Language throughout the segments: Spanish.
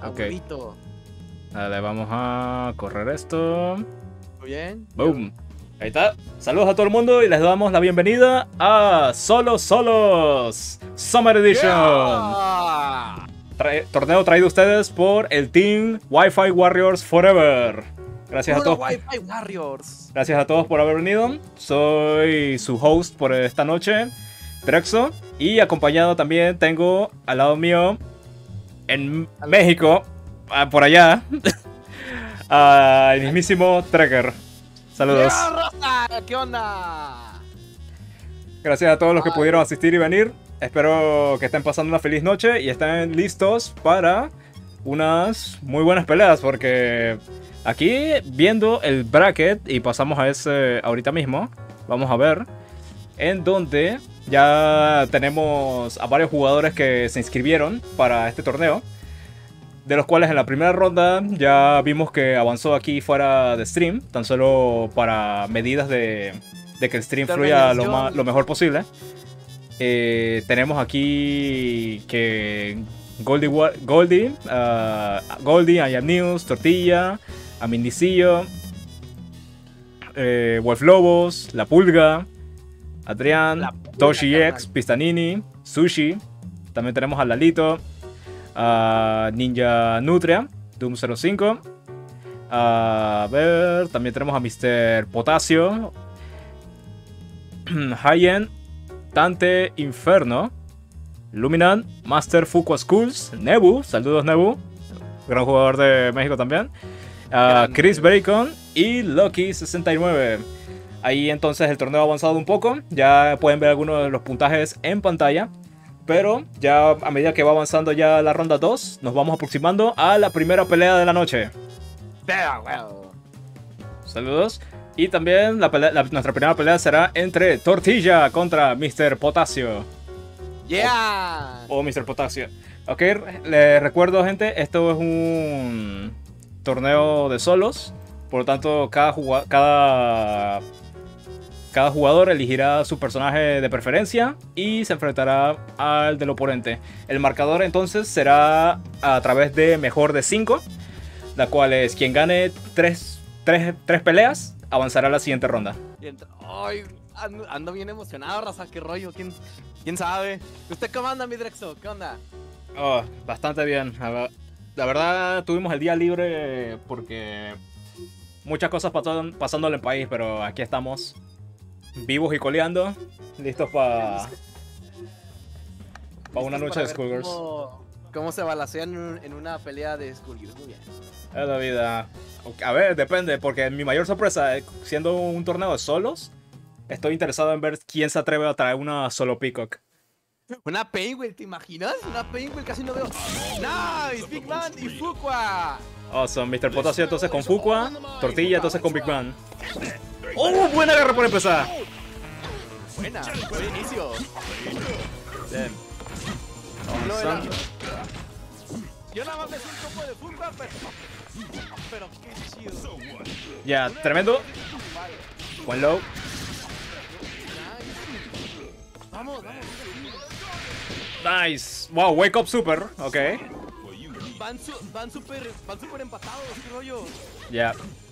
Ok. Abuelito. Dale, vamos a correr esto. Muy bien. Boom. Ahí está. Saludos a todo el mundo y les damos la bienvenida a Solos Solos Summer Edition. Yeah. Torneo traído a ustedes por el Team Wi-Fi Warriors Forever. Gracias a Puro todos. Wi-Fi Warriors. Gracias a todos por haber venido. Soy su host por esta noche, Drexo. Y acompañado también tengo al lado mío, en México, por allá, al mismísimo Trekker. Saludos. Yeah, raza, ¿qué onda? Gracias a todos los que pudieron asistir y venir. Espero que estén pasando una feliz noche y estén listos para unas muy buenas peleas. Porque aquí, viendo el bracket, y pasamos a ese ahorita mismo, vamos a ver, en donde ya tenemos a varios jugadores que se inscribieron para este torneo. De los cuales en la primera ronda ya vimos que avanzó aquí fuera de stream. Tan solo para medidas de que el stream fluya lo mejor posible. Tenemos aquí que Goldie, I Am News, Tortilla, Amindicillo, Wolf Lobos, La Pulga, Adrián, Toshi X, Pistanini, Sushi. También tenemos a Lalito, Ninja Nutria, Doom05. A ver, también tenemos a Mr. Potasio, High-End, Tante Inferno, Luminan, Master Fuqua Schools, Nebu, saludos Nebu, gran jugador de México también, Chris Bacon y Loki69. Ahí entonces el torneo ha avanzado un poco, ya pueden ver algunos de los puntajes en pantalla. Pero ya a medida que va avanzando ya la ronda 2, nos vamos aproximando a la primera pelea de la noche. Saludos. Y también nuestra primera pelea será entre Tortilla contra Mr. Potasio. Yeah. O Mr. Potasio. Ok, les recuerdo, gente, esto es un torneo de solos. Por lo tanto, cada jugador elegirá su personaje de preferencia y se enfrentará al del oponente. El marcador entonces será a través de mejor de 5, la cual es quien gane 3 peleas avanzará a la siguiente ronda. Ay, ando bien emocionado, raza, qué rollo, ¿quién sabe? ¿Usted cómo anda, mi Drexo? ¿Qué onda? Oh, bastante bien. La verdad tuvimos el día libre porque muchas cosas pasándole en el país, pero aquí estamos. Vivos y coleando, listos para una noche de Skullgirls. ¿Cómo se balancean en una pelea de Skullgirls? Muy bien. Es la vida. A ver, depende, porque mi mayor sorpresa, siendo un torneo de solos, estoy interesado en ver quién se atreve a traer una solo Peacock. Una Painwheel, ¿te imaginas? Una Painwheel, casi no veo. ¡Nice! Big Man y Fuqua. Awesome, Mr. Potasio entonces con Fuqua, Tortilla entonces con Big Man. ¡Oh! Buena guerra por empezar. Buena, buen inicio. Bien. Yo nada más me hice un combo de Fuqua, pero qué chido. Ya, tremendo. Buen low. Vamos. Nice. Wow, wake up super. Ok. Van super empatados, qué rollo. Ya.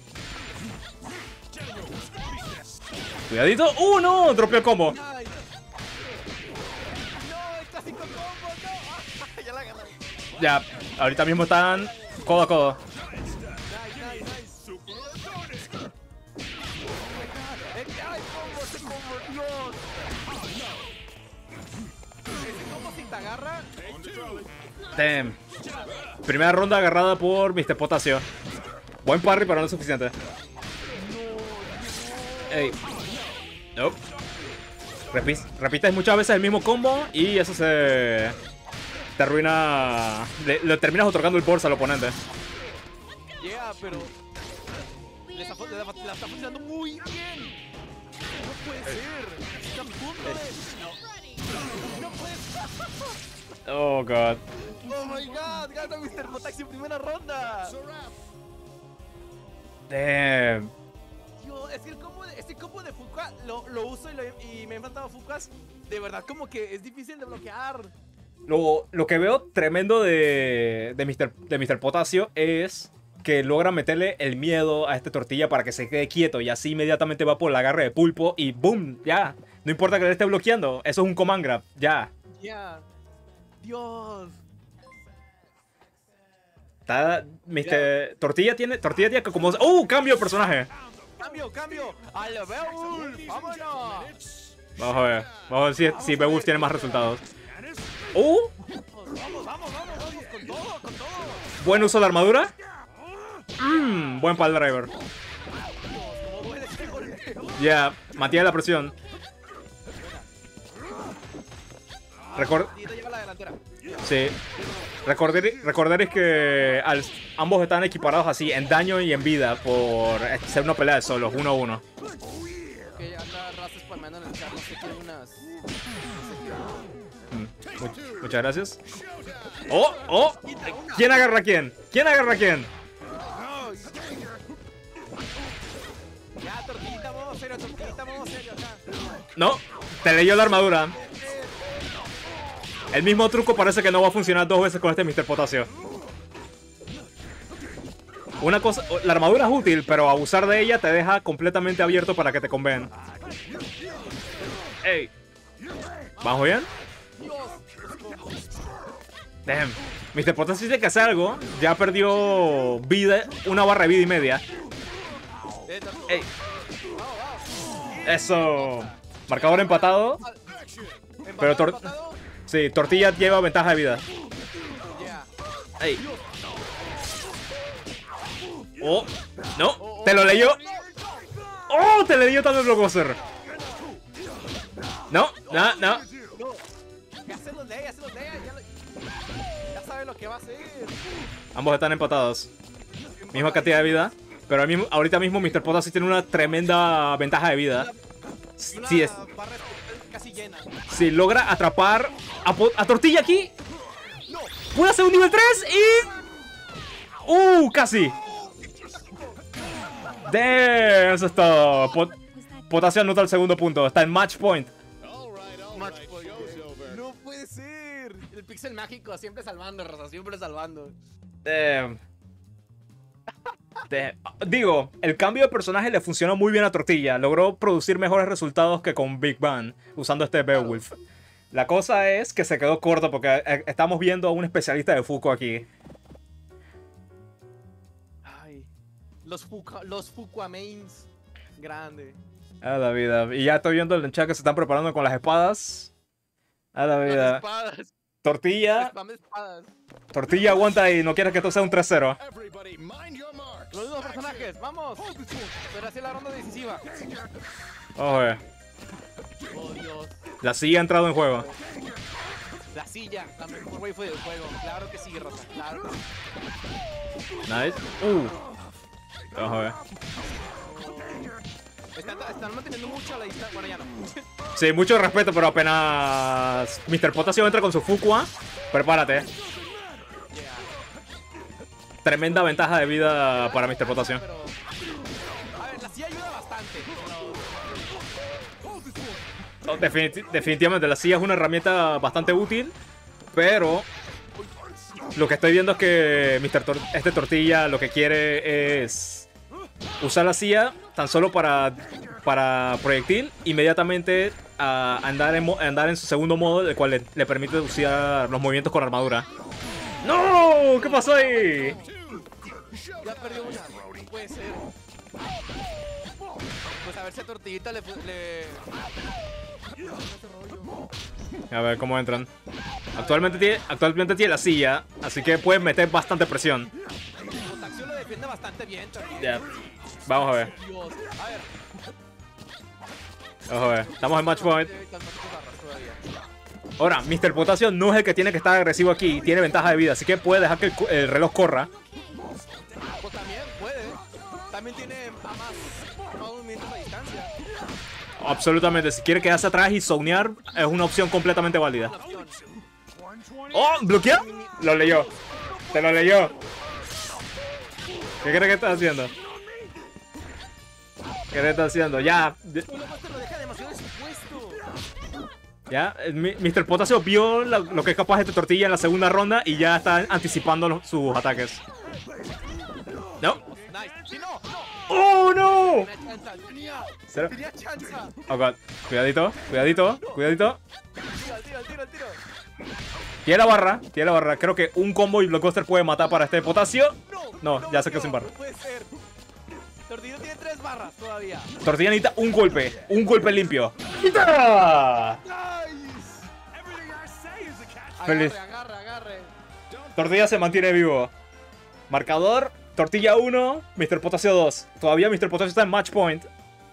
Cuidadito. No, dropeó el combo. No, el clásico combo, no. Ya la agarré. Ya, ahorita mismo están codo a codo. Nice. ¡Ay, combo, ese combo, Dios! Ese combo si te agarra. Damn. Primera ronda agarrada por Mr. Potasio. Buen parry, pero no es suficiente. Ey. Nope. Repites muchas veces el mismo combo y eso te arruina. Le terminas otorgando el burst al oponente. Yeah, pero la está funcionando muy bien. No puede ser. Está a punto de... No puede ser. Oh god. Oh my god, gana Mr. Potasio en primera ronda. Damn. Tío, es que este combo de Fuqua lo uso y me he enfrentado a Fuquas. De verdad, como que es difícil de bloquear. Lo que veo tremendo de Mr. Potasio es que logra meterle el miedo a este tortilla para que se quede quieto y así inmediatamente va por la agarre de pulpo y ¡boom! Ya. No importa que le esté bloqueando. Eso es un command grab. Ya. Ya. Dios. Está, Mr. Tortilla tiene que como... ¡Cambio de personaje! Cambio. ¡A la Beowulf! ¡Vámonos! Vamos a ver. Vamos a ver si Beowulf tiene más resultados. Vamos, con todo. Buen uso de la armadura. Buen pal driver. ¿Cómo duele este golpe? Ya, mantiene la presión. Y te lleva la delantera. Sí. Recordaréis que ambos están equiparados así en daño y en vida por ser una pelea de solos, 1-1. Ok, anda Raza spamando en el chat, no sé qué, unas... Muchas gracias. ¡Oh! ¿Quién agarra a quién? Ya, tortillita, modo serio acá. No, te leyó la armadura. El mismo truco parece que no va a funcionar 2 veces con este Mr. Potasio. Una cosa, la armadura es útil, pero abusar de ella te deja completamente abierto para que te conven. ¡Ey! ¿Vamos bien? Damn. Mr. Potasio tiene que hacer algo. Ya perdió vida, una barra de vida y media. ¡Ey! Eso. Marcador empatado. Pero sí, Tortilla lleva ventaja de vida. ¡Ey! ¡Oh! ¡No! ¡Te lo leyó! ¡Oh! ¡Te leyó también Blockbuster! No. Ya se los lea, ya sabe lo que va a hacer. Ambos están empatados. Misma cantidad de vida. Pero ahorita mismo Mr. Potasio tiene una tremenda ventaja de vida. Barra casi llena. Si logra atrapar a Tortilla aquí, puede hacer un nivel 3 y... casi. Damn, eso es todo. Potasio anota el segundo punto. Está en match point. No puede ser. El pixel mágico siempre salvando, Raza, siempre salvando. Digo, el cambio de personaje le funcionó muy bien a Tortilla. Logró producir mejores resultados que con Big Bang usando este Beowulf. La cosa es que se quedó corto porque estamos viendo a un especialista de Fuku aquí. Ay, los Fukuamains. Grande. A la vida. Y ya estoy viendo el chat que se están preparando con las espadas. A la vida. Las espadas. Tortilla. Espadas. Tortilla aguanta y no quieres que esto sea un 3-0. Los dos personajes, vamos. Pero así la ronda decisiva. Vamos a ver. Oh, Dios. La silla ha entrado en juego. La silla, la mejor waifu del juego. Claro que sí, Rosa. Claro que sí. Nice. Vamos a ver. Están manteniendo mucho la distancia. Bueno, ya no. Sí, mucho respeto, pero apenas Mr. Potasio entra con su Fukua, prepárate. Tremenda ventaja de vida para Mr. Potasio. Pero, a ver, la silla ayuda bastante. No, definitivamente la silla es una herramienta bastante útil, pero lo que estoy viendo es que este Tortilla lo que quiere es usar la silla tan solo para proyectil, inmediatamente a andar en su segundo modo, el cual le permite usar los movimientos con armadura. ¡No! ¿Qué pasó ahí? Ya perdió una. No puede ser. Pues a ver si a Tortillita le... A ver cómo entran. Actualmente tiene la silla, así que pueden meter bastante presión. Acción lo defiende bastante bien. Ya. Vamos a ver. Dios. A ver. Vamos a ver. Estamos en match point. Ahora, Mr. Potasio no es el que tiene que estar agresivo aquí. Tiene ventaja de vida, así que puede dejar que el reloj corra. Pues también puede. También tiene más movimientos a distancia. Absolutamente. Si quiere quedarse atrás y zonear, es una opción completamente válida. ¡Oh! ¿Bloquea? Lo leyó. Te lo leyó. ¿Qué crees que estás haciendo? ¿Qué le estás haciendo? Ya. Uno más te lo deja demasiado expuesto. Ya, Mr. Potasio vio lo que es capaz de tortilla en la segunda ronda y ya está anticipando sus ataques. No. Nice. Sí, no, no. ¡Oh, no! Tenía chance. Oh, God. Cuidadito, cuidadito, cuidadito. Tiro. Tiene la barra. Creo que un combo y Blockbuster puede matar para este Potasio. No, ya se quedó sin barra. No puede ser. Tortilla tiene 3 barras todavía. Tortilla necesita un golpe limpio. ¡Quita! Feliz. Agarre. Tortilla se mantiene vivo. Marcador, Tortilla 1, Mr. Potasio 2. Todavía Mr. Potasio está en match point.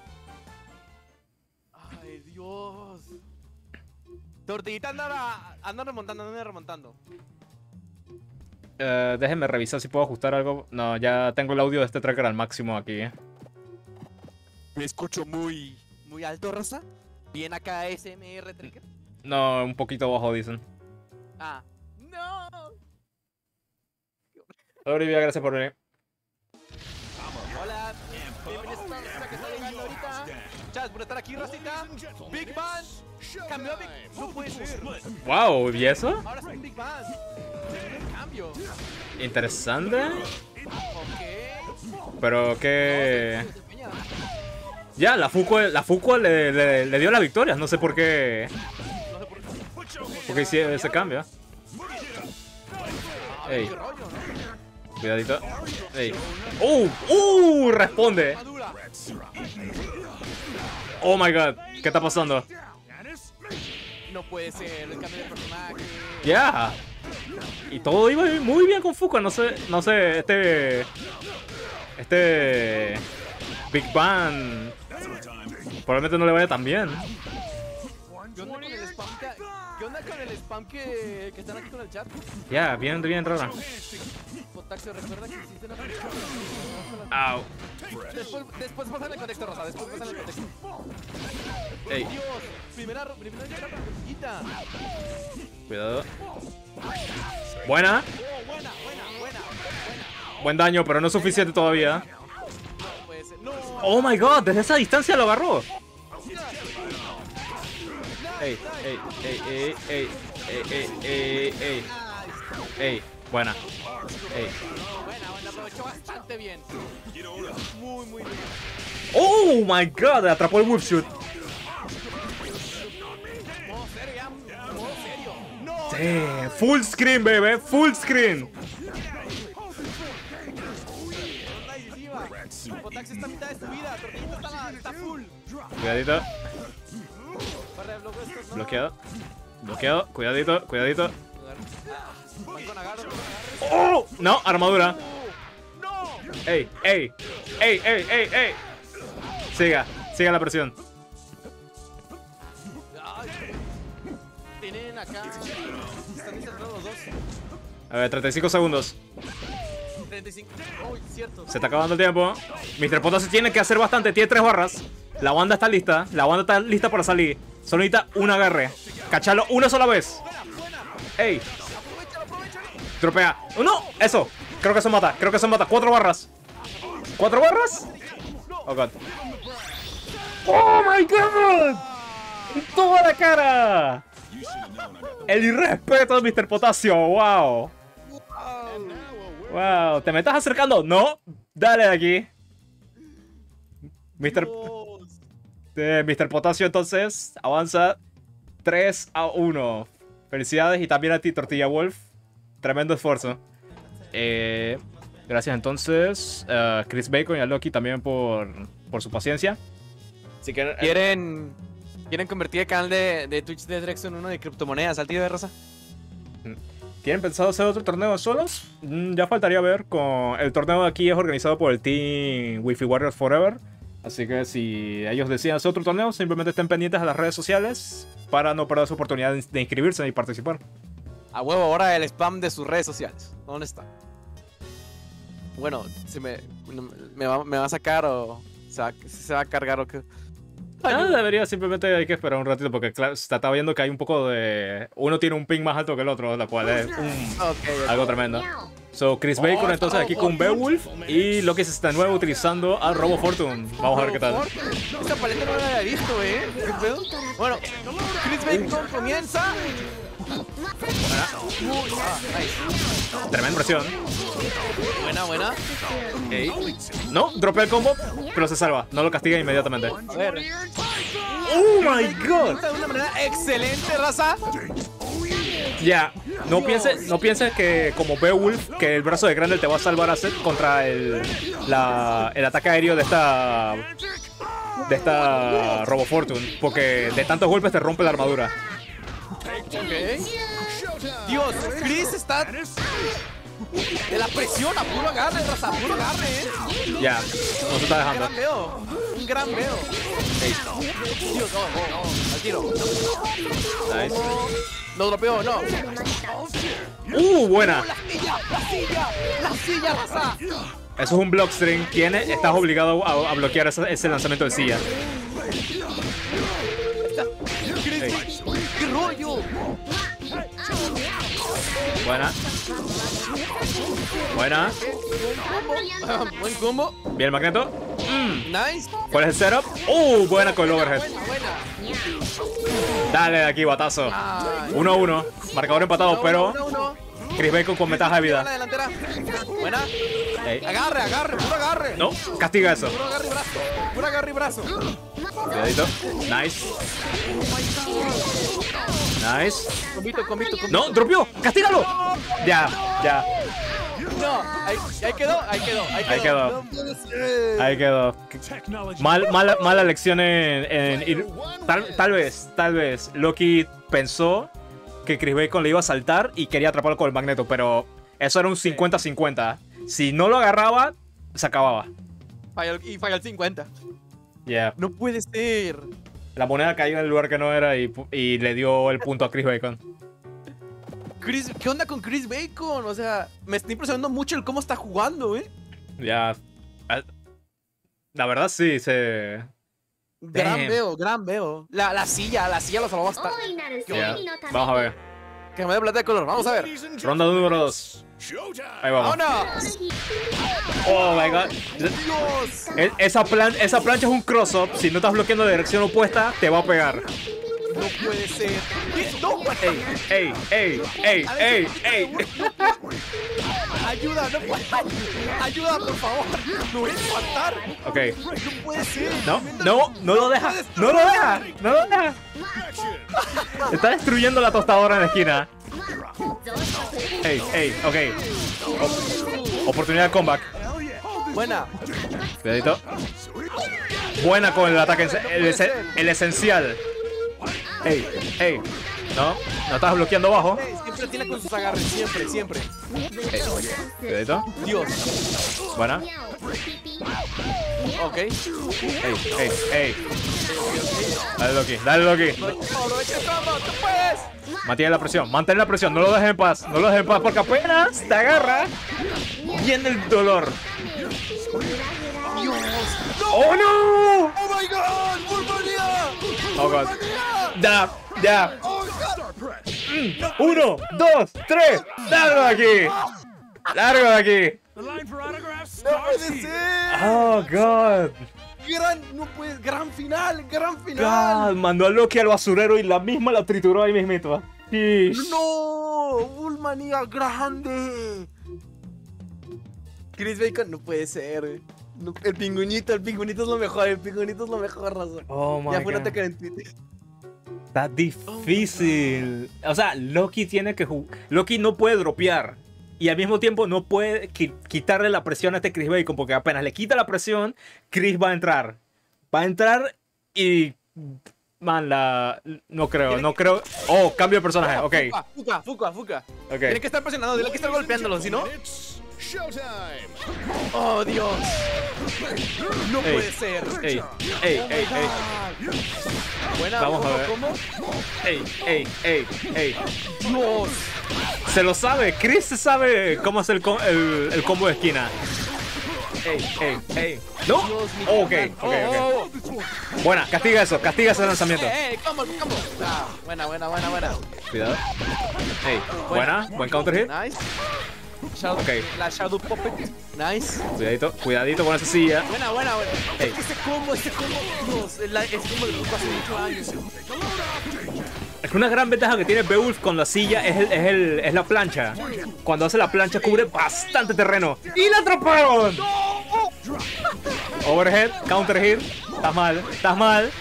Ay, Dios. Tortillita anda remontando. Déjenme revisar si puedo ajustar algo. No, ya tengo el audio de este tracker al máximo aquí. Me escucho muy alto, raza. Bien acá SMR Trigger. No, un poquito bajo, dicen. Ah, no. Hola, Olivia, gracias por venir. Hola. Bienvenidos a toda la raza que está llegando ahorita. Chas, por estar aquí, racita. Big Bang. Cambió a Big. No puede ser. Wow, ¿y eso? Ahora es un Big Bang. Un cambio. Interesante. Ok. Pero que... Ya, la Fuco le dio la victoria. No sé por qué. No sé por qué. Porque hicieron ese cambio. Ey, Qué rollo, ¿no? cuidadito. Ey. Responde. Madura. Oh my god. ¿Qué está pasando? No puede ser. El cambio de personaje. Ya. Y todo iba muy bien con Fuco. No sé, este Big Bang probablemente no le vaya tan bien. ¿Qué onda con el spam que están aquí con el chat? Ya, bien raro. Potaxio, recuerda que existe una función. Au. Después pasan el contexto, Rosa. Después pasan el contexto. Ey, Dios, primera llegada para Tortillita. cuidado. Buena. Oh, buena. Buen daño, pero no es suficiente todavía. No puede ser. No. Oh my god, desde esa distancia lo agarró. Ey. Ey, buena. Ey. Buena, aprovechó bastante bien. Muy bien. Oh my god, atrapó el whip shoot. Modo serio, ya. Modo serio. No. Damn, full screen, baby, full screen. Ronda decisiva. Potaxio está a mitad de su vida. Tortillita está full. Cuidadito, Para el bloqueo estos, ¿no? bloqueado, cuidadito. Van con agarro. Oh, no, armadura. ¡No! Ey. Siga la presión. Ay, tienen acá. Están insertados los dos. A ver, 35 segundos. 35. Uy, cierto. Se está acabando el tiempo. Mr. Potasio tiene que hacer bastante. Tiene 3 barras. La banda está lista. Para salir. Solo necesita un agarre. Cachalo una sola vez. Buena. Ey, Aprovechalo. tropea. ¡No! Eso. Creo que eso mata. 4 barras. ¿4 barras? Oh god. ¡Oh my god! ¡En toda la cara! El irrespeto de Mr. Potasio. ¡Wow! ¡Wow! ¿Te me estás acercando? ¡No! Dale de aquí. Mr. Potasio entonces avanza 3-1. Felicidades y también a ti, Tortilla Wolf. Tremendo esfuerzo. Gracias entonces a Chris Bacon y a Loki también por su paciencia. Así que, ¿Quieren convertir el canal de Twitch de Drex en uno de criptomonedas al tío de raza? ¿Tienen pensado hacer otro torneo solos? Ya faltaría ver. El torneo de aquí es organizado por el team Wi-Fi Warriors Forever. Así que si ellos deciden hacer otro torneo, simplemente estén pendientes a las redes sociales para no perder su oportunidad de inscribirse y participar. A huevo, ahora el spam de sus redes sociales. ¿Dónde está? Bueno, me va a sacar o se va a cargar o qué. Debería, simplemente hay que esperar un ratito porque claro, se está viendo que hay un poco de... Uno tiene un ping más alto que el otro, la cual es algo tremendo. So, Chris Bacon entonces aquí con Beowulf y Loki se está nuevo utilizando a Robo Fortune. Vamos a ver qué tal. Esta paleta no la había visto, ¿Qué pedo? Bueno, Chris Bacon comienza. Nice. Tremenda presión. Buena. Okay. No, dropea el combo, pero se salva. No lo castiga inmediatamente. A ver. ¡Oh my god! De una manera excelente, raza. Ya, no pienses que como Beowulf, que el brazo de Grendel te va a salvar a Seth contra el ataque aéreo de esta Robo Fortune, porque de tantos golpes te rompe la armadura. Ok. Dios, Chris está de la presión a puro agarre, raza, a puro agarre, Ya, no se está dejando. Un gran veo. Dios, al tiro. Nice. Lo dropeó, no. Buena. La silla, raza. Eso es un blockstring. Estás obligado a bloquear ese lanzamiento de silla. Chris, ¿qué rollo? Buena. Buen combo. Bien el Magneto. Nice. ¿Cuál es el setup? Buena con el overhead. Buena. Dale de aquí, batazo. 1-1. Marcador empatado, pero Chris Bacon con ventaja de vida. Buena. Agarre, puro agarre. No, castiga eso. Puro agarre y brazo. Cuidadito. Nice. Combito. No, dropeó. ¡Castígalo! Ya. No, ahí quedó. Ahí No, Ahí quedó. Mala lección en ir. Tal vez Loki pensó que Chris Bacon le iba a saltar y quería atraparlo con el Magneto, pero eso era un 50-50. Si no lo agarraba, se acababa. Falla el 50. Yeah. No puede ser. La moneda cayó en el lugar que no era y le dio el punto a Chris Bacon. ¿Qué onda con Chris Bacon? O sea, me está impresionando mucho el cómo está jugando, Ya. La verdad sí, se... Gran veo. La silla lo salvó bastante. Yeah. Vamos a ver. Que me dé plata de color, vamos a ver. Ronda número 2. Ahí vamos. ¡Vámonos! Oh my god. ¡Dios! Esa plancha es un cross-up. Si no estás bloqueando de dirección opuesta, te va a pegar. No puede ser. ¡No! ¡Ey! ¡Ayuda! ¡No puede! ¡Ayuda, por favor! ¡No voy a matar! Ok. ¡No puede ser! No lo deja. No lo deja. Está destruyendo la tostadora en la esquina. Ok. Oportunidad de comeback. Buena. Cuidadito. Buena con el ataque, el esencial. Ey. No estás bloqueando abajo. Siempre tiene con sus agarres, siempre. Cuidadito. Dios. Buena. Ok. Ey. Dale, Loki. Aprovecha el combo, tú puedes. Mantén la presión, no lo dejes en paz porque apenas te agarra, viene el dolor. Dios. ¡Oh no! ¡Oh my god! ¡Wolverine! Oh god. Ya. 1, 2, 3. Largo de aquí. ¡No puede ser! Oh god. Gran final. God, mandó a Loki al basurero y la misma la trituró ahí mismito. ¡No! ¡Bulmanía grande! Chris Bacon no puede ser. No, el pingüinito es lo mejor. Raza. Oh my ya fue un god. ataque en Twitter. Está difícil. O sea, Loki tiene que jugar. Loki no puede dropear. Y al mismo tiempo no puede quitarle la presión a este Chris Bacon. Porque apenas le quita la presión, Chris va a entrar. Y... Man, no creo. Oh, cambio de personaje, ok. Fuca. Ok. Tiene que estar presionando, tiene que estar golpeándolo, si no... ¡Oh, Dios! No puede ser. Ey. Buena, Vamos a ver. ¿cómo? Ey. ¡Dios! Se lo sabe. Chris se sabe cómo hacer el combo de esquina. Ey. ¿No? Dios, mi Ok. Buena, castiga ese lanzamiento. ¿Cómo? Buena. Cuidado. Ey, buena. Buen counter hit. Nice. Shadow, Ok. La Shadow Puppet. Nice. Cuidadito con esa silla. Buena. Ey. Este combo, Dios, es como de hace muchos años. Es que una gran ventaja que tiene Beowulf con la silla es la plancha. Cuando hace la plancha cubre bastante terreno. ¡Y la atraparon! Overhead, counter hit. Estás mal.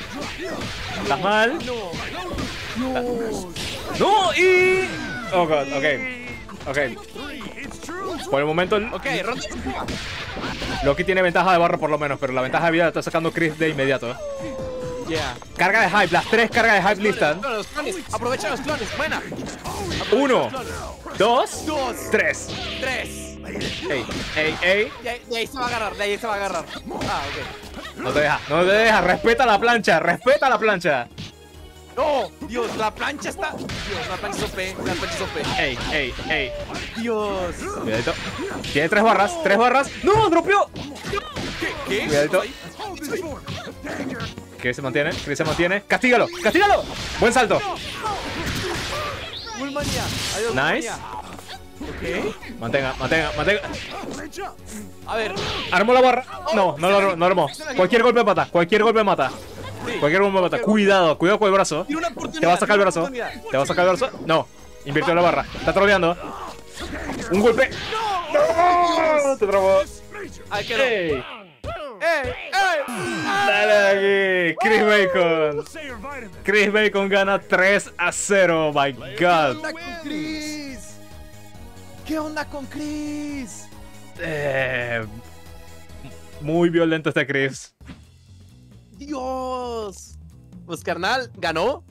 ¡No! Y... Oh god, ok. Por el momento, Ok, ronda. Loki tiene ventaja de barra por lo menos, pero la ventaja de vida la está sacando Chris de inmediato. Yeah. Carga de hype, las 3 cargas de hype listan. Los clones. Aprovecha los clones. Buena. 1, 2, Dos. 3. 3. Ey. De ahí se va a agarrar. Ah, ok. No te deja. Respeta la plancha. ¡Oh! Dios, la plancha está. Dios, la plancha es OP. Ey. Dios. Cuidadito. Tiene 3 barras. ¡No! ¡Dropeó! ¿Qué? Cuidadito. Chris se mantiene. ¡Castígalo! ¡Buen salto! Bullmania. Adiós, Nice. Bullmania. Ok. Mantenga. A ver. ¿Armó la barra? No lo armó. Cualquier golpe mata. Sí. Cuidado con el brazo. Tiene una oportunidad. ¿Te va a sacar el brazo? oportunidad. No. Invirtió la barra. Está troleando. Un golpe. ¡No! Te trabó. Ay, que no. ¡Ey! ¡Ey! Dale aquí. Chris Bacon gana 3-0. My God. ¿Qué onda con Chris? Muy violento este Chris. Dios. Pues carnal, ganó.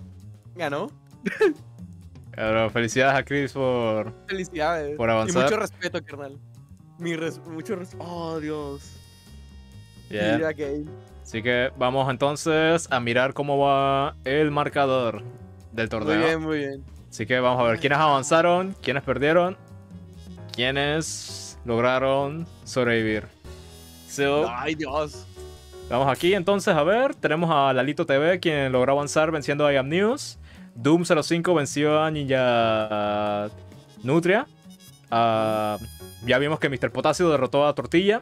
Pero felicidades a Chris por Felicidades. Por avanzar. Y mucho respeto, carnal. Mucho respeto. Oh, Dios. Bien. Mira, game. Así que vamos entonces a mirar cómo va el marcador del torneo. Muy bien. Así que vamos a ver quiénes avanzaron, quiénes perdieron, quiénes lograron sobrevivir. So, Ay, Dios. vamos aquí entonces a ver. Tenemos a Lalito TV, quien logró avanzar venciendo a I Am News. Doom05 venció a Ninja Nutria. Ya vimos que Mr. Potasio derrotó a Tortilla.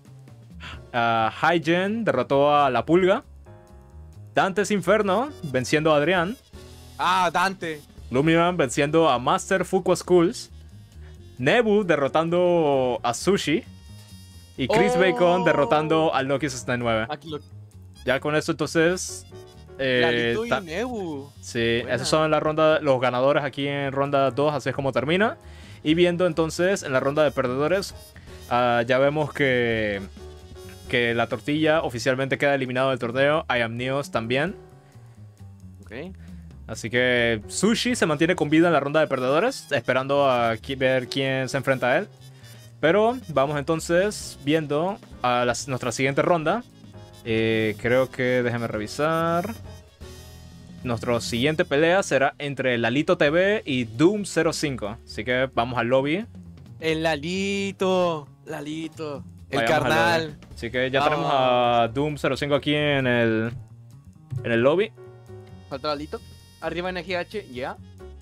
Hygen derrotó a La Pulga. Dante's Inferno venciendo a Adrián. Ah, Dante. Lumiman venciendo a Master Fuqua Schools. Nebu derrotando a Sushi. Y Chris Bacon derrotando al Nokia 69. Aquí lo... Ya con eso entonces... Lalito y Nebu. Sí, Buena. esos son los ganadores aquí en ronda 2, así es como termina. Y viendo entonces en la ronda de perdedores, ya vemos que la Tortilla oficialmente queda eliminado del torneo. I Am News también. Ok. Así que Sushi se mantiene con vida en la ronda de perdedores, esperando a ver quién se enfrenta a él. Pero vamos entonces viendo a nuestra siguiente ronda. Creo que déjenme revisar. Nuestra siguiente pelea será entre Lalito TV y Doom05. Así que vamos al lobby. El Lalito. El Vayamos carnal. al lobby. Así que ya tenemos a Doom05 aquí en el lobby. Falta Lalito. Arriba en GH, ya.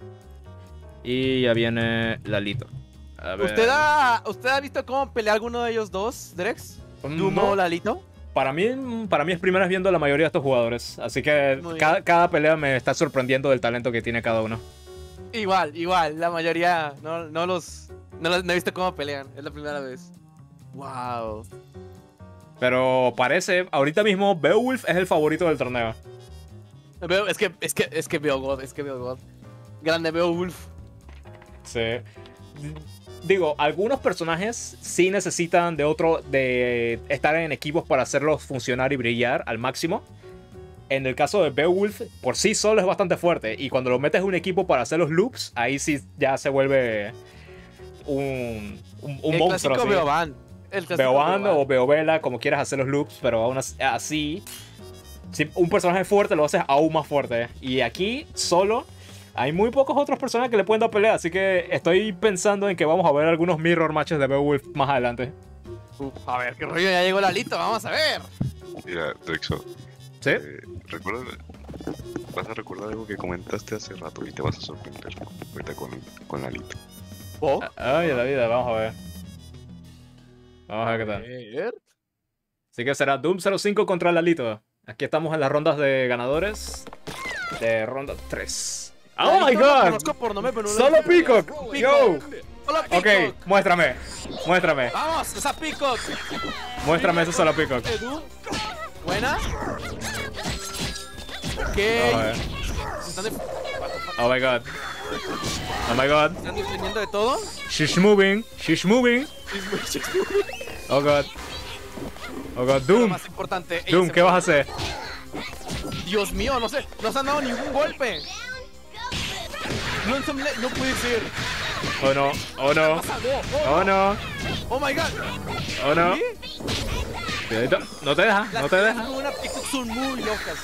Y ya viene Lalito. A ver. ¿Usted ha visto cómo pelea alguno de ellos dos, Drex? ¿Doom No. o Lalito? Para mí es primera vez viendo la mayoría de estos jugadores. Así que Muy bien. cada pelea me está sorprendiendo del talento que tiene cada uno. Igual. La mayoría no he visto cómo pelean. Es la primera vez. Wow. Pero parece, ahorita mismo Beowulf es el favorito del torneo. Es que veo God. Grande Beowulf. Sí. Digo, algunos personajes sí necesitan de estar en equipos para hacerlos funcionar y brillar al máximo. En el caso de Beowulf, por sí solo es bastante fuerte. Y cuando lo metes en un equipo para hacer los loops, ahí sí ya se vuelve un monstruo. Clásico ¿sí? Beoban. Beoban o Beovela, como quieras hacer los loops, pero aún así, si un personaje fuerte lo haces aún más fuerte. Y aquí solo hay muy pocos otros personajes que le pueden dar pelea, así que estoy pensando en que vamos a ver algunos mirror matches de Beowulf más adelante. A ver, qué rollo, ya llegó Lalito, vamos a ver. Mira, Drexo, ¿Sí? vas a recordar algo que comentaste hace rato y te vas a sorprender ahorita con Lalito. Oh. Ay, la vida, vamos a ver. Vamos a ver qué tal. ver. Así que será Doom 05 contra Lalito. Aquí estamos en las rondas de ganadores de ronda 3. ¡Oh, my God! Conozco por nombre, pero no ¡Solo lo- Peacock! ¡Yo! Solo Peacock. Ok, muéstrame. Muéstrame. Vamos, esa Peacock. Muéstrame ese Solo Peacock. Edu. Buena. Ok. Vamos a ver. Se están, Oh my God. Oh my God. están defendiendo de todo. She's moving. She's moving. Oh God. Oh God. Lo Doom. más importante. ellos Doom, se ¿qué vas a hacer? Dios mío, no sé, no se han dado ningún golpe. No puede ser. Oh no. Oh no. Oh no. Oh my God. Oh no. ¿Qué? Cuidadito. No te deja. Las No te peleas deja. con una Peacock son muy locas.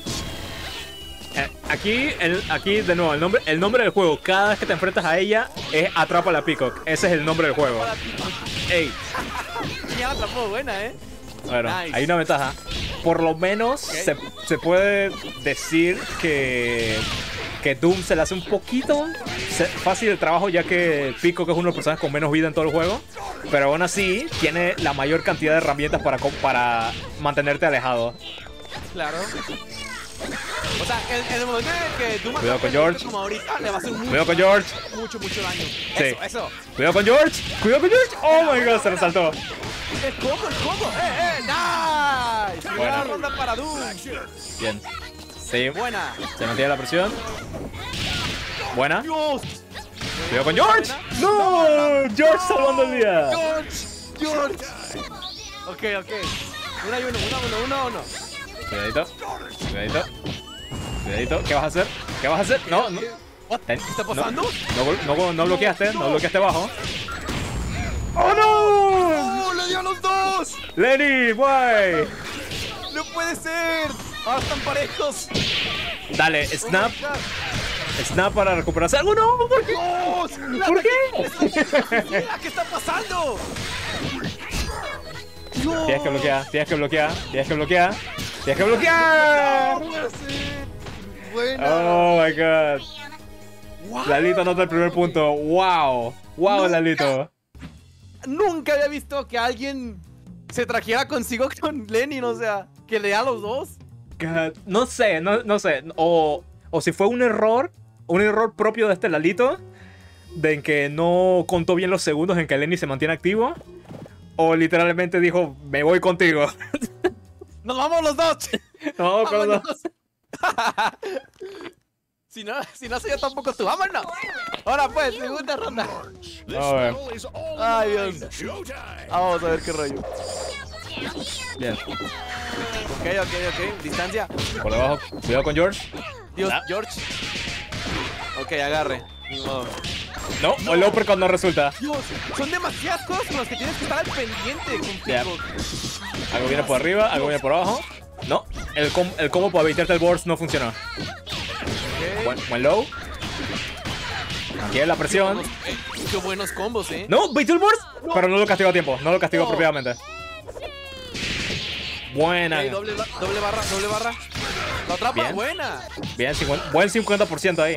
Aquí de nuevo, el nombre del juego, cada vez que te enfrentas a ella, es Atrapa a la Peacock. Ese es el nombre del juego. Para Peacock. Ey, Ya la atrapó, buena, bueno, Nice. hay una ventaja. Por lo menos Ok. se puede decir que Doom se le hace un poquito fácil el trabajo, ya que Peacock es uno de los personajes con menos vida en todo el juego. Pero aún así, tiene la mayor cantidad de herramientas para mantenerte alejado. Claro. O sea, en el momento en el que Doom Cuidado con atrape George. como ahorita, le va a hacer mucho, Cuidado con George. mucho daño. Sí. Eso. Cuidado con George. Cuidado con George. Oh my God, se resaltó. El combo. Nice. Primera Buena. ronda para Doom. Bien. Sí, Buena. se mantiene la presión. Buena. Dios. Cuidado con George. No, George salvando el día. George. Ok. Uno. Cuidadito. ¿Qué vas a hacer? No. What? ¿Qué está pasando? No bloqueaste. No bloqueaste abajo. ¡Oh no! ¡Oh, le dio a los dos! Lenny, guay. ¡No puede ser! Ahora están parejos. Dale, Oh snap. my God. Snap para recuperarse. ¡Algo no! ¿Por qué? ¡Dios! ¿Por qué? Mira, ¿qué está pasando? Dios. Tienes que bloquear. No puede ser. Buena. Oh my God. What? Lalito anota el primer punto. Wow. Wow, Lalito. Nunca había visto que alguien se trajera consigo con Lenin, o sea, que le da a los dos. God. No sé. O si fue un error propio de este Lalito, de en que no contó bien los segundos en que Lenny se mantiene activo, o literalmente dijo, me voy contigo. ¡Nos vamos los dos! No, con los dos. Si no soy yo tampoco tú, vámonos. Ahora pues, segunda ronda. A ver. Ay, Dios. Vamos a ver qué rollo. Bien. Ok. Distancia. Por debajo. Cuidado con George. Dios, Ah. George. Ok, agarre. Ni modo. No, el uppercut no resulta. Dios, son demasiadas cosas con las que tienes que estar al pendiente con Ya. Peacock. Algo viene por arriba, algo viene por abajo. No, el combo para evitarte el burst no funcionó. Ok. Buen low. Mantiene la presión. Qué buenos combos, No, beat el burst, pero no lo castigó a tiempo. No lo castigó No. propiamente. Buena. Ok, doble barra. La atrapa, Bien. buena. Bien, buen 50% ahí.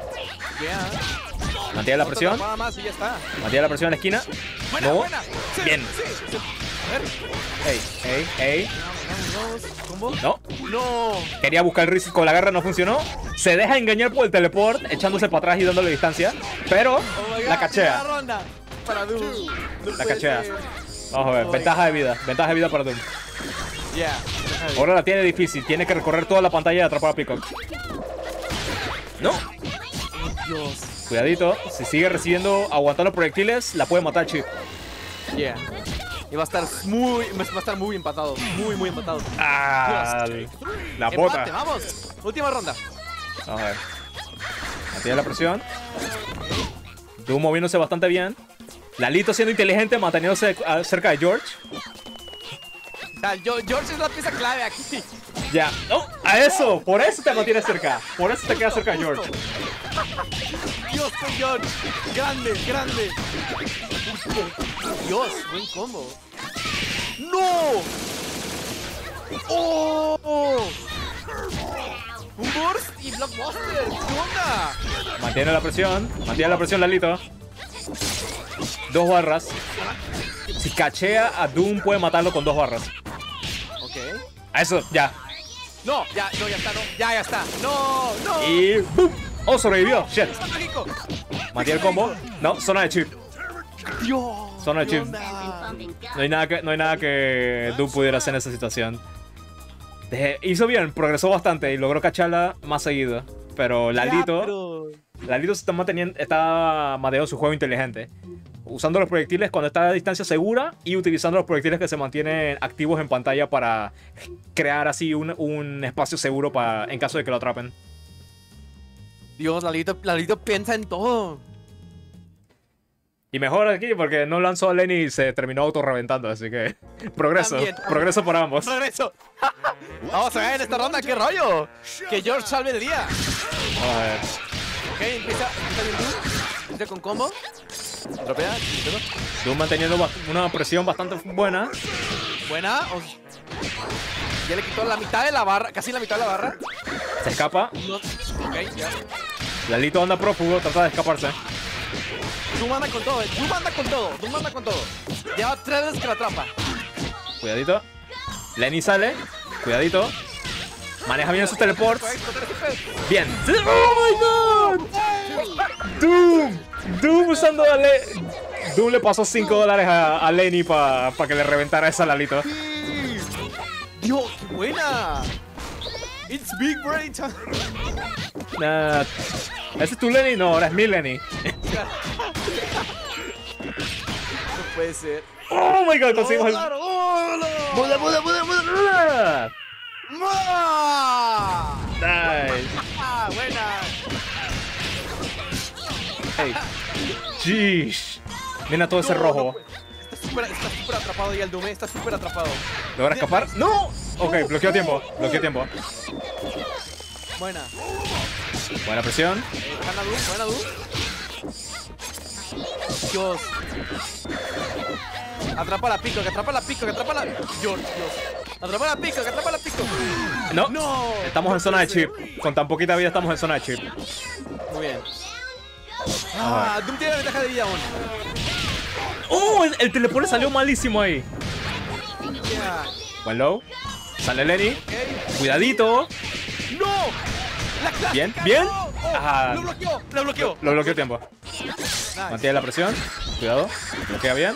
Bien. Mantiene la Otra presión. atrapada más y ya está. Mantiene la presión en la esquina. Buena, No. buena. Sí, Bien. Sí. A ver. Ey. Vamos. ¿Combo? No. No. Quería buscar el reset con la garra, no funcionó. Se deja engañar por el teleport, echándose para atrás y dándole distancia. Pero Oh my God, la cachea. primera ronda para Doom. No La puede cachea. ser. Vamos a ver, Oh my ventaja de vida. Ventaja de vida para Doom. Yeah. Ahora la tiene difícil, tiene que recorrer toda la pantalla y atrapar a Peacock. No, Dios. cuidadito, si sigue recibiendo, aguantando proyectiles, la puede matar Chip. Yeah. Y va a estar muy empatado. Muy empatado. Ah, la Empate, bota. vamos. Última ronda. Vamos a ver. Mantiene la presión. Doom moviéndose bastante bien. Lalito siendo inteligente, manteniéndose cerca de George. O sea, George es la pieza clave aquí. Ya, no, a eso, por eso te mantienes cerca. Por eso te quedas cerca de George. Dios, con George. Grande. Dios, buen combo. ¡No! ¡Oh! Un burst y blockbuster. ¿Qué onda? Mantiene la presión, Lalito. 2 barras. Si cachea a Doom, puede matarlo con 2 barras. Ok. A eso, ya. No, ya está, no. Ya está. No. Y ¡boom! ¡Oh, sobrevivió! ¡Shit! Está mágico. Maté el combo. No, zona de chip. Dios. Zona de ¿qué chip. onda? No hay nada que Doom pudiera hacer en esa situación. Hizo bien, progresó bastante y logró cacharla más seguido. Pero Lalito se está manteniendo, está maneando su juego inteligente. Usando los proyectiles cuando está a distancia segura y utilizando los proyectiles que se mantienen activos en pantalla para crear así un espacio seguro en caso de que lo atrapen. Dios, Lalito piensa en todo. Y mejor aquí porque no lanzó a Lenny y se terminó autorreventando, así que progreso, También. progreso para ambos. Regreso. Vamos a ver en esta ronda, qué rollo. Que George salve el día. A ver. Ok, empieza bien Doom. Empieza con combo. Dropea. Doom manteniendo una presión bastante buena. Buena. Ya le quitó la mitad de la barra, casi la mitad de la barra. Se escapa. No. Ok, ya. Lalito anda prófugo, trata de escaparse. Doom anda con todo, Doom anda con todo. Lleva 3 veces que la atrapa. Cuidadito. Lenny sale. Cuidadito. Maneja bien sus teleports. Bien. ¡Oh, my God! Doom usando a Doom le pasó $5 a Lenny para que le reventara esa Lalito. Dios, qué buena. It's big brain time. ¿Ese es tu Lenny? No, ahora es mi Lenny. No puede ser. Oh my God, conseguimos el... ¡Muda! Nice. ¡Ah, buena! Hey. Jeez. Mira todo ese rojo. Está súper atrapado ya el Doom, está súper atrapado. ¿Logra escapar? ¡No! Ok, bloqueó tiempo. Buena. Buena presión. Gana Doom, buena Doom. Dios. Atrapa la pico, que atrapa la pico. Dios. Atrapa la pico. No. No. Estamos en zona de chip. Con tan poquita vida estamos en zona de chip. Muy bien. Doom tiene la ventaja de vida aún. ¡Oh! El teleport salió malísimo ahí. Yeah. Buen low. Sale Lenny. Ok. Cuidadito. ¡No! ¡La clásica! Bien, bien. ¡No! Oh, Ajá. ¡Lo bloqueó! Lo bloqueó tiempo. Nice. Mantiene la presión. Cuidado. Bloquea bien.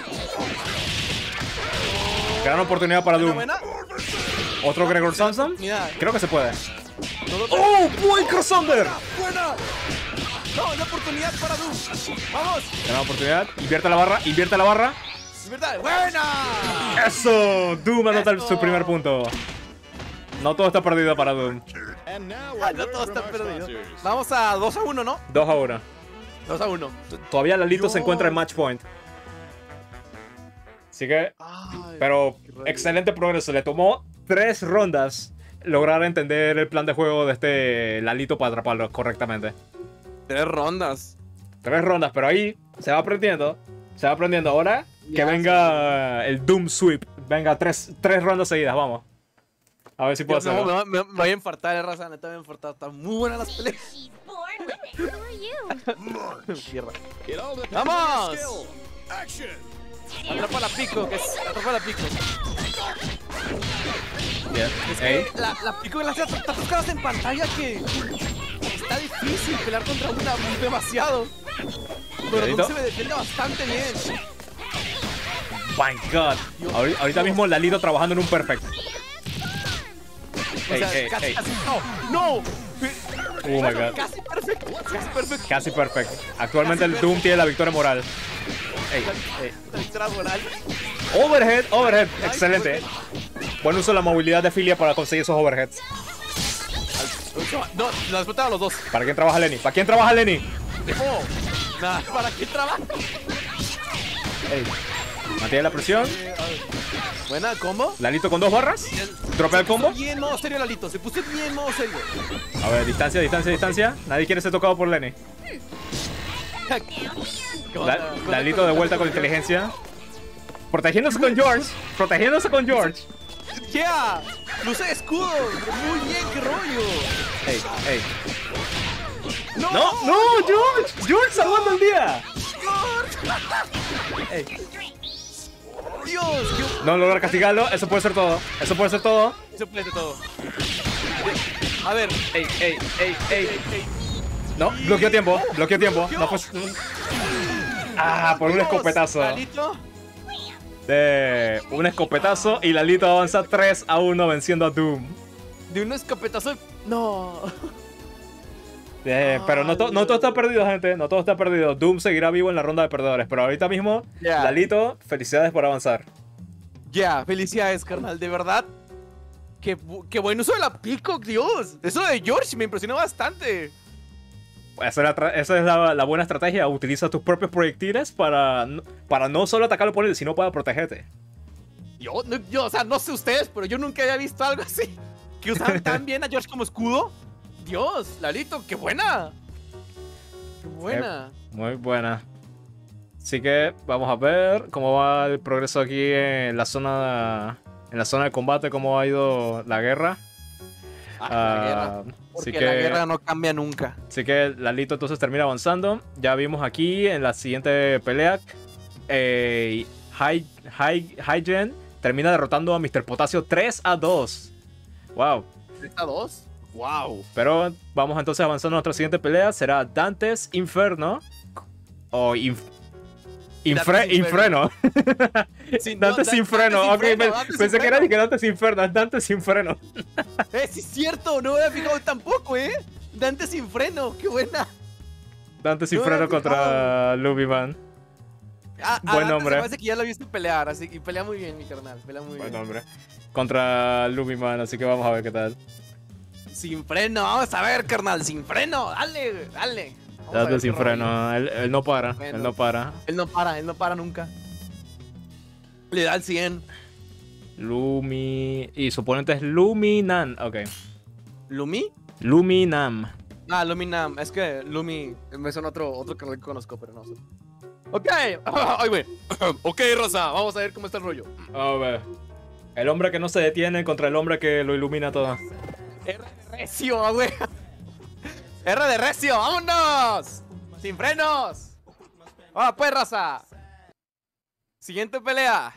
Gran oportunidad para Doom. Buena. Otro Gregor Samson. Mira. Creo que se puede. No ¡Oh! ¡Buen crossover! ¡Buena! ¡No! ¡Una oportunidad para Doom! ¡Vamos! Gran oportunidad. Invierte la barra. ¡Es verdad! ¡Buena! ¡Eso! Doom anota Eso. su primer punto. No todo está perdido para Doom. No todo está perdido. Vamos a 2-1, ¿no? 2-1. 2-1. Todavía Lalito se encuentra en match point. Así que, pero excelente progreso. Le tomó 3 rondas lograr entender el plan de juego de este Lalito para atraparlo correctamente. 3 rondas. 3 rondas, pero ahí se va aprendiendo. Ahora que venga el Doom Sweep. Venga, 3 rondas seguidas, vamos. A ver si puedo hacerlo. No, me voy a infartar, raza. Neta, me voy a infartar. Están muy buenas las peleas. She's born with it. Who are you? Mierda. ¡Vamos! Atrapa la pico, atrapa la pico. Bien. Es Ey. que la pico le hace tantas caras en pantalla que está difícil pelear contra una demasiado. Pero Cuidadito. Doom se me defiende bastante bien. My God. Ahorita mismo Lalito trabajando en un perfect. O sea, Ey, casi, ey. casi. ¡No! Oh my God. Casi perfecto. Casi perfecto. Casi perfect. Actualmente el Doom tiene la victoria moral. Ey, ey. La victoria moral. Overhead. Excelente. Buen uso de la movilidad de Filia para conseguir esos overheads. No, la explotaba a los dos. ¿Para quién trabaja Lenny? Oh, nada, ¿para qué trabaja? Ey. Mantiene la presión. Buena, combo. Lalito con 2 barras. Dropea el combo. Bien modo serio, Lalito. Se puso bien modo serio. A ver, distancia. Nadie quiere ser tocado por Lenny. Lalito de vuelta con inteligencia. Protegiéndose con George. ¡Yeah! ¡Luce escudo! ¡Muy bien, qué rollo! ¡Ey! ¡No, George! ¡George salvando el día! Ey. Dios, No logra castigarlo. Eso puede ser todo. Eso puede ser todo. se puede todo. A ver, Ey, ey, ey, ey. No, bloqueó tiempo. Bloqueó tiempo. No fue... por un Dios, escopetazo. Lalito. Un escopetazo y Lalito avanza 3-1 venciendo a Doom. De un escopetazo. No. Pero no todo está perdido, gente. No todo está perdido. Doom seguirá vivo en la ronda de perdedores. Pero ahorita mismo, Ya. Lalito, felicidades por avanzar. Ya, felicidades, carnal, de verdad. Qué buen uso de la Peacock, Dios. Eso de George me impresionó bastante. Esa es la buena estrategia. Utiliza tus propios proyectiles para no solo atacar al oponente, sino para protegerte. O sea, no sé ustedes, pero yo nunca había visto algo así. Que usaban tan bien a George como escudo. Dios, Lalito, qué buena. Qué buena. Muy buena. Así que vamos a ver cómo va el progreso aquí en la zona de combate, cómo ha ido la guerra. La guerra. Así Porque la guerra no cambia nunca. Así que Lalito entonces termina avanzando. Ya vimos aquí en la siguiente pelea. Hygen termina derrotando a Mr. Potasio 3-2. Wow. ¿3-2? Wow. Pero vamos entonces avanzando a nuestra siguiente pelea. Será Dante's Inferno. O Infreno. Sí, no, Dante's Inferno. Ok, Dante's pensé que era Inferno. Dante's Inferno. Es Dante's Inferno. Sí es cierto, no me había fijado tampoco, Dante sin freno, qué buena. Dante's No me Inferno había contra Lubiman. Buen Dante nombre. se parece que ya lo he visto pelear, así que pelea muy bien, mi carnal. Pelea muy Buen bien. nombre. Contra Lubiman, así que vamos a ver qué tal. Sin freno, vamos a ver, carnal, sin freno. Dale, dale. Vamos a ver Dante's qué rollo. Inferno. Él no para. Bueno. Él no para. Él no para nunca. Le da el 100. Lumi. Y su oponente es Luminan. Ok. ¿Lumi? Luminam. Luminam. Es que Lumi me suena otro canal que conozco, pero no sé. Ok. Ay, güey. Ok, Rosa, vamos a ver cómo está el rollo. A ver. El hombre que no se detiene contra el hombre que lo ilumina todo. R de recio, güey. R de recio, vámonos. Sin frenos. Ahora pues, raza. Siguiente pelea.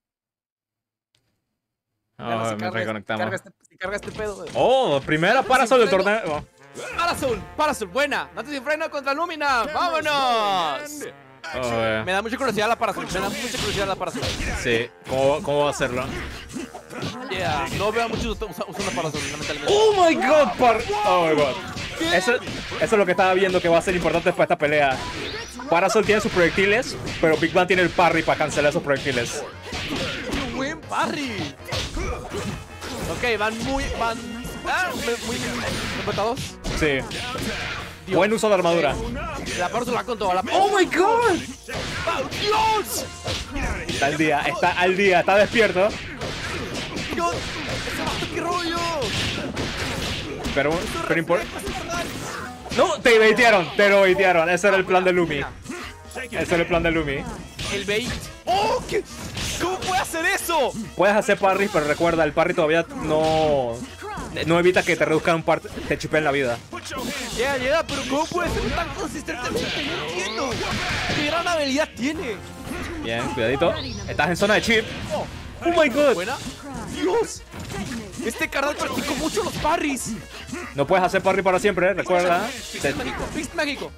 Ah, me reconectamos. Si carga este pedo, güey. Oh, primera parasol del torneo. Oh. Parasol, buena. Dante sin freno contra Lumina. ¡Vámonos! Me da mucha curiosidad la Parasol. Sí, ¿cómo va a hacerlo? Yeah, no veo a muchos usando Parasol, lamentablemente. Oh my god, oh my god. Eso es lo que estaba viendo que va a ser importante para esta pelea. Parasol tiene sus proyectiles, pero Big Bang tiene el parry para cancelar esos proyectiles. ¡Qué buen parry! Ok, van muy empatados. Sí. Buen uso de armadura. La Parasol va con todo. Oh my god. ¡Oh, Dios! Está al día, está despierto. ¡Dios! ¡Qué rollo! Pero no, te baitearon. Ese era el plan de Lumi. El bait. ¡Oh! ¿Cómo puede hacer eso? Puedes hacer parry, pero recuerda, el parry todavía no evita que te reduzcan te chipeen la vida. Ya, pero ¿cómo puede ser tan consistentemente? No entiendo. ¿Qué gran habilidad tiene? Bien, cuidadito. Estás en zona de chip. Oh my god. ¿Buena? ¡Dios! Este carnal practicó mucho los parries. No puedes hacer parry para siempre, recuerda. Fist mágico.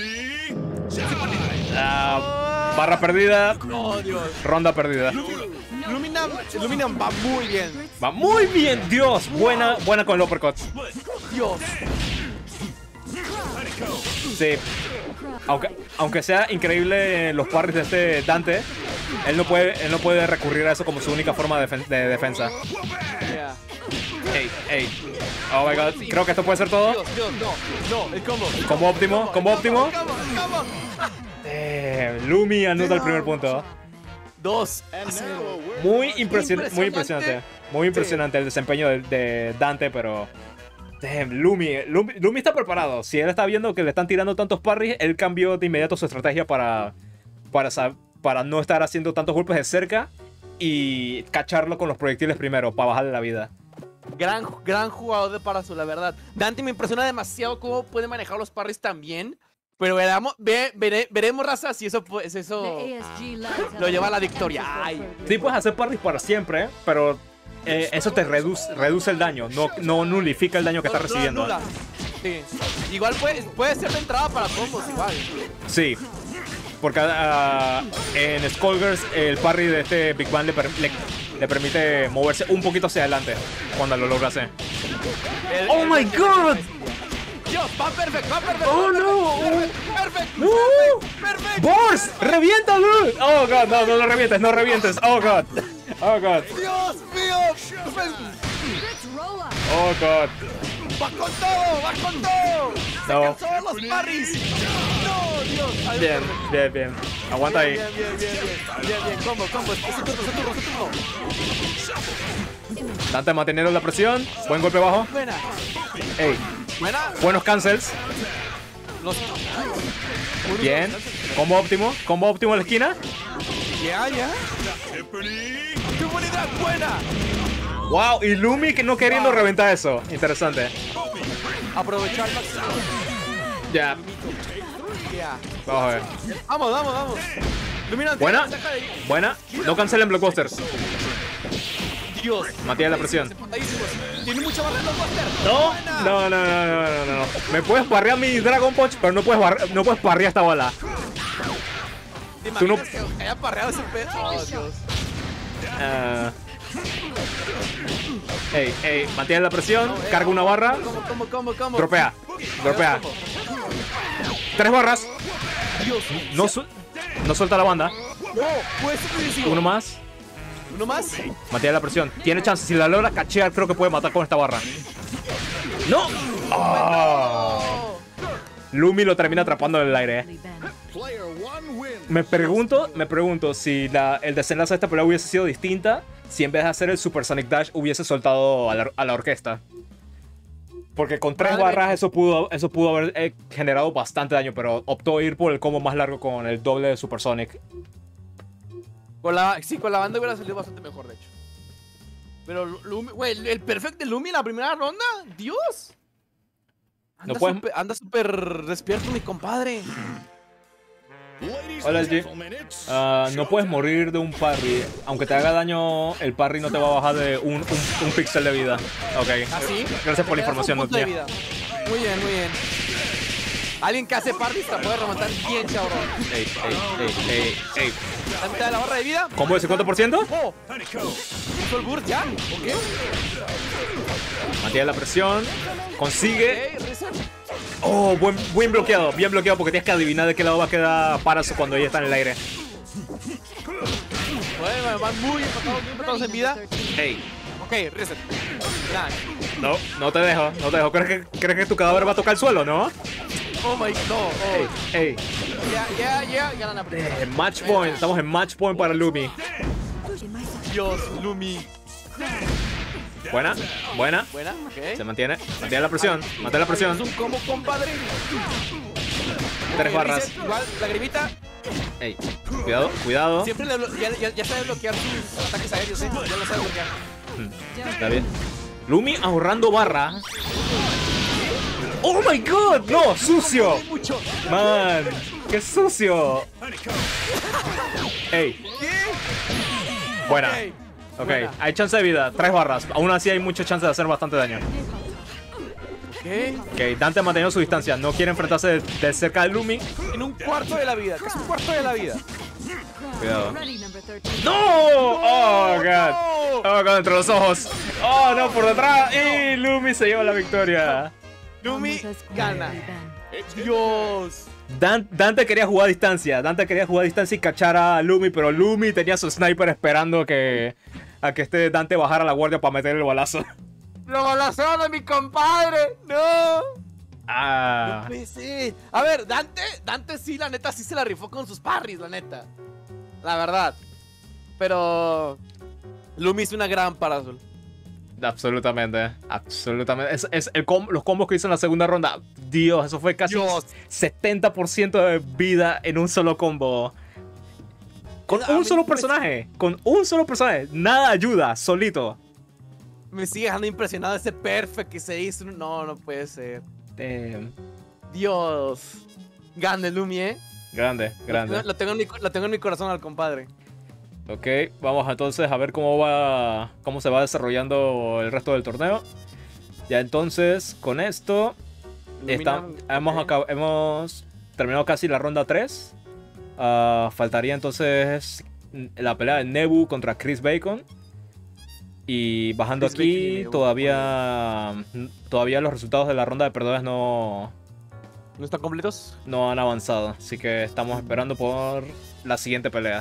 Barra perdida. Oh, Dios. Ronda perdida. Luminam va muy bien. Va muy bien, Dios. Buena con el uppercut. Dios. Sí. Aunque sea increíble los parries de este Dante, él no puede recurrir a eso como su única forma de defensa. Yeah. Ey. Oh my god. Creo que esto puede ser todo. Dios, no, el combo. Combo óptimo. Combo. Lumi anota el primer punto. 2-0. Muy impresionante el desempeño de Dante, pero damn, Lumi está preparado. Si él está viendo que le están tirando tantos parries, él cambió de inmediato su estrategia para no estar haciendo tantos golpes de cerca y cacharlo con los proyectiles primero para bajarle la vida. Gran jugador de Parasol, la verdad. Dante me impresiona demasiado cómo puede manejar los parries tan bien. Pero veremos, raza, si eso, lo lleva a la victoria. Ay. Sí, puedes hacer parries para siempre, pero eso te reduce el daño, no nulifica el daño que estás recibiendo. Anula. Sí. Igual puede ser de entrada para combos, igual. Sí, porque en Skullgirls el parry de este Big Bang le permite moverse un poquito hacia adelante cuando lo logra hacer. ¡Oh my god! Dios, va perfecto, va perfecto. ¡Oh no! Perfecto. Perfecto. ¡Bors! ¡Reviéntalo! ¡Oh god! No lo revientes, no revientes. ¡Oh god! ¡Oh god! Dios mío. ¡Oh god! Va con todo, va con todo. Se No. cansó de los parries. No, Dios. Ay, Bien, bien, bien. Aguanta ahí. Bien. Combo. Es su turno. Dante manteniendo la presión. Buen golpe bajo. Buena. Ey, Buena. buenos cancels. Los... Bien. Combo óptimo en la esquina. Ya. ¡Qué bonita! ¡Buena! Wow, y Lumi que no queriendo reventar eso. Interesante. Aprovechar el máximo. Ya, Ya. vamos a ver. Vamos. Luminante. Buena. Saca de ahí. Buena. No cancelen blockbusters. Dios. Mantiene la presión. Tiene mucha barra en los Buster. No. Buena. No. Me puedes parrear mi Dragon Punch, pero no puedes parrear esta bala. ¿Te Tú no- imaginas que haya parreado ese pedo? Oh, Dios. Ey, mantiene la presión. Carga una barra. ¿Cómo? Dropea. 3 barras. Dios. No suelta la banda. No, puede ser decisivo. Uno más. Mantiene la presión. Tiene chance. Si la logra cachear, creo que puede matar con esta barra. ¡No! Ah. Lumi lo termina atrapando en el aire. Me pregunto si el desenlace de esta pelea hubiese sido distinta si en vez de hacer el Super Sonic Dash hubiese soltado a la orquesta. Porque con 3 barras eso pudo haber generado bastante daño, pero optó ir por el combo más largo con el doble de Super Sonic. Con la banda hubiera salido bastante mejor, de hecho. Pero, Lumi, güey, el perfect de Lumi en la primera ronda, Dios. Anda súper despierto, mi compadre. Hola, LG. No puedes morir de un parry. Aunque te haga daño, el parry no te va a bajar de un píxel de vida. Ok. ¿Así? Gracias por la información, Punto de Nutnia. vida. Muy bien. Alguien que hace parries te puede rematar bien, cabrón. Ey. La mitad de la barra de vida. ¿Combo de 50%? ¡Oh! ¿Puso el burst ya? ¿Ok? Mantiene la presión. Consigue. Ok, reset. Oh, bien bloqueado porque tienes que adivinar de qué lado va a quedar Parasu cuando ella está en el aire. Bueno, van muy empatados en vida. Ey. Ok, reset. Nah. No te dejo. ¿Crees que tu cadáver va a tocar el suelo, no? Oh my god. Oh. Ey. Ya. Ganan la primera. Match point. Estamos en match point para Lumi. Dios, Lumi. Buena. Ok. Se mantiene la presión. Mantén la presión. Es un combo, compadre. 3 Ok, barras. reset, igual, lagrimita. Ey. Cuidado. Siempre ya sabe bloquear sus ataques aéreos, ¿eh? Ya lo sabe bloquear. Está bien. Lumi ahorrando barra. ¡Oh my god! ¡No! ¡Sucio! Mucho. ¡Man! ¡Qué sucio! ¡Ey! ¿Qué? Buena. Ok. Ok, Buena. hay chance de vida. 3 barras. Aún así hay mucha chance de hacer bastante daño. ¿Qué? Ok, Dante ha mantenido su distancia. No quiere enfrentarse de cerca de Lumi. En un cuarto de la vida. Casi un cuarto de la vida. Cuidado. ¡No! ¡Oh, God! ¡Oh, God! Entre los ojos. ¡Oh, no! Por detrás. Y Lumi se lleva la victoria. Lumi gana. Dios. Dante quería jugar a distancia. Y cachar a Lumi, pero Lumi tenía su sniper esperando a que este Dante bajara la guardia para meter el balazo. ¡Lo balacearon a mi compadre! ¡No! Ah. No puede ser. A ver, Dante sí, la neta, sí se la rifó con sus parries, la neta. La verdad. Pero Lumi hizo una gran Parasol. Absolutamente. Los combos que hizo en la segunda ronda. Dios, eso fue casi Dios. 70% de vida en un solo combo. Con un solo personaje. Nada ayuda, solito. Me sigue dejando impresionado ese perfect que se hizo. No puede ser. Damn. Dios. Grande Lumi, Grande, grande. Lo tengo en mi corazón al compadre. Ok, vamos entonces a ver cómo se va desarrollando el resto del torneo. Ya entonces, con esto, hemos terminado casi la ronda 3. Faltaría entonces la pelea de Nebu contra Chris Bacon. Y bajando Chris aquí, Bacon y todavía los resultados de la ronda de perdedores ¿No están completos? no han avanzado. Así que estamos esperando por la siguiente pelea.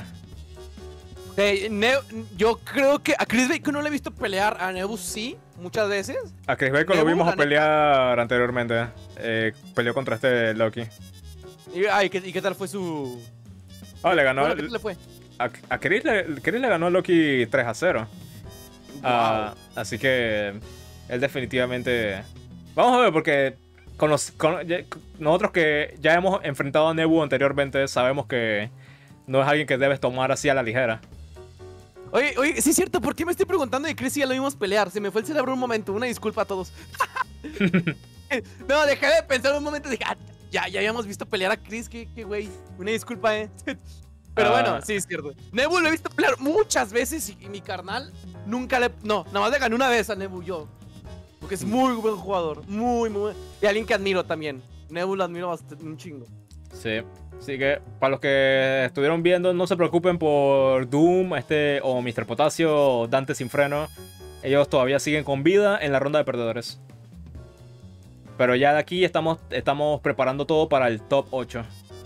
Yo creo que a Chris Bacon no le he visto pelear, a Nebu sí, muchas veces. A Chris Bacon lo vimos pelear anteriormente. Peleó contra este Loki. ¿Y qué tal fue su...? Le ganó. Bueno, ¿qué tal le fue? A Chris le ganó a Loki 3-0. Wow. Así que él definitivamente... Vamos a ver, porque nosotros que ya hemos enfrentado a Nebu anteriormente, sabemos que no es alguien que debes tomar así a la ligera. Oye, sí es cierto, ¿por qué me estoy preguntando de Chris si ya lo vimos pelear? Se me fue el cerebro un momento, una disculpa a todos. No, dejé de pensar un momento, dije, ya habíamos visto pelear a Chris, qué güey, una disculpa, Pero bueno, sí es cierto. Nebu lo he visto pelear muchas veces y mi carnal nunca no, nada más le gané una vez a Nebu yo. Porque es muy buen jugador, muy. Y alguien que admiro también. Nebu lo admiro bastante, un chingo. Sí. Así que para los que estuvieron viendo, no se preocupen por Doom, o Mr. Potasio o Dante Sin Freno. Ellos todavía siguen con vida en la ronda de perdedores. Pero ya de aquí estamos preparando todo para el top 8.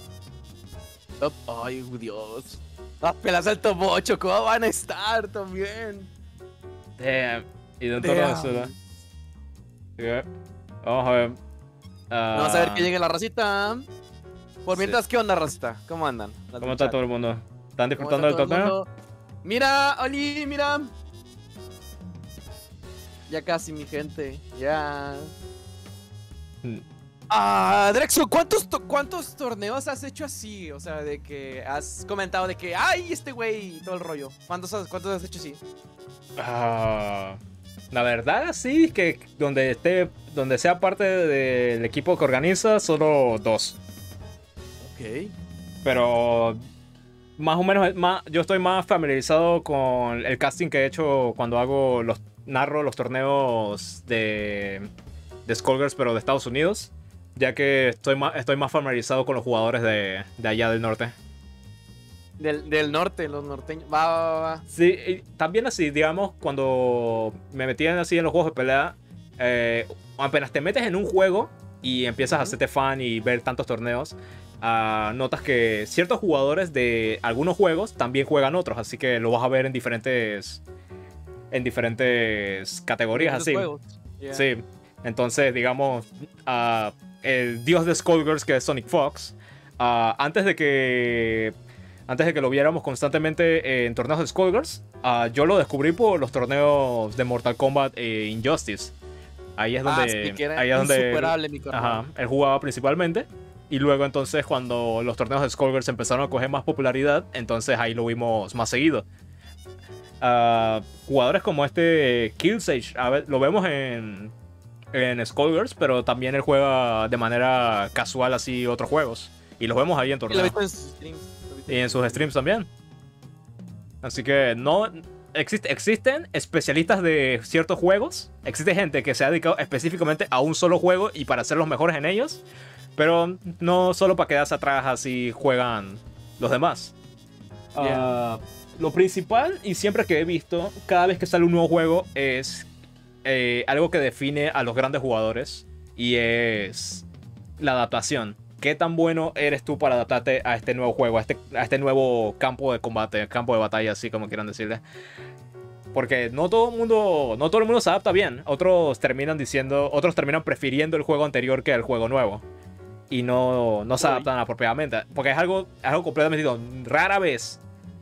Ay, Dios. Las pelas del top 8, ¿cómo van a estar también? Damn. Y dentro de eso, ¿no? Sí, vamos a ver. Vamos a ver que llegue la racita. Por mientras, ¿qué onda, racita? ¿Cómo andan? ¿Cómo está todo el mundo? ¿Están disfrutando del torneo? Mira, Oli, mira. Ya casi, mi gente. Ya. Drexo, ¿cuántos torneos has hecho así? O sea, de que has comentado de que ¡ay, este güey! Y todo el rollo. ¿Cuántos has hecho así? La verdad, sí, que donde sea parte del equipo que organiza, solo 2. Ok. Pero más o menos, yo estoy más familiarizado con el casting que he hecho cuando narro los torneos de Skullgirls, pero de Estados Unidos. Ya que estoy más familiarizado con los jugadores de allá del norte. Del norte, los norteños. Va. Sí, y también así, digamos, cuando me metían así en los juegos de pelea, apenas te metes en un juego y empiezas a hacerte fan y ver tantos torneos, notas que ciertos jugadores de algunos juegos también juegan otros, así que lo vas a ver en diferentes categorías así. Yeah. Sí, entonces, digamos, el dios de Skullgirls, que es Sonic Fox, antes de que lo viéramos constantemente en torneos de Skullgirls, yo lo descubrí por los torneos de Mortal Kombat e Injustice. Ahí es donde, sí, ahí es donde insuperable, mi carnal. Él jugaba principalmente. Y luego entonces cuando los torneos de Skullgirls empezaron a coger más popularidad, entonces ahí lo vimos más seguido. Jugadores como Killsage, a ver, lo vemos en Skullgirls, pero también él juega de manera casual así otros juegos. Y los vemos ahí en torneos. Y lo he visto en sus streams. Y en sus streams también. Así que no... Existen especialistas de ciertos juegos. Existe gente que se ha dedicado específicamente a un solo juego y para ser los mejores en ellos. Pero no solo para quedarse atrás así juegan los demás. Yeah. Lo principal y siempre que he visto, cada vez que sale un nuevo juego, es algo que define a los grandes jugadores. Y es la adaptación. ¿Qué tan bueno eres tú para adaptarte a este nuevo juego, a este nuevo campo de combate, campo de batalla, así como quieran decirle? Porque no todo el mundo se adapta bien. Otros terminan prefiriendo el juego anterior que el juego nuevo. Y no se adaptan apropiadamente. Porque es algo completamente distinto. Rara vez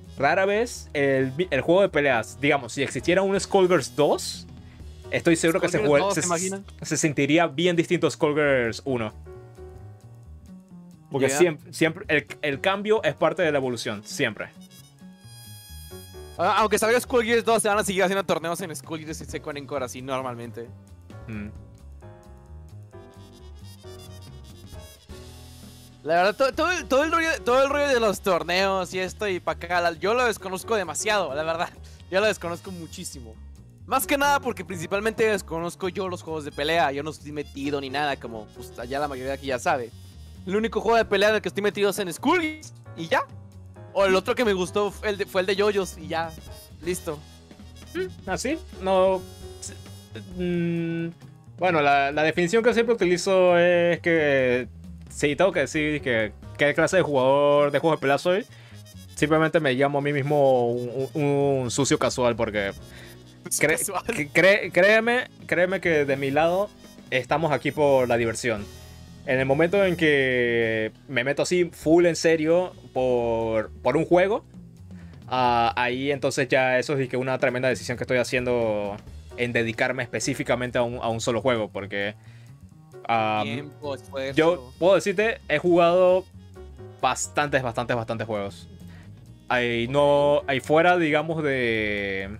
el juego de peleas, digamos, si existiera un Skullgirls 2, estoy seguro que se sentiría bien distinto a Skullgirls 1. Porque siempre el cambio es parte de la evolución, siempre. Aunque salga Skullgirls 2, se van a seguir haciendo torneos en Skullgirls y Second Encore así normalmente. La verdad, todo el rollo de los torneos y esto y para acá, yo lo desconozco demasiado, la verdad. Yo lo desconozco muchísimo. Más que nada porque principalmente desconozco yo los juegos de pelea. Yo no estoy metido ni nada, como pues, ya la mayoría aquí ya sabe. El único juego de pelea en el que estoy metido es en Skullgirls y ya. O el otro que me gustó fue el de JoJo's y ya. Listo. ¿Así? No. Bueno, la definición que siempre utilizo es que si tengo que decir que qué clase de jugador de juegos de pelea soy, simplemente me llamo a mí mismo un sucio casual porque créeme que de mi lado estamos aquí por la diversión. En el momento en que me meto así full en serio por un juego, ahí entonces ya eso es que una tremenda decisión que estoy haciendo en dedicarme específicamente a un solo juego, porque yo puedo decirte, he jugado bastantes juegos. Ahí fuera, digamos, de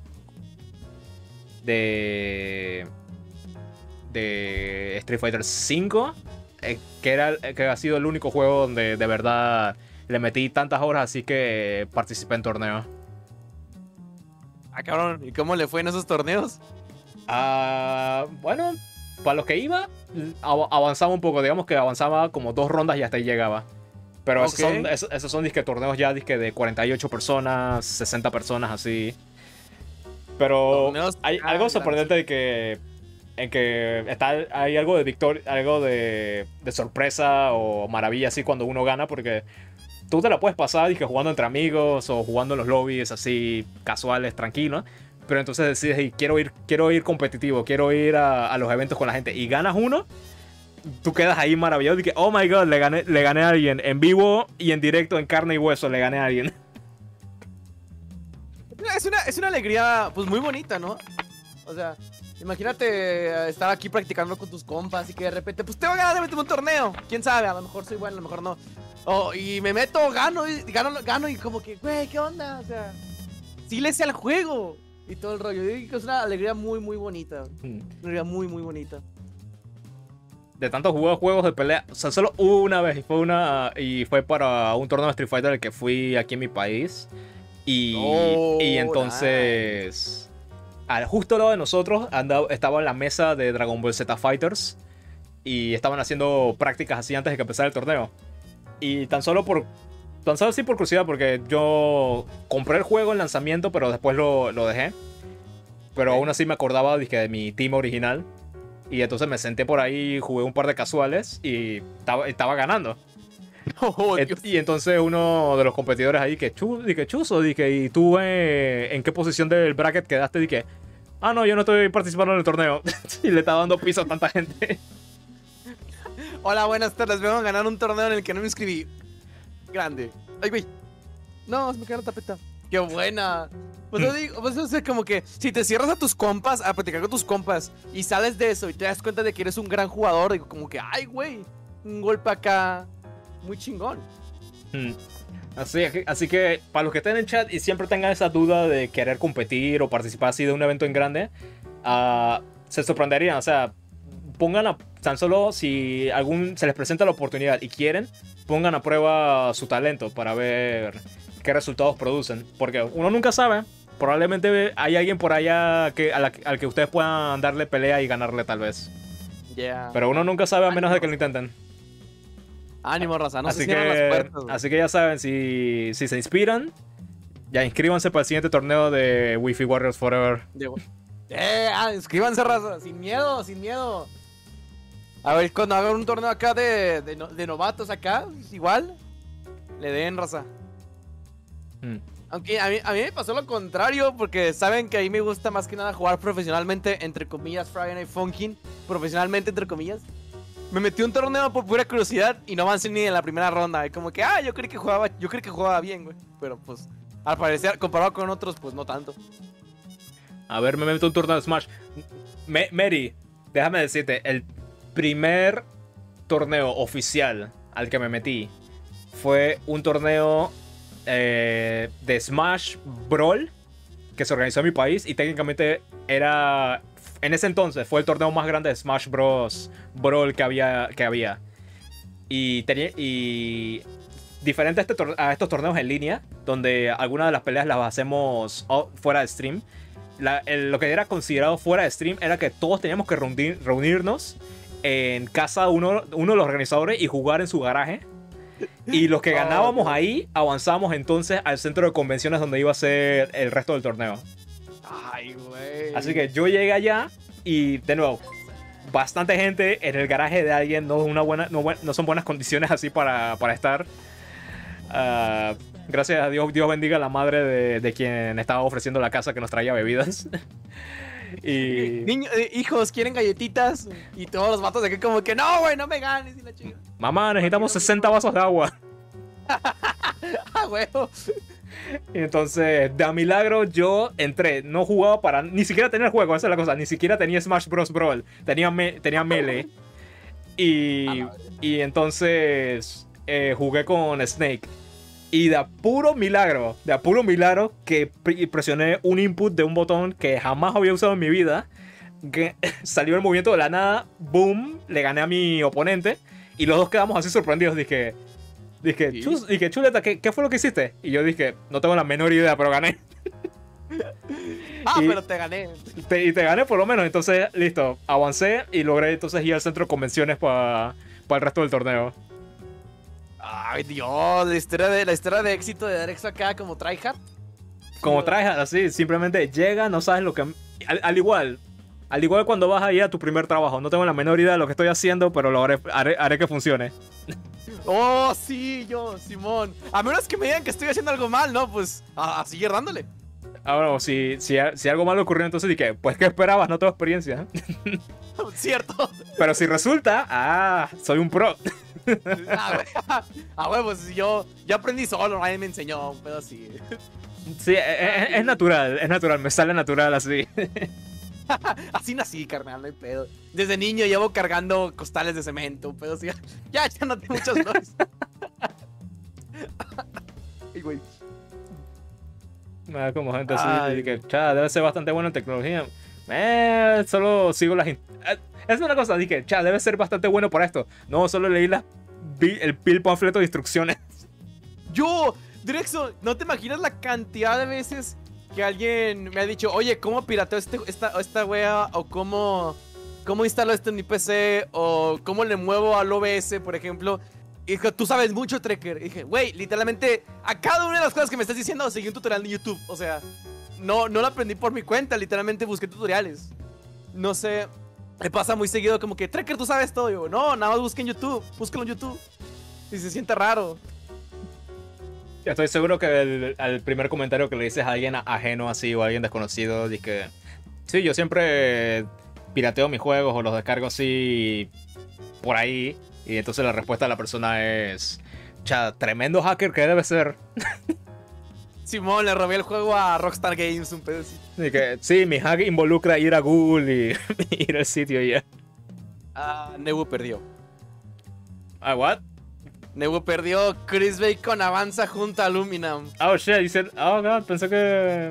Street Fighter V, que ha sido el único juego donde de verdad le metí tantas horas, así que participé en torneos. Ah, cabrón, ¿y cómo le fue en esos torneos? Bueno, para los que iba, avanzaba un poco, digamos que avanzaba como 2 rondas y hasta ahí llegaba. Pero esos son disque torneos ya disque de 48 personas, 60 personas, así. Pero hay algo sorprendente de que hay algo de victoria, algo de sorpresa o maravilla así cuando uno gana, porque tú te la puedes pasar disque jugando entre amigos o jugando en los lobbies así casuales, tranquilos. Pero entonces decides, hey, quiero ir competitivo, quiero ir a los eventos con la gente y ganas uno. Tú quedas ahí maravillado y que, oh my god, le gané a alguien. En vivo y en directo, en carne y hueso, le gané a alguien. Es una alegría, pues, muy bonita, ¿no? O sea, imagínate estar aquí practicando con tus compas y que de repente, pues, te voy a ganar de meterme un torneo. ¿Quién sabe? A lo mejor soy bueno, a lo mejor no. Y me meto, gano y como que, güey, ¿qué onda? O sea, sí le sé al juego y todo el rollo. Yo digo que es una alegría muy, muy bonita. Una alegría muy, muy bonita. De tantos juegos de pelea, o sea, solo una vez y fue para un torneo de Street Fighter al que fui aquí en mi país. Y entonces, justo al lado de nosotros estaba en la mesa de Dragon Ball Z Fighters y estaban haciendo prácticas así antes de que empezara el torneo. Y tan solo así por curiosidad, porque yo compré el juego en lanzamiento, pero después lo dejé. Pero aún así me acordaba de mi team original. Y entonces me senté por ahí, jugué un par de casuales y estaba ganando. Y entonces uno de los competidores ahí, chuzo, ¿y tú en qué posición del bracket quedaste? Dije, no, yo no estoy participando en el torneo. Y le estaba dando piso a tanta gente. Hola, buenas tardes, vengo a ganar un torneo en el que no me inscribí. Grande. Ay, güey. No, se me quedó la tapeta. Qué buena. Pues yo digo, pues es como que si te cierras a tus compas, a platicar con tus compas y sales de eso y te das cuenta de que eres un gran jugador, digo como que, ay, güey, un golpe acá muy chingón. Así que para los que estén en el chat y siempre tengan esa duda de querer competir o participar así de un evento en grande, se sorprenderían. O sea, tan solo si se les presenta la oportunidad y quieren, pongan a prueba su talento para ver qué resultados producen. Porque uno nunca sabe. Probablemente hay alguien por allá al que ustedes puedan darle pelea y ganarle tal vez. Yeah. Pero uno nunca sabe a menos de que lo intenten. Ánimo, raza, no se cierran las puertas. Así que ya saben, si se inspiran, ya inscríbanse para el siguiente torneo de Wi-Fi Warriors Forever. Inscríbanse, raza, sin miedo. A ver, cuando hagan un torneo acá de novatos acá, igual, le den, raza. Aunque a mí me pasó lo contrario, porque saben que a mí me gusta más que nada jugar profesionalmente, entre comillas, Friday Night Funkin', profesionalmente, entre comillas. Me metí un torneo por pura curiosidad y no avancé ni en la primera ronda. Y como que, yo creí que jugaba bien, güey. Pero pues, al parecer, comparado con otros, pues no tanto. A ver, me meto un torneo de Smash. Mary, déjame decirte, el primer torneo oficial al que me metí fue un torneo de Smash Brawl que se organizó en mi país y técnicamente era, en ese entonces fue el torneo más grande de Smash Bros. Brawl que había. y diferente a estos torneos en línea, donde algunas de las peleas las hacemos fuera de stream. Lo que era considerado fuera de stream era que todos teníamos que reunirnos en casa de uno de los organizadores y jugar en su garaje. Y los que ganábamos ahí, avanzamos entonces al centro de convenciones donde iba a ser el resto del torneo. Ay, güey. Así que yo llegué allá y, de nuevo, bastante gente en el garaje de alguien. No son buenas condiciones así para estar. Gracias a Dios, Dios bendiga a la madre de quien estaba ofreciendo la casa que nos traía bebidas. Y... hijos, ¿quieren galletitas? Y todos los vatos de aquí como que no, güey, no me ganes. Y la chica. Mamá, necesitamos 60 vasos de agua. Ah, huevo. Y entonces, de a milagro, yo entré. No jugaba ni siquiera tenía el juego, esa es la cosa. Ni siquiera tenía Smash Bros. Brawl. Tenía Melee. Y entonces jugué con Snake. Y de a puro milagro que presioné un input de un botón que jamás había usado en mi vida, que salió el movimiento de la nada, boom, le gané a mi oponente y los dos quedamos así sorprendidos. Dije, Chuleta, ¿qué fue lo que hiciste? Y yo dije, no tengo la menor idea, pero gané. Pero te gané. Y te gané por lo menos, entonces listo, avancé y logré entonces ir al centro de convenciones para el resto del torneo. Ay, Dios, la historia de éxito de Darexo acá como tryhard. Como tryhard, así, simplemente llega, no sabes lo que... Al igual cuando vas a ir a tu primer trabajo, no tengo la menor idea de lo que estoy haciendo, pero lo haré que funcione. Oh, sí, Simón. A menos que me digan que estoy haciendo algo mal, ¿no? Pues a seguir dándole. Bueno, si algo malo ocurrió, entonces dije, pues ¿qué esperabas? No tengo experiencia. Cierto. Pero si resulta, soy un pro. Pues yo aprendí solo, nadie me enseñó, un pedo así. Sí, es natural, me sale natural así. Así nací, carnal, no hay pedo. Desde niño llevo cargando costales de cemento, un pedo así. Ya no tengo muchos flores. Ay, güey. Como gente así, que debe ser bastante bueno en tecnología. Solo sigo es una cosa, dije, debe ser bastante bueno para esto. No, solo leí el panfleto de instrucciones. Drexo, ¿no te imaginas la cantidad de veces que alguien me ha dicho, oye, ¿cómo pirateo esta wea? O ¿cómo instalo esto en mi PC? O ¿cómo le muevo al OBS, por ejemplo? Y dije, tú sabes mucho, Trekker. Y dije, güey, literalmente, a cada una de las cosas que me estás diciendo, seguí un tutorial de YouTube. O sea, no lo aprendí por mi cuenta, literalmente busqué tutoriales. No sé, me pasa muy seguido como que, Trekker, tú sabes todo. Y yo, no, nada más busqué en YouTube, búscalo en YouTube. Y se siente raro. Estoy seguro que al primer comentario que le dices a alguien ajeno así o a alguien desconocido, dices que sí, yo siempre pirateo mis juegos o los descargo así por ahí. Y entonces la respuesta de la persona es, tremendo hacker que debe ser. Simón, le robé el juego a Rockstar Games, un pedacito. Sí, mi hack involucra ir a Google y ir al sitio y ya. Nebu perdió. ¿What? Nebu perdió. Chris Bacon avanza junto a Luminam. Oh shit, dice, god, pensé que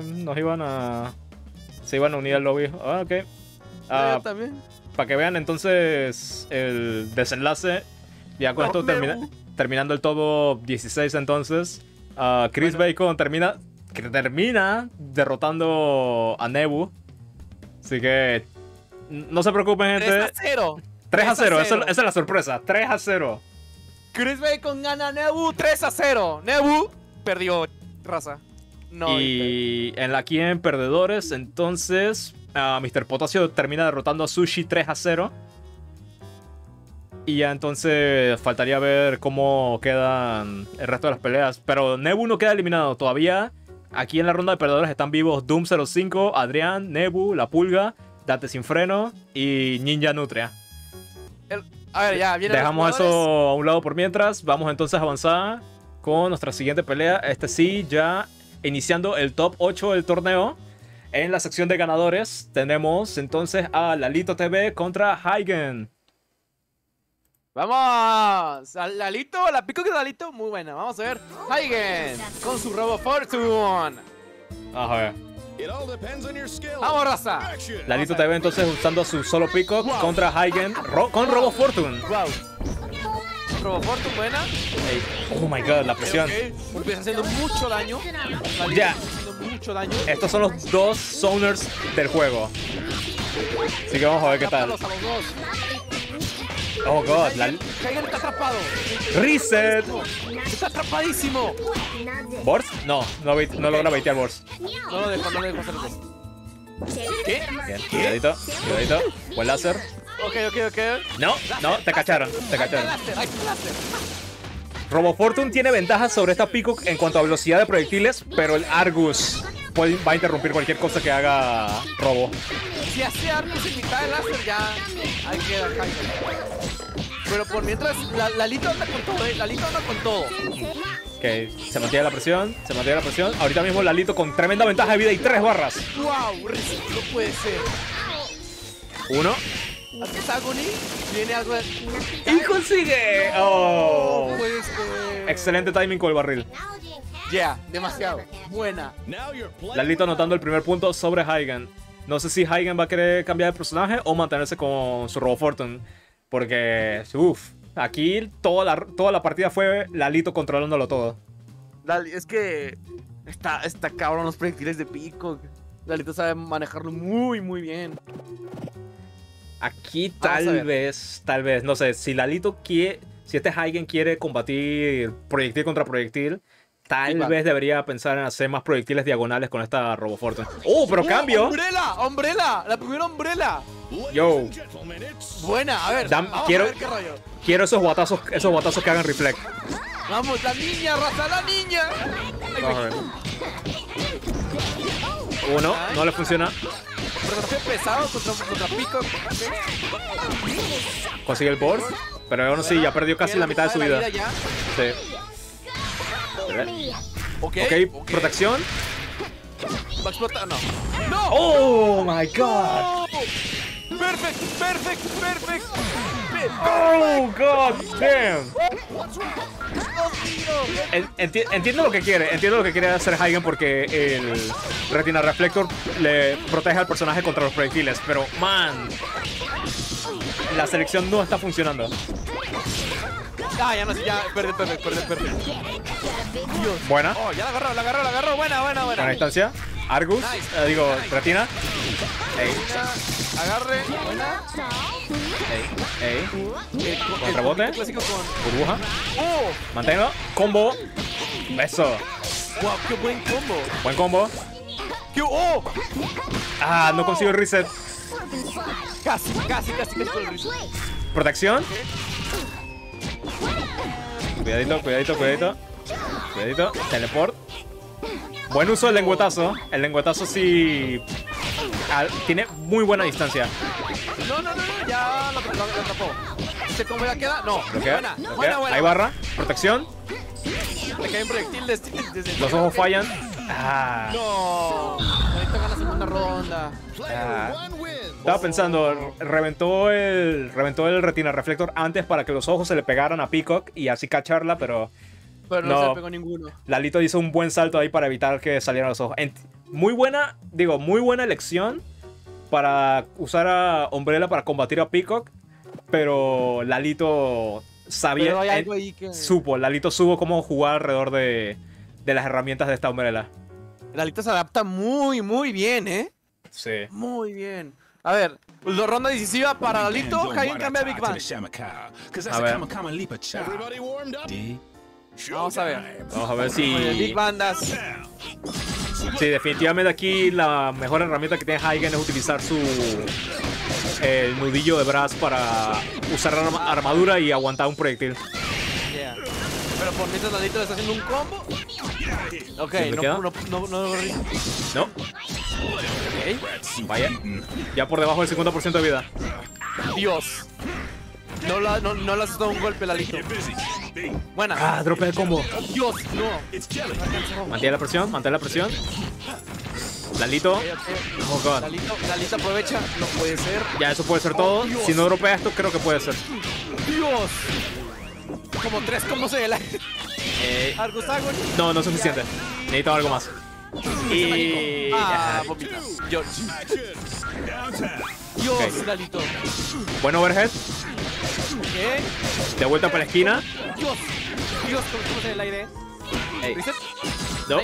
se iban a unir al lobby. Ok. Yo también. Para que vean entonces el desenlace. Ya con esto terminando el top 16 entonces. Chris Bacon termina derrotando a Nebu. Así que no se preocupen, gente. 3-0. 3-0, esa es la sorpresa. 3-0. Chris Bacon gana a Nebu 3-0. Nebu perdió, raza. No. Y aquí en perdedores, entonces, Mr. Potasio termina derrotando a Sushi 3-0. Y ya entonces faltaría ver cómo quedan el resto de las peleas. Pero Nebu no queda eliminado todavía. Aquí en la ronda de perdedores están vivos Doom05, Adrián, Nebu, La Pulga, Date Sin Freno y Ninja Nutria. A ver, ya, vienen. Dejamos eso a un lado por mientras. Vamos entonces a avanzar con nuestra siguiente pelea. Sí, ya iniciando el top 8 del torneo. En la sección de ganadores tenemos entonces a Lalito TV contra Heigen. Vamos, a Lalito, la pico que Lalito, muy buena. Vamos a ver, Heigen con su Robo Fortune. A ver. Vamos, raza. Lalito TV entonces usando su solo Peacock contra Heigen con Robo Fortune. Wow. Robofortune, buena. Ey. Oh my god, la presión. Ok, empieza haciendo mucho daño. Ya. Haciendo mucho daño. Estos son los dos zoners del juego. Así que vamos a ver qué tal. Tápalos a los dos. Oh god, Heigen está atrapado. Reset. Está atrapadísimo. ¿Borst? No logra baitear Borst. No lo dejo hacer eso. ¿Qué? Bien, cuidadito. Buen láser. Ok. No, te cacharon. Ahí está el láser. Robofortune tiene ventajas sobre esta Peacock en cuanto a velocidad de proyectiles, pero el Argus va a interrumpir cualquier cosa que haga Robo. Si hace Argus en mitad del láser, ya ahí queda Heigen. Pero por mientras, Lalito anda con todo, Lalito anda con todo. Ok, se mantiene la presión. Ahorita mismo Lalito con tremenda ventaja de vida y 3 barras. ¡Wow! No puede ser. 1. Antes Agony, viene algo de... ¡Y consigue! ¡Oh! No puede ser. Excelente timing con el barril. Yeah, demasiado. Buena. Lalito anotando el primer punto sobre Heigen. No sé si Heigen va a querer cambiar de personaje o mantenerse con su Robofortune. Porque, aquí toda la partida fue Lalito controlándolo todo. Es que está cabrón los proyectiles de Peacock. Lalito sabe manejarlo muy, muy bien. Aquí tal vez, no sé, si Lalito quiere, si este Heigen quiere combatir proyectil contra proyectil, tal vez debería pensar en hacer más proyectiles diagonales con esta Robofortune. ¡Oh, pero cambio! ¡Umbrella! ¡La primera Umbrella! Yo. Buena, a ver, vamos a ver qué rollo. Quiero esos guatazos que hagan reflect. Vamos, la niña, raza, la niña. Vamos a ver. 1, no le funciona. Pero pesado contra Peacock. Consigue el board, pero aún así ya perdió casi la mitad de su vida. Sí. Ok, protección. Va a explotar, no. Oh my god. Perfect. Oh god damn. Entiendo lo que quiere hacer Heigen porque el Retina Reflector le protege al personaje contra los proyectiles, pero man, la selección no está funcionando. Ya perfecto. Dios. Buena. Oh, ya la agarró. Buena. Distancia. Argus, Nice. Retina. Agarre. Buena. Con rebote. Clásico con... Burbuja. ¡Oh! Manténlo. Combo. Eso. ¡Wow! ¡Qué buen combo! Buen combo. ¡Oh! Ah, no consigo el reset. Casi con el reset. Protección. Cuidadito. Teleport. Buen uso del lengüetazo. El lengüetazo sí tiene muy buena distancia. No, ya lo atrapó. ¿Este combo ya queda? No. Buena. Ahí barra. Protección. Le cae un proyectil desde Los ojos fallan. No. Ahorita gana la segunda ronda. Estaba pensando, reventó el Retina Reflector antes para que los ojos se le pegaran a Peacock y así cacharla, pero no se le pegó ninguno. Lalito hizo un buen salto ahí para evitar que salieran los ojos. Muy buena elección para usar a Umbrella para combatir a Peacock, pero Lalito sabía, pero hay algo ahí que... Lalito supo cómo jugar alrededor de las herramientas de esta Umbrella. Lalito se adapta muy, muy bien, ¿eh? Sí. Muy bien. A ver, la ronda decisiva para Lalito. Heigen cambia a Big Bang. A ver. Vamos a ver si... Big Bandas. Sí, definitivamente aquí la mejor herramienta que tiene Heigen es utilizar el nudillo de Brass para usar armadura y aguantar un proyectil. Yeah. Pero por mientras Lalito le está haciendo un combo. Ok, no. Okay. Vaya. Ya por debajo del 50% de vida. Dios. No le has dado un golpe, Lalito. Buena. Dropea el combo. Dios, no. Mantén la presión. Lalito. Oh god. Lalito aprovecha. No puede ser. Ya, eso puede ser todo. Si no dropea esto, creo que puede ser. Dios. Como 3 combos en el aire. Argus Agony. No es suficiente. Necesito algo más. Y... bombita. Dios, Okay. Lalito. Buen overhead. Ok. De vuelta para la esquina. Dios, ¿cómo estamos en el aire? Ey. ¿Reset? No.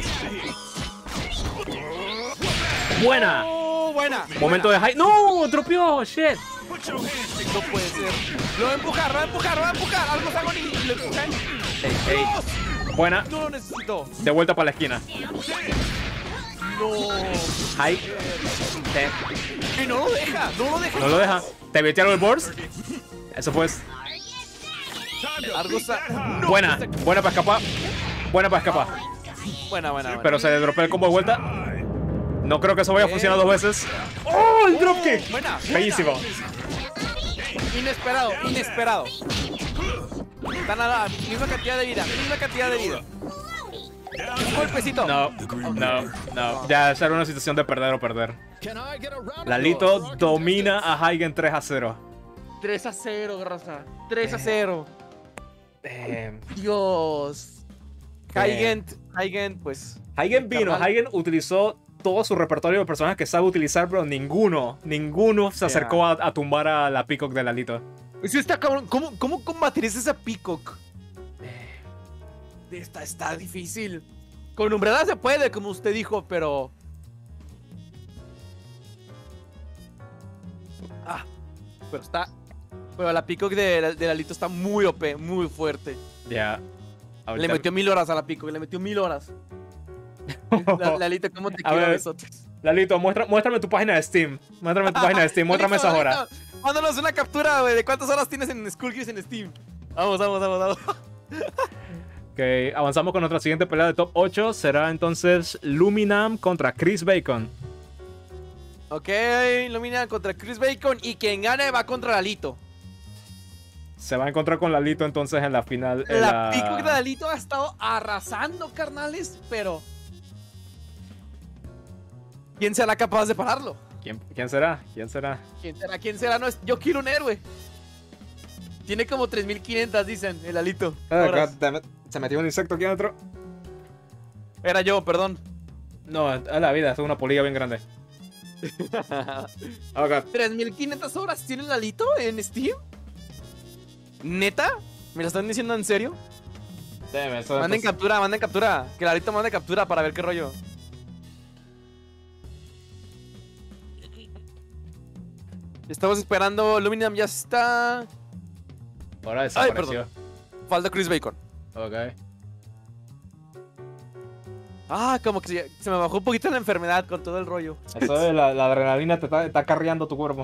Buena. Oh, buena. Momento de high. ¡No! ¡Dropeó! ¡Shit! No puede ser. Lo va a empujar. Algo está con y lo empujan. Ey. Buena. No lo necesito. De vuelta para la esquina. No. High. Y no lo deja. No lo deja. ¿Te metieron el burst? Eso fue. Algo está... No, Buena. está- Buena para escapar. Buena para escapar. Buena. Pero se le dropea el combo de vuelta. No creo que eso vaya a funcionar 2 veces. ¡Oh! El dropkick. Buena. Bellísimo. Inesperado. Están a la misma cantidad de vida. Un golpecito. No. Ya esa era una situación de perder o perder. Lalito domina a Heigen 3-0. 3-0, raza. 3-0. Damn. Dios. Heigen, pues. Heigen vino, Carnal. Heigen utilizó todo su repertorio de personajes que sabe utilizar, pero ninguno se acercó a tumbar a la Peacock de Lalito. Sí, está cabrón. ¿Cómo combatirías esa Peacock? Está difícil. Con Umbrella se puede, como usted dijo, pero... Pero la Peacock de Lalito está muy OP, muy fuerte. Ya. Le metió 1000 horas a la Peacock, le metió 1000 horas. Lalito, ¿cómo te A quiero, ver. besotes? Lalito, muéstrame tu página de Steam. Muéstrame Lalito, esas horas. Lalito, mándanos una captura, güey, de cuántas horas tienes en Skullgirls en Steam. Vamos. Ok, avanzamos con nuestra siguiente pelea de top 8. Será entonces Luminam contra Chris Bacon. Ok, Lumina contra Chris Bacon y quien gane va contra Lalito. Se va a encontrar con Lalito entonces en la final. La Peacock de Lalito ha estado arrasando, carnales, pero... ¿quién será capaz de pararlo? ¿Quién será? ¿Quién será? No, yo quiero un héroe. Tiene como 3500, dicen, el Lalito. Horas. Se metió un insecto aquí adentro. Era yo, perdón. No, es la vida, es una polilla bien grande. Ok. 3500 horas tiene el Lalito en Steam. ¿Neta? ¿Me lo están diciendo en serio? Manden captura. Que Lalito mande captura para ver qué rollo. Estamos esperando. Luminam ya está. Ahora desapareció. Falta Chris Bacon. Ok. Como que se me bajó un poquito la enfermedad con todo el rollo. Eso de la adrenalina te está carreando tu cuerpo.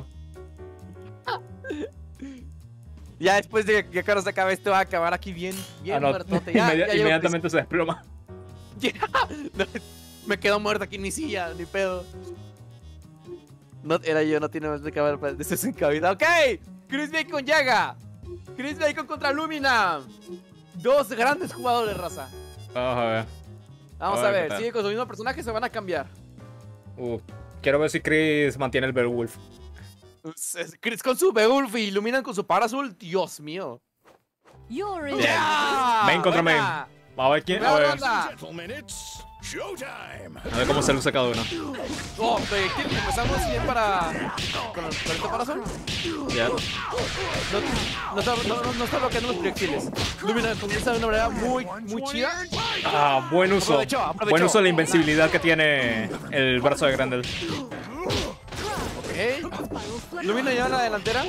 Ya después de que Carlos se acabe esto va a acabar aquí bien muertote. Ya llevo Inmediatamente se desploma. No, me quedo muerto aquí en mi silla, ni pedo. No, era yo, no tiene más de acabar de desencabido. ¡Ok! Chris Bacon llega. Chris Bacon contra Lumina. Dos grandes jugadores, raza. Vamos a ver. Vamos A a ver, ¿qué ver, tal? sigue con su mismo personaje, se van a cambiar. Quiero ver si Chris mantiene el Beowulf. Chris con su Beowulf y Luminan con su par azul. Dios mío. You're in. ¡Ya! Main contra main. Buena. Vamos a ver quién. Buena ronda. A ver cómo se luce cada uno. Oh, empezamos bien con el par azul. Ya. No está bloqueando los proyectiles. Lumina comienza de una manera muy chida. Buen uso. Aprovechó. Buen uso de la invencibilidad que tiene el brazo de Grendel. Ok. Lumina ya en la delantera.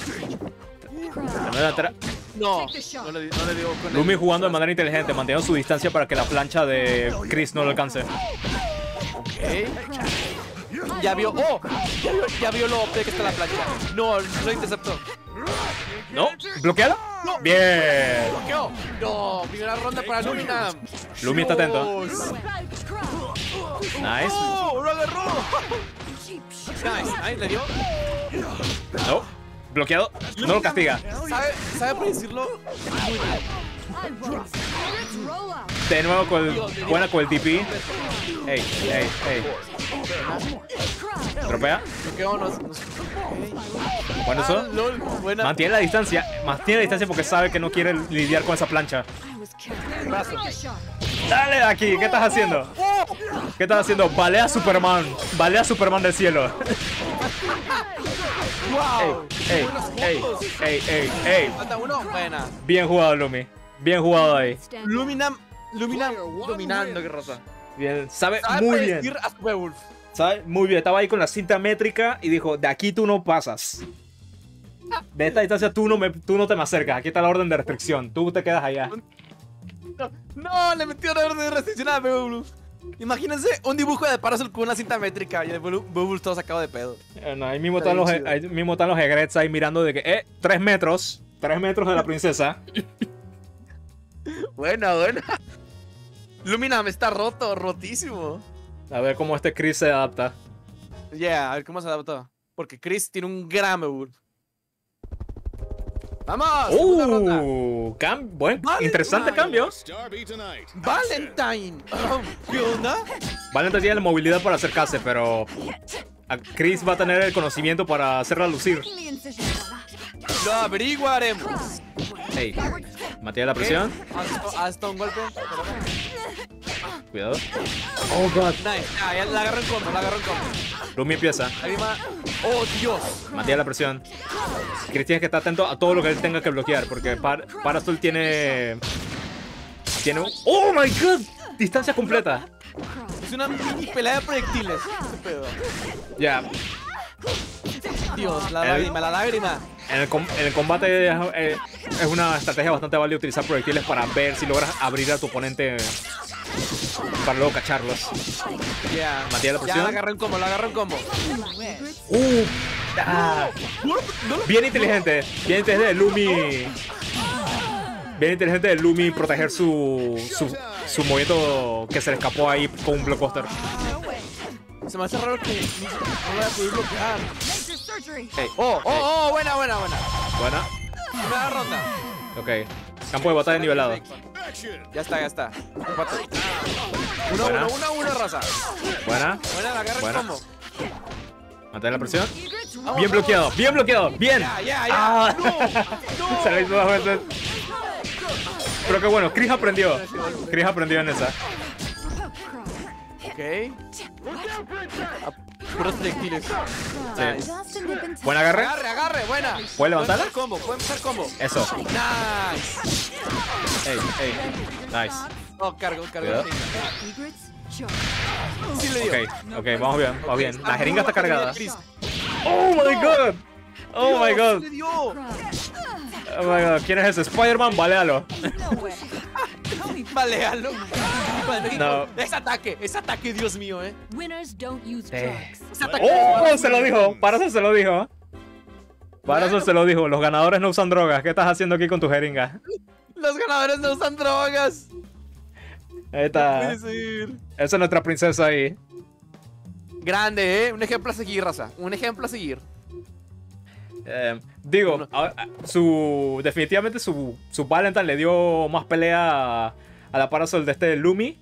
La delantera. No le dio con Lumi jugando de manera inteligente, manteniendo su distancia para que la plancha de Chris no lo alcance. Ok. Ya vio lo OP que está la plancha. No, lo interceptó. ¿No? ¿Bloqueada? No. Bien. Bloqueó. No, primera ronda para Lumina. Lumi está atento. Dios. Nice. ¡Oh! ¡Lo agarró! Nice, le dio. No. Bloqueado. No lo castiga. ¿Sabe predecirlo? Muy bien. De nuevo buena con el TP. Ey. Tropea. Bloqueó, Buen uso. LOL, buena. Mantiene la distancia porque sabe que no quiere lidiar con esa plancha. Brazo. Dale de aquí, ¿qué estás haciendo? ¿Qué estás haciendo? Balea a Superman. Balea a Superman del cielo. ¡Wow! Ey. Falta uno. Buena. Bien jugado, Lumi. Bien jugado ahí. Luminam dominando, qué rosa. Bien, sabe muy bien. A Werewolf. ¿Sabe? Muy bien. Estaba ahí con la cinta métrica y dijo, de aquí tú no pasas. De esta distancia tú no te me acercas. Aquí está la orden de restricción. Tú te quedas allá. No, le metió la orden de restricción a Werewolf. Imagínense un dibujo de Parasol con una cinta métrica y el Werewolf todo sacado de pedo. No, ahí mismo están los Egrets ahí mirando de que, 3 metros. 3 metros de la princesa. Buena. Luminam está rotísimo. A ver cómo este Chris se adapta. A ver cómo se adapta. Porque Chris tiene un gran Werewolf. ¡Vamos! Segunda ronda. Interesante cambio. Valentine. ¿Qué onda? Valentine tiene la movilidad para acercarse, pero Chris va a tener el conocimiento para hacerla lucir. Lo averiguaremos. Ey, maté la presión. Hasta un golpe. Cuidado. Oh god. Nice. Ya la agarró en combo, Lumi empieza. Oh Dios. Maté la presión. Chris tiene que estar atento a todo lo que él tenga que bloquear, porque Parasol tiene un... ¡Oh my god! Distancia completa. Es una mini pelea de proyectiles. Ya. Dios, la lágrima. En el combate es una estrategia bastante válida utilizar proyectiles para ver si logras abrir a tu oponente para luego cacharlos. Matías la presión. Ya la agarró en combo. Bien inteligente de Lumi. Bien inteligente de Lumi proteger su movimiento que se le escapó ahí con un blockbuster. Se me hace raro que no voy a poder bloquear. Hey. Buena. Buena. Primera ronda. Ok. Campo de batalla nivelado. Ya está. Buena. Uno, raza. Buena. La agarra en combo. Mantén la presión. Bien bloqueado. Bien. Ya. No. Se lo hizo 2 veces. Pero que bueno, Chris aprendió en esa. Ok. Puros proyectiles. Sí. Buen agarre. Agarre, buena. ¿Puedes levantarla? Puede empezar combo. Eso. Nice. Ey. Nice. Oh, cargo. Cuidado. Sí le dio. Ok, vamos bien. La jeringa está cargada. Oh my god. Sí le dio. Oh my god. ¿Quién es ese? Spider-Man, balealo. Balealo. No. Es ataque, Dios mío, Winners don't use drugs. Se lo dijo. Para eso se lo dijo. Los ganadores no usan drogas. ¿Qué estás haciendo aquí con tu jeringa? Los ganadores no usan drogas. Ahí está. Esa es nuestra princesa ahí. Grande, un ejemplo a seguir, raza. Un ejemplo a seguir. Definitivamente su Valentine le dio más pelea a la Parasol de este Lumi.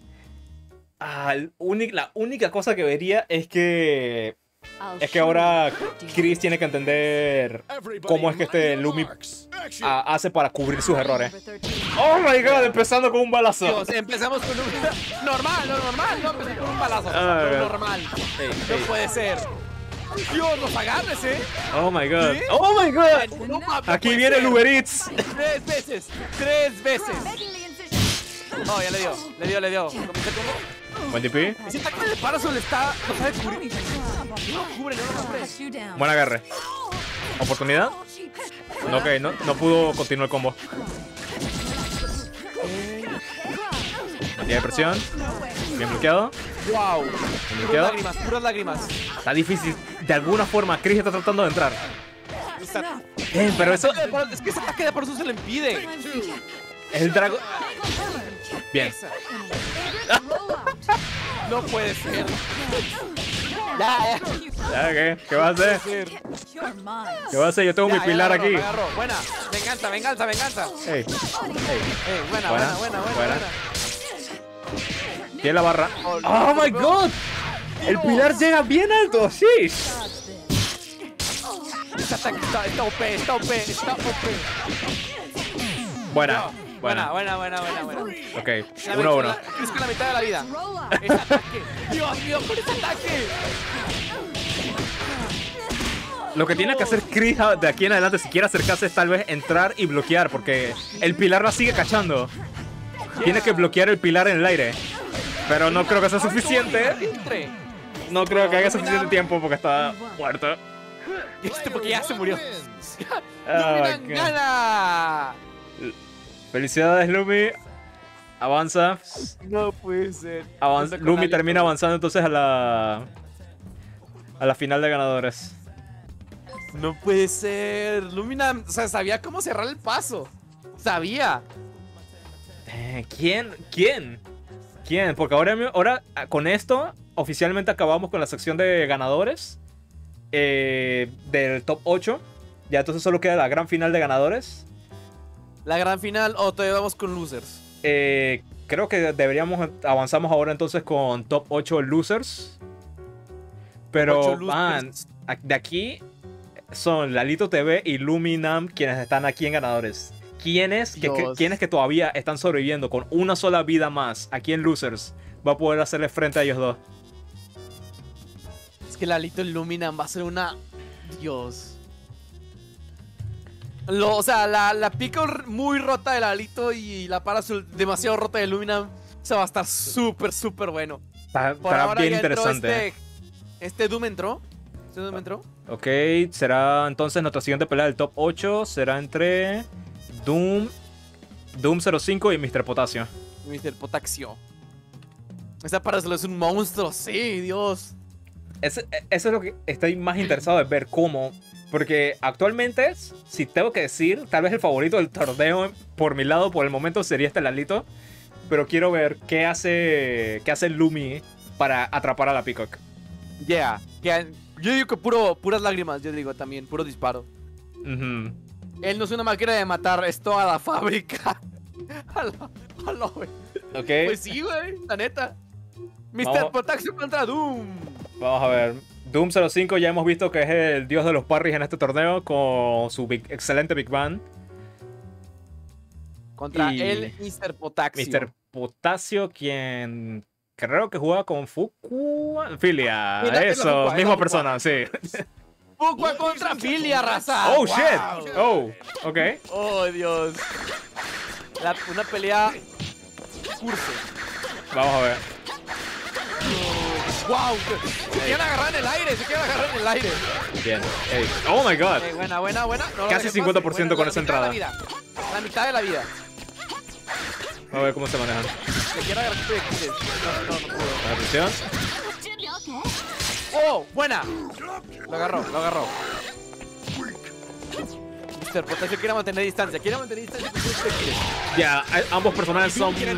La única cosa que vería es que ahora Chris tiene que entender cómo es que este Lumi hace para cubrir sus errores. Oh my god, empezando con un balazo. Dios, empezamos con un... Normal, no empezamos con un balazo. Normal. No puede ser. Dios, los agarres, Oh my god. Aquí viene el Uber Eats. 3 veces. Oh, ya le dio. Buen DP. Ese ataque de Parasol no sabe cubrir. No lo cubre. Buen agarre. ¿Oportunidad? Ok, no pudo continuar el combo. Cantidad de presión. Bien bloqueado. Wow. Bien bloqueado. Puras lágrimas. Está difícil. De alguna forma, Chris está tratando de entrar. Pero eso... Es que ese ataque de Parasol se le impide. Es el dragón. Bien. No puede ser. Ya, ¿qué vas a hacer? ¿Qué vas a hacer? Yo tengo mi pilar aquí. Buena. Venganza. Ey. Buena. Tiene la barra. Oh my god. El pilar llega bien alto, sí. Este ataque está OP. Buena. Buena. Ok, 1-1. Es con la mitad de la vida. Roll up. Ese ataque. Dios mío, con ese ataque. Lo que tiene que hacer Chris de aquí en adelante, si quiere acercarse, es tal vez entrar y bloquear, porque el pilar la sigue cachando. Tiene que bloquear el pilar en el aire. Pero no creo que sea suficiente. No creo que haya suficiente tiempo porque está muerto. Porque ya se murió. Ah, Luminan gana. Felicidades, Lumi. Avanza. No puede ser. Lumi termina avanzando entonces a la final de ganadores. No puede ser. Lumina, o sea, sabía cómo cerrar el paso. Sabía. ¿Quién? Porque ahora con esto oficialmente acabamos con la sección de ganadores del top 8. Ya entonces solo queda la gran final de ganadores. La gran final o todavía vamos con losers. Creo que avanzamos ahora entonces con top 8 losers. Pero 8 losers. man, de aquí son Lalito TV y Luminam quienes están aquí en ganadores. ¿Quiénes que todavía están sobreviviendo con una sola vida más aquí en losers va a poder hacerle frente a ellos dos? Es que Lalito Luminam va a ser una... Dios. O sea, la pica muy rota de Lalito y la para demasiado rota de Luminam. O sea, va a estar súper bueno. Estará bien interesante. Este Doom entró. Ok, será entonces nuestra siguiente pelea del top 8. Será entre Doom 05 y Mr. Potasio. Mr. Potaxio. Esa para es un monstruo, sí, Dios. Eso es lo que estoy más interesado en ver cómo. Porque actualmente, si tengo que decir, tal vez el favorito del torneo por mi lado por el momento sería este Lalito. Pero quiero ver qué hace Lumi para atrapar a la Peacock. Yeah. Yo digo que puras lágrimas, yo digo también, puro disparo. Él no es una máquina de matar, es toda la fábrica. Hola, güey. Ok. Pues sí, güey, la neta. Mr. Potaxio contra Doom. Vamos a ver. Doom 05 ya hemos visto que es el dios de los parries en este torneo con su excelente Big Bang. Contra el Mr. Potaxio. Mr. Potasio, quien creo que juega con Fuqua. Filia. Eso, misma persona, sí. Fuqua contra Filia, raza. Oh, shit. Oh, ok. Oh, Dios. Una pelea curso. Vamos a ver. ¡Wow! Se quieren agarrar en el aire, Bien. Hey. Oh my god. Buena. No, casi 50% con esa entrada. La mitad de la vida. Vamos a ver cómo se manejan. Se quiere agarrar no puedo. La presión. ¡Oh! ¡Buena! Lo agarró. Mr. Potasio quiere mantener distancia. Ya, ambos personajes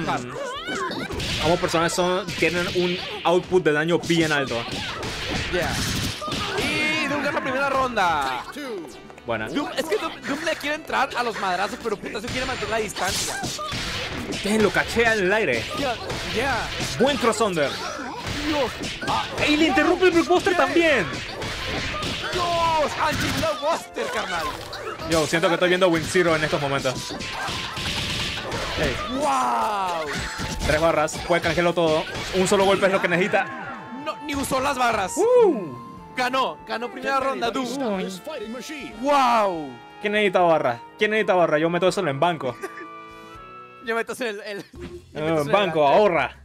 tienen un output de daño bien alto. Ya. Y Doom gana la primera ronda. Buena. Es que Doom le quiere entrar a los madrazos, pero Potasio quiere mantener la distancia. Lo cachea en el aire. Ya. Buen crossover. Y le interrumpe el blockbuster también. Dios, anti-blockbuster, carnal. Yo siento que estoy viendo Wing Zero en estos momentos. Hey. Wow. 3 barras, puede canjearlo todo. Un solo golpe es lo que necesita. No, ni usó las barras. Ganó primera ronda, Doom. Wow. ¿Quién necesita barra? Yo meto eso en banco. Yo meto eso en el en banco, ahorra.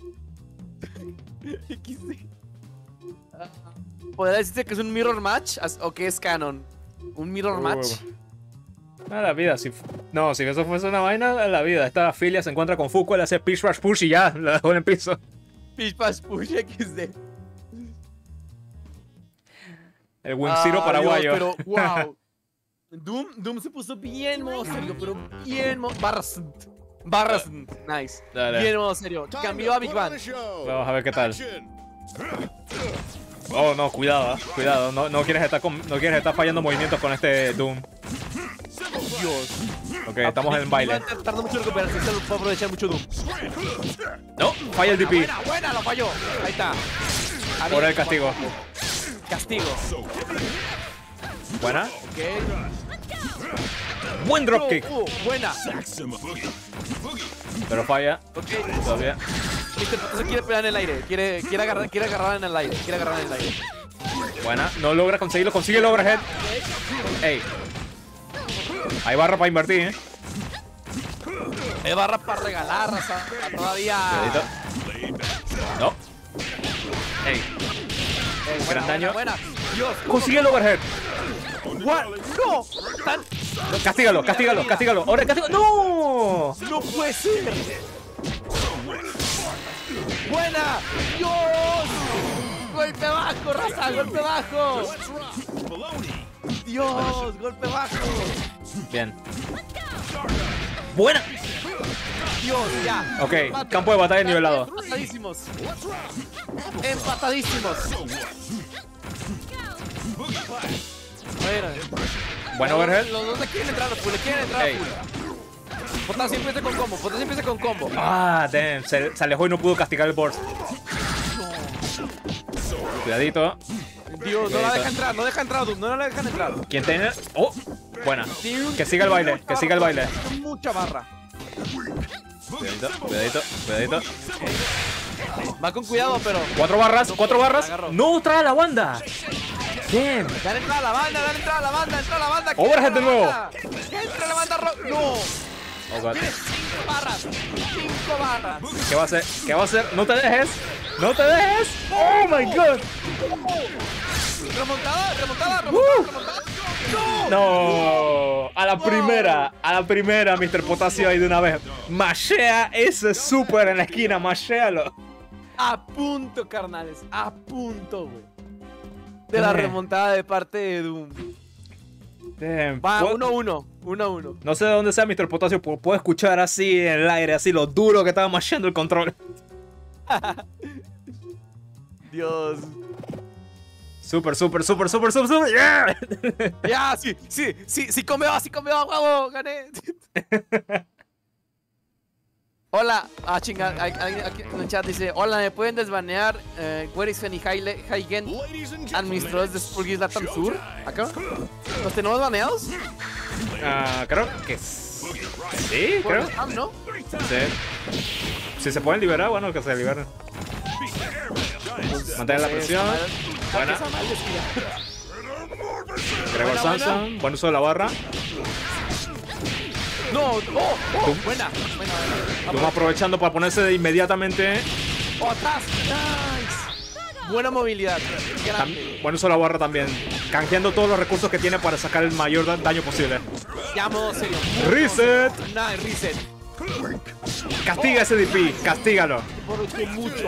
¿Podría decirse que es un mirror match o que es canon? ¿Un mirror match? A la vida, si eso fuese una vaina, a la vida. Esta Filia se encuentra con Fuqua, le hace Pitch Rush Push y ya, la dejó en el piso. Pitch Rush Push XD. El Wing Zero paraguayo. Dios, pero wow. Doom se puso bien modo serio, pero bien barras. Nice. Dale. Bien modo serio. Cambió a Big Bang. Vamos a ver qué tal. Oh, no, cuidado. No quieres estar fallando movimientos con este Doom. Dios. Ok, estamos en baile. Tarda mucho en recuperarse, se lo puedo aprovechar mucho Doom. No, falla el DP. Buena, lo falló. Ahí está. Ahora el castigo. Castigo. Buena. Ok. Buen dropkick. Buena. Pero falla. Ok. Todavía. Mr. Potato quiere pelear en el aire. Quiere agarrar en el aire. Buena. No logra conseguirlo. Consigue el overhead. Ey. Hay barra para invertir, Hay barra para regalar, raza. Todavía. Cuidadito. No. Ey. Gran daño. Buena. Dios. Consigue el overhead. What? No. Castígalo. Ahora castígalo. ¡No! No puede ser. Buena. Dios. Golpe bajo, raza. Golpe bajo. Dios. Golpe bajo. Bien. Buena. Dios, ya. Ok, campo de batalla nivelado. Empatadísimos. Bueno. Buen overhead. Los dos le quieren entrar a full. Potasio empieza con combo. Ah, damn. Se alejó y no pudo castigar el burst. Cuidadito. Dios, no la deja entrar, Doom, no la dejan entrar. ¿Quién tiene? Oh, buena. Que siga el baile, Mucha barra. Cuidadito. Va con cuidado, pero. 4 barras. No, trae a la banda. Bien. Dale entrada a la banda, entra a la banda. Overhead de nuevo. Entra la banda, no. Oh, God. Tienes 5 barras. ¿Qué va a hacer? No te dejes. Oh my God. Remontada. No. A la primera, Mr. Potasio ahí de una vez. Mashea ese super en la esquina, mashéalo. A punto, carnales. A punto, güey. De la remontada de parte de Doom. Damn. Va, 1-1. No sé de dónde sea Mr. Potasio, pero puedo escuchar así en el aire, así lo duro que estaba masheando el control. Dios. Super. Yeah. Ya, sí comió, huevo, gané. Hola, chinga, alguien aquí en el chat dice: hola, ¿me pueden desbanear? Where is Fanny Heigen, administradores de Spurgis Latam Sur? ¿Acá? ¿Los tenemos baneados? Creo que sí, creo. ¿No? Sí. Si se pueden liberar, bueno, que se liberen. Mantén la presión. Buena. Gregor Samson, buen uso de la barra. No, buena. Doom aprovechando para ponerse inmediatamente. ¡Atrás! ¡Nice! Buena movilidad. Buen uso de la barra también. Canjeando todos los recursos que tiene para sacar el mayor daño posible. Ya, modo serio. Reset. Reset. Castiga ese DP, castígalo. Por mucho.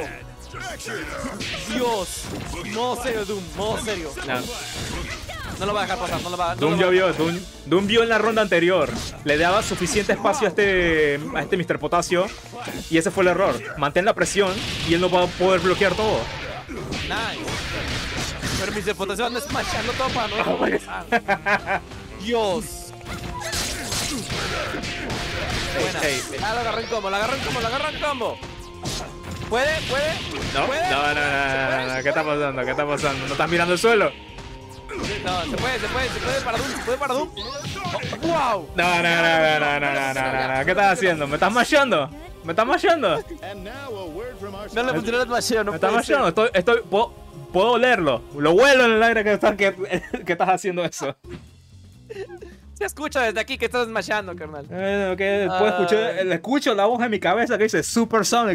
Dios. Modo serio, Doom. Modo serio. No lo va a dejar pasar, Doom vio en la ronda anterior. Le daba suficiente espacio a este Mr. Potasio. Y ese fue el error. Mantén la presión y él no va a poder bloquear todo. Nice. Pero Mr. Potasio anda smashando todo para no dejarlo pasar. Dios. Buena. La agarró en combo. ¿Puede? No. ¿Qué está pasando? ¿No estás mirando el suelo? No, se puede para Doom. ¡Wow! No. ¿Qué estás haciendo? ¿Me estás mashando? No le funcionó el masheo, no me puede estás mashando. Puedo olerlo. Lo huelo en el aire que estás haciendo eso. Se escucha desde aquí que estás smashando, carnal. Le escucho la voz en mi cabeza que dice Supersonic.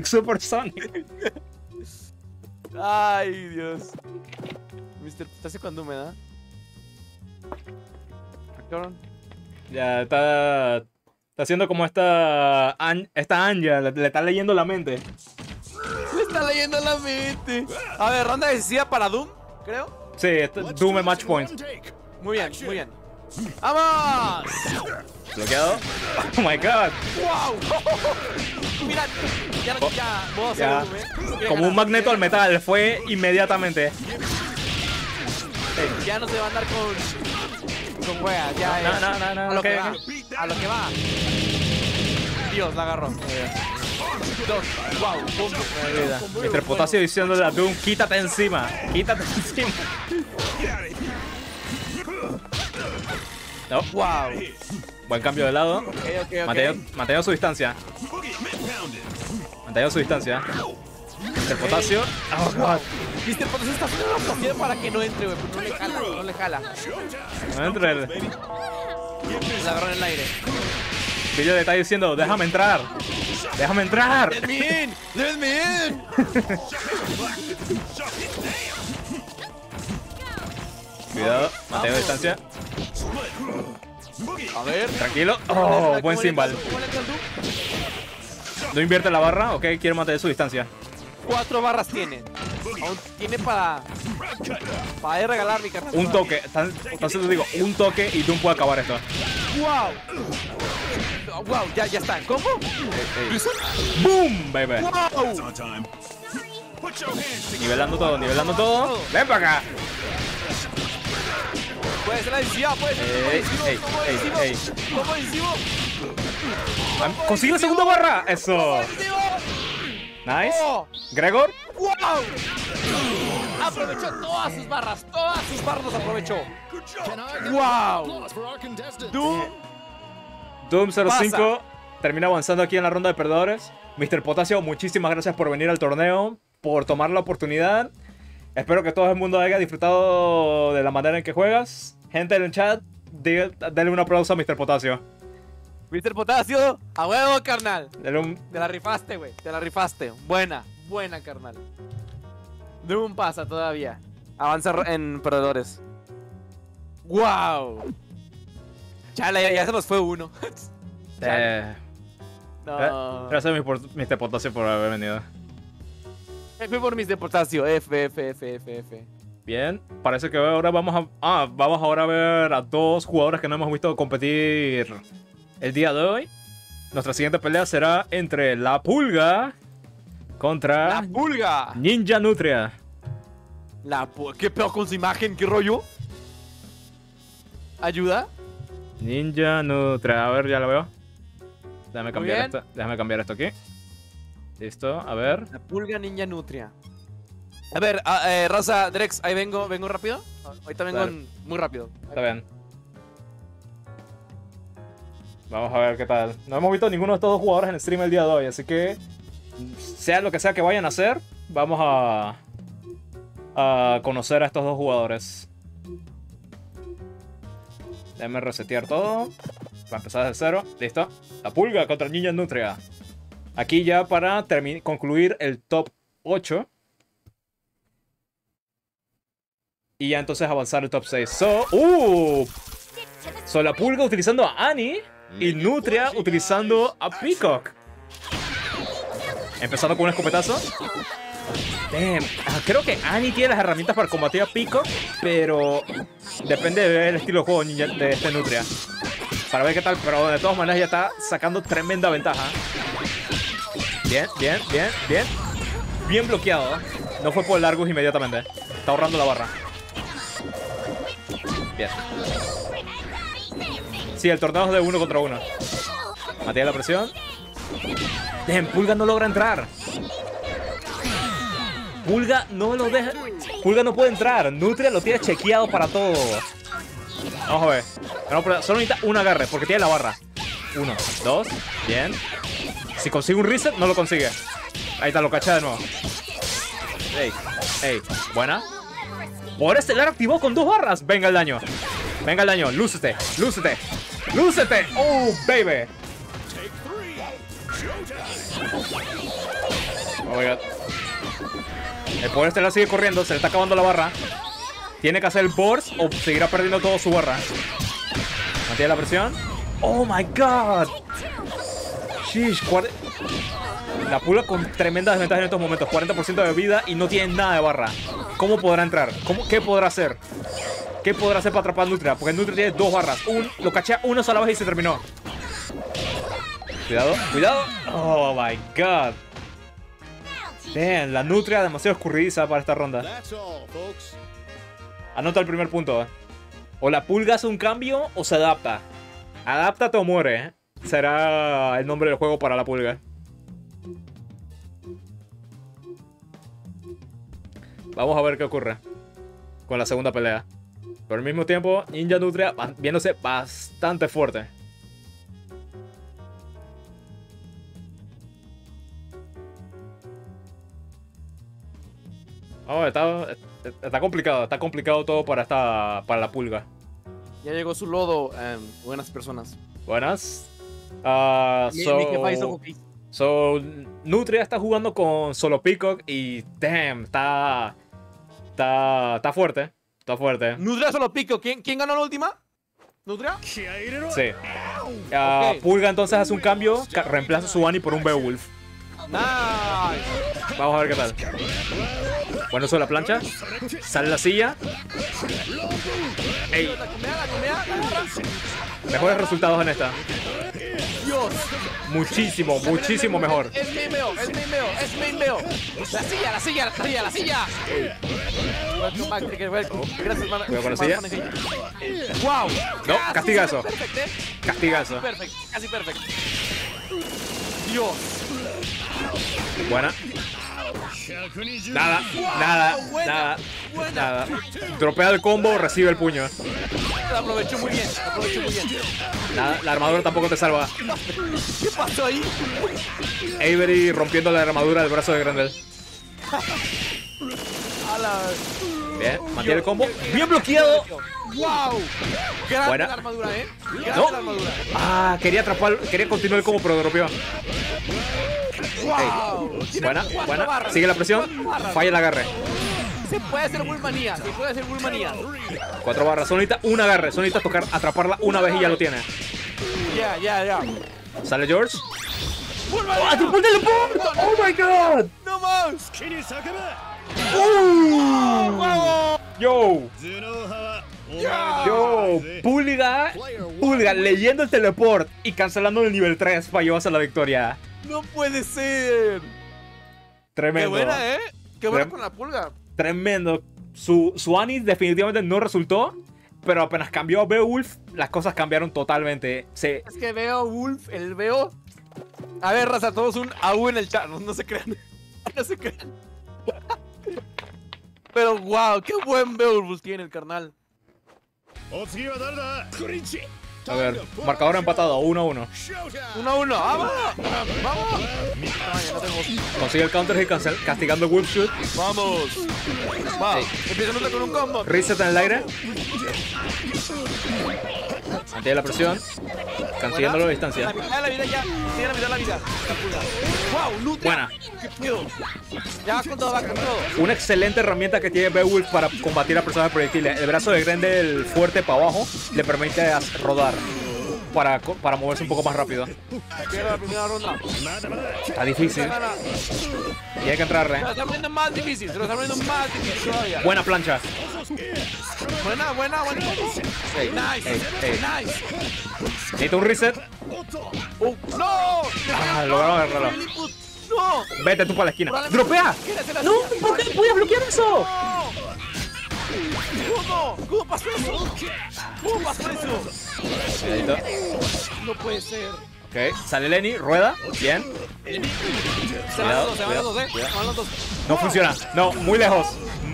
Ay, Dios. Mr. Potasio con Doom, ¿verdad? Ya está haciendo como esta Anja, le está leyendo la mente. A ver, ronda decisiva para Doom, creo. Sí, Doom en match point. Muy bien. ¡Vamos! Bloqueado. Oh my God. ¡Wow! Mira, ya. Como un magneto al metal, fue inmediatamente. Ya no se va a andar con wea, ya. No. A lo que va. Dios, la agarró. Wow, Mr. Potasio diciéndole a Doom, quítate encima. No. Wow. Buen cambio de lado. Ok. Manteniendo su distancia. Manteniendo su distancia. El potasio. Oh, God. Mr. Potasio está haciendo una pasión para que no entre, güey. No le jala, no le jala. No entre el... La agarró en el aire. Pillo le está diciendo, déjame entrar. Déjame entrar. ¡Let me in! ¡Let me in! Cuidado, mantengo distancia. A ver. Tranquilo. Oh, buen cymbal. ¿Cómo le entras tú? No invierte la barra, ok, quiere mantener su distancia. 4 barras tiene. Aún tiene para regalar mi carnal. Un toque, entonces te digo, un toque y Doom puede acabar esto. ¡Wow! ¡Wow! Ya está. ¿Cómo? ¡Boom, baby! ¡Wow! Nivelando todo, nivelando todo. ¡Ven para acá! Puede ser adhesiva, puede ser como adhesivo. ¡Consigue la segunda barra! ¡Eso! Nice. Gregor. ¡Wow! Aprovechó todas sus barras las aprovechó. ¡Wow! Doom 05 termina avanzando aquí en la ronda de perdedores. Mr. Potasio, muchísimas gracias por venir al torneo, por tomar la oportunidad. Espero que todo el mundo haya disfrutado de la manera en que juegas. Gente en el chat, denle un aplauso a Mr. Potasio. Mr. Potasio, a huevo, carnal. Denle un... Te la rifaste, güey. Te la rifaste. Buena, carnal. Doom pasa todavía. Avanza en perdedores. ¡Wow! Chale, ya se nos fue uno. No. Gracias, Mr. Potasio, por haber venido. F por Mr. Potasio. F. Bien, parece que ahora vamos ahora a ver a dos jugadores que no hemos visto competir el día de hoy. Nuestra siguiente pelea será entre La Pulga contra... ¡La Pulga! Ninja Nutria. ¿Qué peor con su imagen? ¿Qué rollo? ¿Ayuda? Ninja Nutria. A ver, ya lo veo. Déjame cambiar bien. déjame cambiar esto aquí. Listo, a ver. La Pulga Ninja Nutria. A ver, raza, Drex, ahí vengo rápido. Ahorita vengo muy rápido. Está bien. Vamos a ver qué tal. No hemos visto ninguno de estos dos jugadores en el stream el día de hoy, así que sea lo que sea que vayan a hacer, vamos a conocer a estos dos jugadores. Déjame resetear todo para empezar desde cero. Listo. La Pulga contra Ninja Nutria. Aquí ya para concluir el top 8. Y ya entonces avanzar el top 6. So La Pulga utilizando a Annie y Nutria utilizando a Peacock. Empezando con un escopetazo. Damn. Creo que Annie tiene las herramientas para combatir a Peacock, pero depende del estilo de juego de este Nutria. Para ver qué tal, pero de todas maneras ya está sacando tremenda ventaja. Bien. Bien bloqueado. No fue por largos inmediatamente. Está ahorrando la barra. Bien. Sí, el torneo es de 1 contra 1. Maté la presión. Damn, Pulga no logra entrar. Pulga no lo deja. Pulga no puede entrar. Nutria lo tiene chequeado para todo. Vamos a ver. Solo necesita un agarre porque tiene la barra. 1, 2. Bien. Si consigue un reset, no lo consigue. Ahí está, lo cacha de nuevo. Ey. Buena. Poder estelar activó con 2 barras. Venga el daño. Lúcete. Oh, baby. Oh my god. El poder estelar sigue corriendo. Se le está acabando la barra. Tiene que hacer el burst o seguirá perdiendo todo su barra. Mantiene la presión. Oh my god. Sheesh. La Pulga con tremenda desventaja en estos momentos. 40% de vida y no tiene nada de barra. ¿Cómo podrá entrar? ¿Qué podrá hacer? ¿Qué podrá hacer para atrapar a Nutria? Porque Nutria tiene 2 barras. Lo cachea una sola vez y se terminó. Cuidado. Oh my god. Damn, la Nutria demasiado escurridiza para esta ronda. Anota el primer punto. O La Pulga hace un cambio o se adapta. Adáptate o muere. Será el nombre del juego para La Pulga. Vamos a ver qué ocurre con la segunda pelea. Pero al mismo tiempo, Ninja Nutria viéndose bastante fuerte. Oh, está complicado todo para la pulga. Ya llegó su lodo, buenas personas. Buenas. Mi jefa hizo cookies. Nutria está jugando con Solo Peacock y damn, está fuerte. Está fuerte. Nutria Solo Peacock. ¿Quién ganó la última? ¿Nutria? Sí. Ok. Pulga entonces hace un cambio, reemplaza a su Annie por un Beowulf. Nice. Vamos a ver qué tal. Bueno, sobre la plancha. Sale la silla. Ey, La comida. mejores resultados en esta. Dios. Muchísimo mejor. Es main veo. La silla. Welcome back, Trigger, welcome. Gracias, man. Cuidado con la silla. Wow. No, castiga eso. Perfecto, Castiga eso. Casi perfecto. Dios. Buena. Nada. Dropea el combo, recibe el puño. Lo aprovechó muy bien. Nada, la armadura tampoco te salva. ¿Qué pasó ahí? Avery rompiendo la armadura del brazo de Grendel. Bien, mantiene el combo. Bien bloqueado. ¡Wow! Grande Buena. la armadura, Grande No. la armadura. Quería atrapar, quería continuar el combo, pero dropeó. ¡Wow! Buena. Barras. Sigue la presión. Falla el agarre. Se puede hacer Bullmanía. 4 barras. Solo necesita un agarre. Solo necesita atraparla una vez y ya lo tiene. Ya. Sale George. ¡Bullmanía! ¡Triple teleport! ¡Oh my god! ¡No más! Yo, Pulga leyendo el teleport y cancelando el nivel 3 para llevarse la victoria. ¡No puede ser! Tremendo. ¡Qué buena, ¡Qué buena con la pulga! Tremendo. Su Annie definitivamente no resultó, pero apenas cambió a Beowulf, las cosas cambiaron totalmente. Es que Beowulf, veo... A ver, raza, todos un AU en el chat, no se crean. No se crean. Pero wow, qué buen Beowulf tiene el carnal. A ver, marcador empatado, 1-1. 1-1, ¡vamos! ¡Vamos! Consigue el counter hit castigando el Wolf Shoot. ¡Vamos! Va, empieza con un combo. Reset en el aire. Mantiene la presión. Consiguiéndolo a distancia. La mitad de la vida ya. Tiene la mitad de la vida. ¡Wow! ¡Nutria! Buena. ¡Qué pedo! Ya va con todo, Una excelente herramienta que tiene Beowulf para combatir a personas proyectiles. El brazo de Grendel fuerte para abajo le permite rodar para moverse un poco más rápido. Pierde la primera ronda. Está difícil. Y hay que entrarle. Se lo está poniendo más difícil. Todavía. Buena plancha. Buena. Ey, Nice. ey. Nice. Necesita un reset. ¡No! Lograron agarrarlo. ¡No! Vete tú para la esquina. ¡Dropea! ¡No! ¿Por qué podías bloquear eso? ¿Cómo pasó eso? Cuidadito. No puede ser. Ok, sale Lenny, rueda. Bien. Se van los dos, No funciona. No, muy lejos.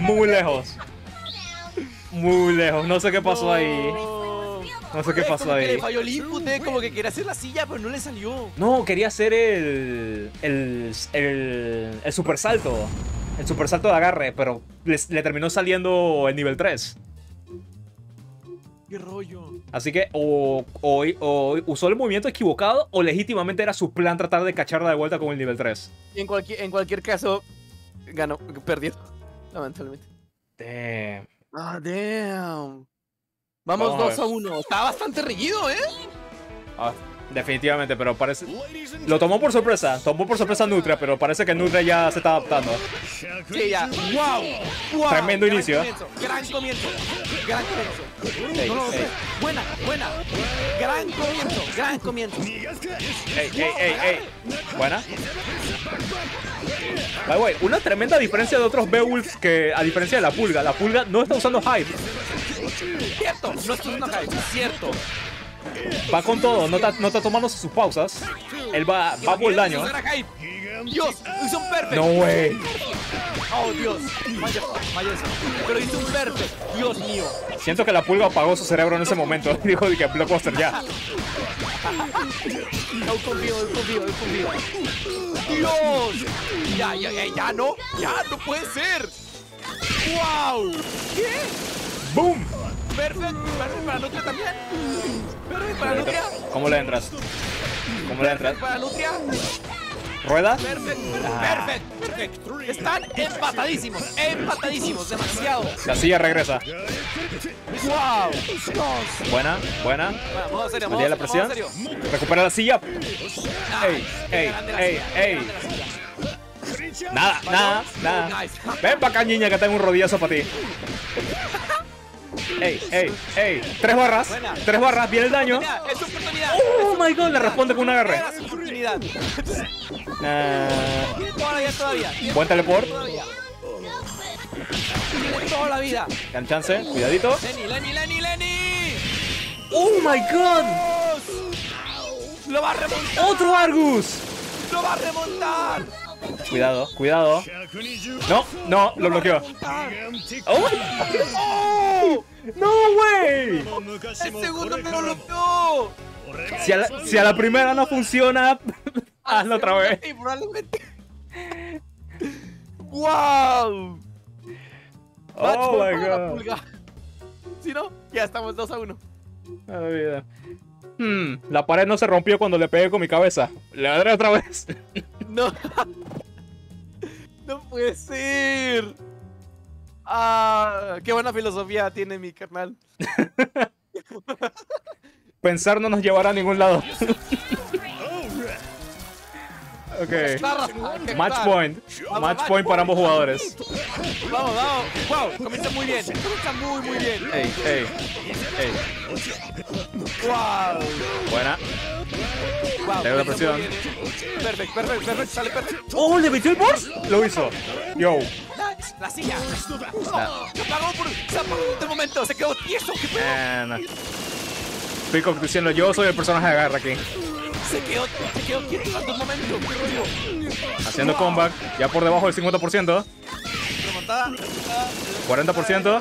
No sé qué pasó ahí. No sé qué pasó Como que ahí. le falló el input, como que quería hacer la silla, pero no le salió. No, quería hacer el super salto. El super salto de agarre, pero le terminó saliendo el nivel 3. Qué rollo. Así que o usó el movimiento equivocado o legítimamente era su plan tratar de cacharla de vuelta con el nivel 3. En cualquier caso, ganó, perdió. Lamentablemente. Damn. Ah, damn. Vamos 2-1. Está bastante reñido, Definitivamente, pero parece... Lo tomó por sorpresa. Nutria, pero parece que Nutria ya se está adaptando. Sí, ya. ¡Wow! Tremendo inicio. Gran comienzo. No lo sé. Buena. Gran comienzo. Ey. Buena. By the way, una tremenda diferencia de otros Beowulfs que, a diferencia de la pulga no está usando hype. Cierto, no está usando hype, cierto. Va con todo, no está tomando sus pausas. Él va por el daño. Dios, hizo un perfect. No way. Oh, Dios. Vaya eso. Pero hizo un perfect. Dios mío. Siento que la pulga apagó su cerebro en ese momento. Dijo que Blockbuster ya. No confío. Dios. Ya no puede ser. ¡Wow! ¿Qué? ¡Boom! Perfect para Nutria también. Perfect para Nutria. ¿Cómo le entras? ¿Cómo le entras? Para Nutria. ¿Rueda? Perfect. Están empatadísimos, demasiado. La silla regresa. ¡Wow! Buena. Bueno, modo serio, Metí la presión. Recupera la silla. ¡Ey! Nada. Ven para acá, niña, que tengo un rodillazo para ti. ¡Ey! 3 barras. Buena. 3 barras, viene el daño. Es tu oportunidad. ¡Oh, my God! Le responde con un agarre. Era su oportunidad. Tiene toda la vida todavía. Buen teleport. Tiene toda la vida. Dan chance. Cuidadito. Lenny. ¡Oh, my God! Lo va a remontar. ¡Otro Argus! Lo va a remontar. Cuidado. No, lo bloqueó. ¡Oh! ¡Oh! ¡No, güey! El segundo me lo bloqueó. Si a la primera no funciona, hazlo otra vez. Y probablemente. ¡Wow! Oh, my God. Si no, ya estamos 2-1. Ay, vida. La pared no se rompió cuando le pegué con mi cabeza. Le daré otra vez. No. No puede ser. Ah, qué buena filosofía tiene mi carnal. Pensar no nos llevará a ningún lado. Ok. Match point. Match point para ambos jugadores. Vamos. Wow, comienza muy bien. Comienza muy bien. Ey. Wow. Buena. Wow. Tengo la presión. Perfecto. Sale perfecto. ¡Oh, le metió el boss! Lo hizo. Yo. La silla. Se apagó de momento. Se quedó tieso. ¿Qué pedo? Peacock diciendo yo soy el personaje de garra aquí. Se quedó quieto durante un momento. ¿Qué rollo? Haciendo comeback. Ya por debajo del 50%. Remontada. 40%.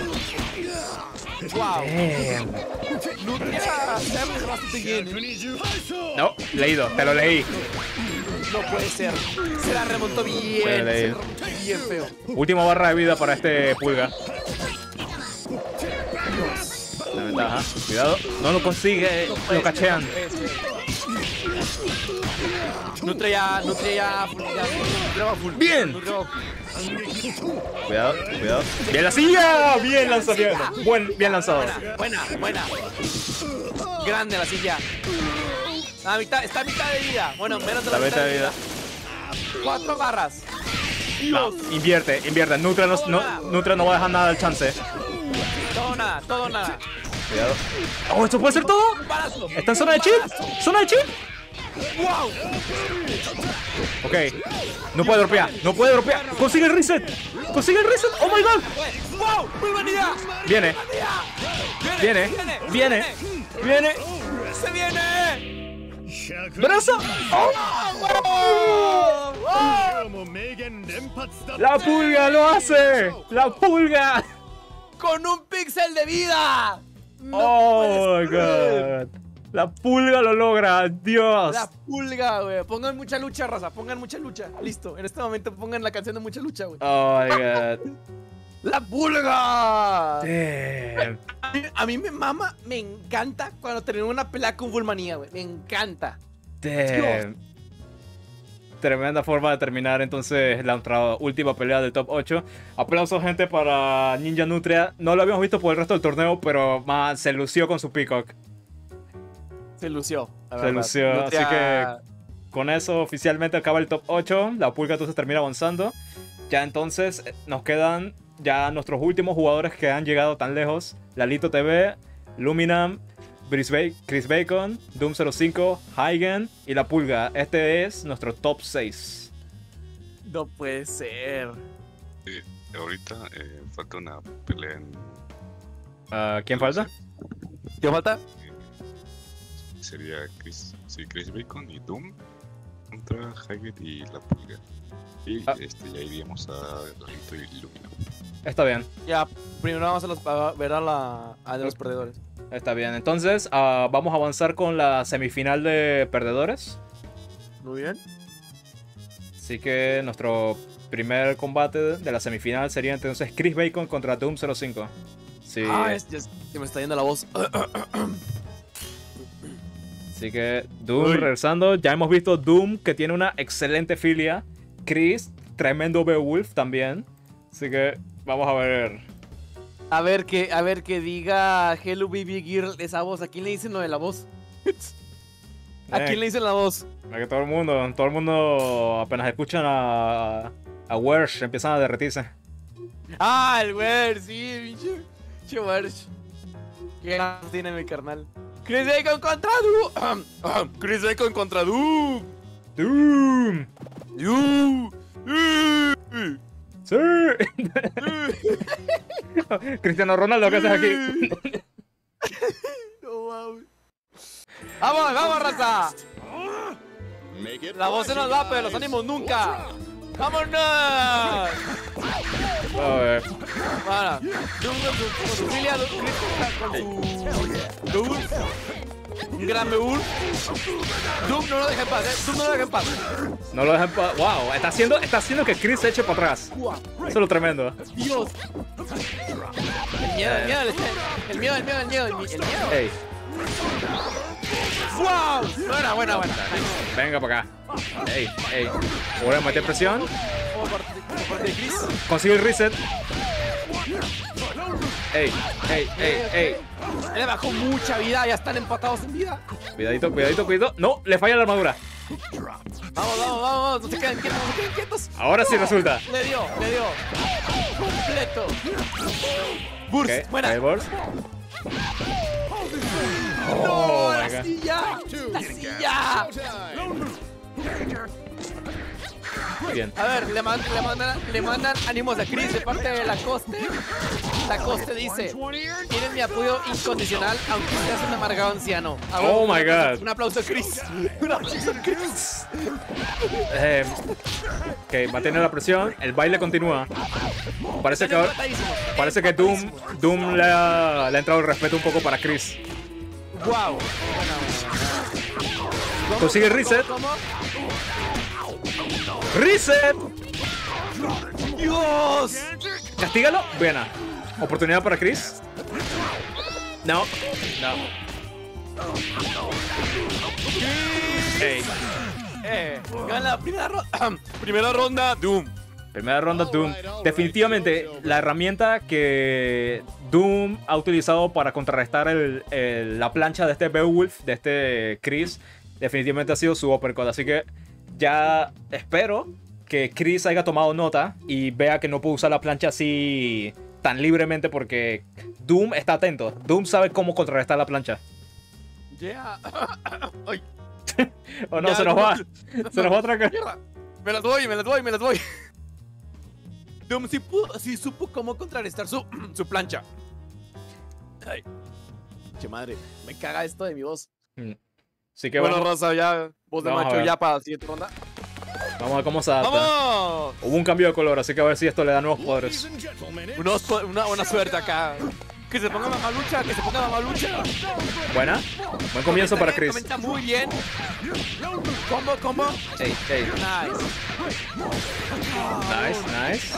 Wow. Damn. Nutria se ha mejorado bastante bien. No, leído. Te lo leí. No puede ser. Se la remontó bien. Puede leer. Se la remontó bien feo. Última barra de vida para este pulga. La ventaja. Cuidado. No lo consigue. Lo cachean. Nutria ya va full. Bien. Nutria va full. Cuidado. Bien la silla. Bien lanzamiento. Bien lanzado. Buena. Grande la silla. Está a mitad de vida. Bueno, menos de la mitad de vida. 4 barras. No, invierte. Nutria no va a dejar nada al chance. Todo nada. Cuidado. Oh, ¿esto puede ser todo? Balazo. ¿Está en zona de chip? Wow. Ok. No puede dropear. Consigue el reset. Oh my God. Wow. Muy buena idea. Viene. Se viene. ¡Brazo! ¡La pulga lo hace! ¡La pulga! Con un píxel de vida. ¡Oh, my God! ¡La pulga lo logra! ¡Dios! La pulga, güey. Pongan mucha lucha, raza. Listo. En este momento pongan la canción de mucha lucha, güey. ¡Oh, my God! ¡La pulga! Damn. A mí me mama, me encanta cuando tenemos una pelea con Bullmanía, güey. Me encanta. Damn. Tremenda forma de terminar entonces nuestra última pelea del top 8. Aplausos, gente, para Ninja Nutria. No lo habíamos visto por el resto del torneo, pero se lució con su Peacock. Se lució. Nutria... Así que con eso oficialmente acaba el top 8. La pulga entonces termina avanzando. Ya entonces nos quedan ya nuestros últimos jugadores que han llegado tan lejos. Lalito TV, Luminam, Chris Bacon, Doom05, Heigen y La Pulga. Este es nuestro top 6. No puede ser. Ahorita falta una pelea en... ¿Quién falta? ¿Qué falta? Sería Chris Bacon y Doom contra Heigen y La Pulga. Y ya iríamos a Lalito y Lumina. Está bien. Ya, primero vamos a ver a los perdedores. Está bien. Entonces, vamos a avanzar con la semifinal de perdedores. Muy bien. Así que nuestro primer combate de la semifinal sería entonces Chris Bacon contra Doom 05. Sí. Se me está yendo la voz. Así que Doom regresando. Ya hemos visto Doom que tiene una excelente filia. Chris, tremendo Beowulf también. Así que vamos a ver. A ver que diga Hello Baby Girl esa voz. ¿A quién le dicen lo de la voz? ¿A quién le dicen la voz? Que todo el mundo apenas escuchan a Wersh empiezan a derretirse. Ah, el Wersh, sí, pinche Wersh. Qué ganas tiene mi carnal. Chris Bacon contra Doom. Chris Bacon contra Doom. Doom. Sí. Cristiano Ronaldo, ¿qué haces aquí? No mames. ¡Vamos, raza! La voz se nos va, pero los ánimos nunca. ¡Vámonos! A ver. Para. Doom con su filia, con su Beowulf. Un gran Beowulf. Doom no lo deja en paz, Doom no lo deja en paz. No lo deja en paz. Wow, está haciendo que Chris se eche para atrás. Eso es lo tremendo. Dios. El miedo. Ey. ¡Wow! Buena. Venga para acá. Ey. Voy a meter presión. Consigue el reset. Ey. Le bajó mucha vida, ya están empatados en vida. Cuidado. No, le falla la armadura. Vamos, no se queden quietos. Ahora sí resulta. Le dio. Completo. Burst, Okay, buena. Burst. ¡No! ¡La silla! Bien. A ver, le mandan ánimos a Chris de parte de Lacoste. Lacoste dice: tienen mi apoyo incondicional, aunque seas un amargado anciano. Oh my god. Un aplauso a Chris. Ok, mantiene la presión. El baile continúa. Parece que Doom le ha entrado el respeto un poco para Chris. Wow. Consigue el reset. ¿Cómo? ¡Reset! ¡Dios! Castígalo. Buena. Oportunidad para Chris. No. Hey. Gana la primera ronda. Doom. Primera ronda Doom. Definitivamente la herramienta que Doom ha utilizado para contrarrestar la plancha de este Beowulf, de este Chris, definitivamente ha sido su uppercut. Así que ya espero que Chris haya tomado nota y vea que no puede usar la plancha así tan libremente porque Doom está atento. Doom sabe cómo contrarrestar la plancha. Yeah. Oh no, ya, se nos va. Se nos va a atracar. Me las voy. Doom sí supo cómo contrarrestar su plancha. Ay. Che madre, me caga esto de mi voz. Así que bueno, Rosa, ya voz de macho ya para la siguiente ronda. Vamos a ver cómo se adapta. ¡Vamos! Hubo un cambio de color, así que a ver si esto le da nuevos poderes. Una buena suerte acá. Que se ponga mamalucha. Buena. Buen comienzo para Chris. Comenta muy bien. Combo. Ey. Nice.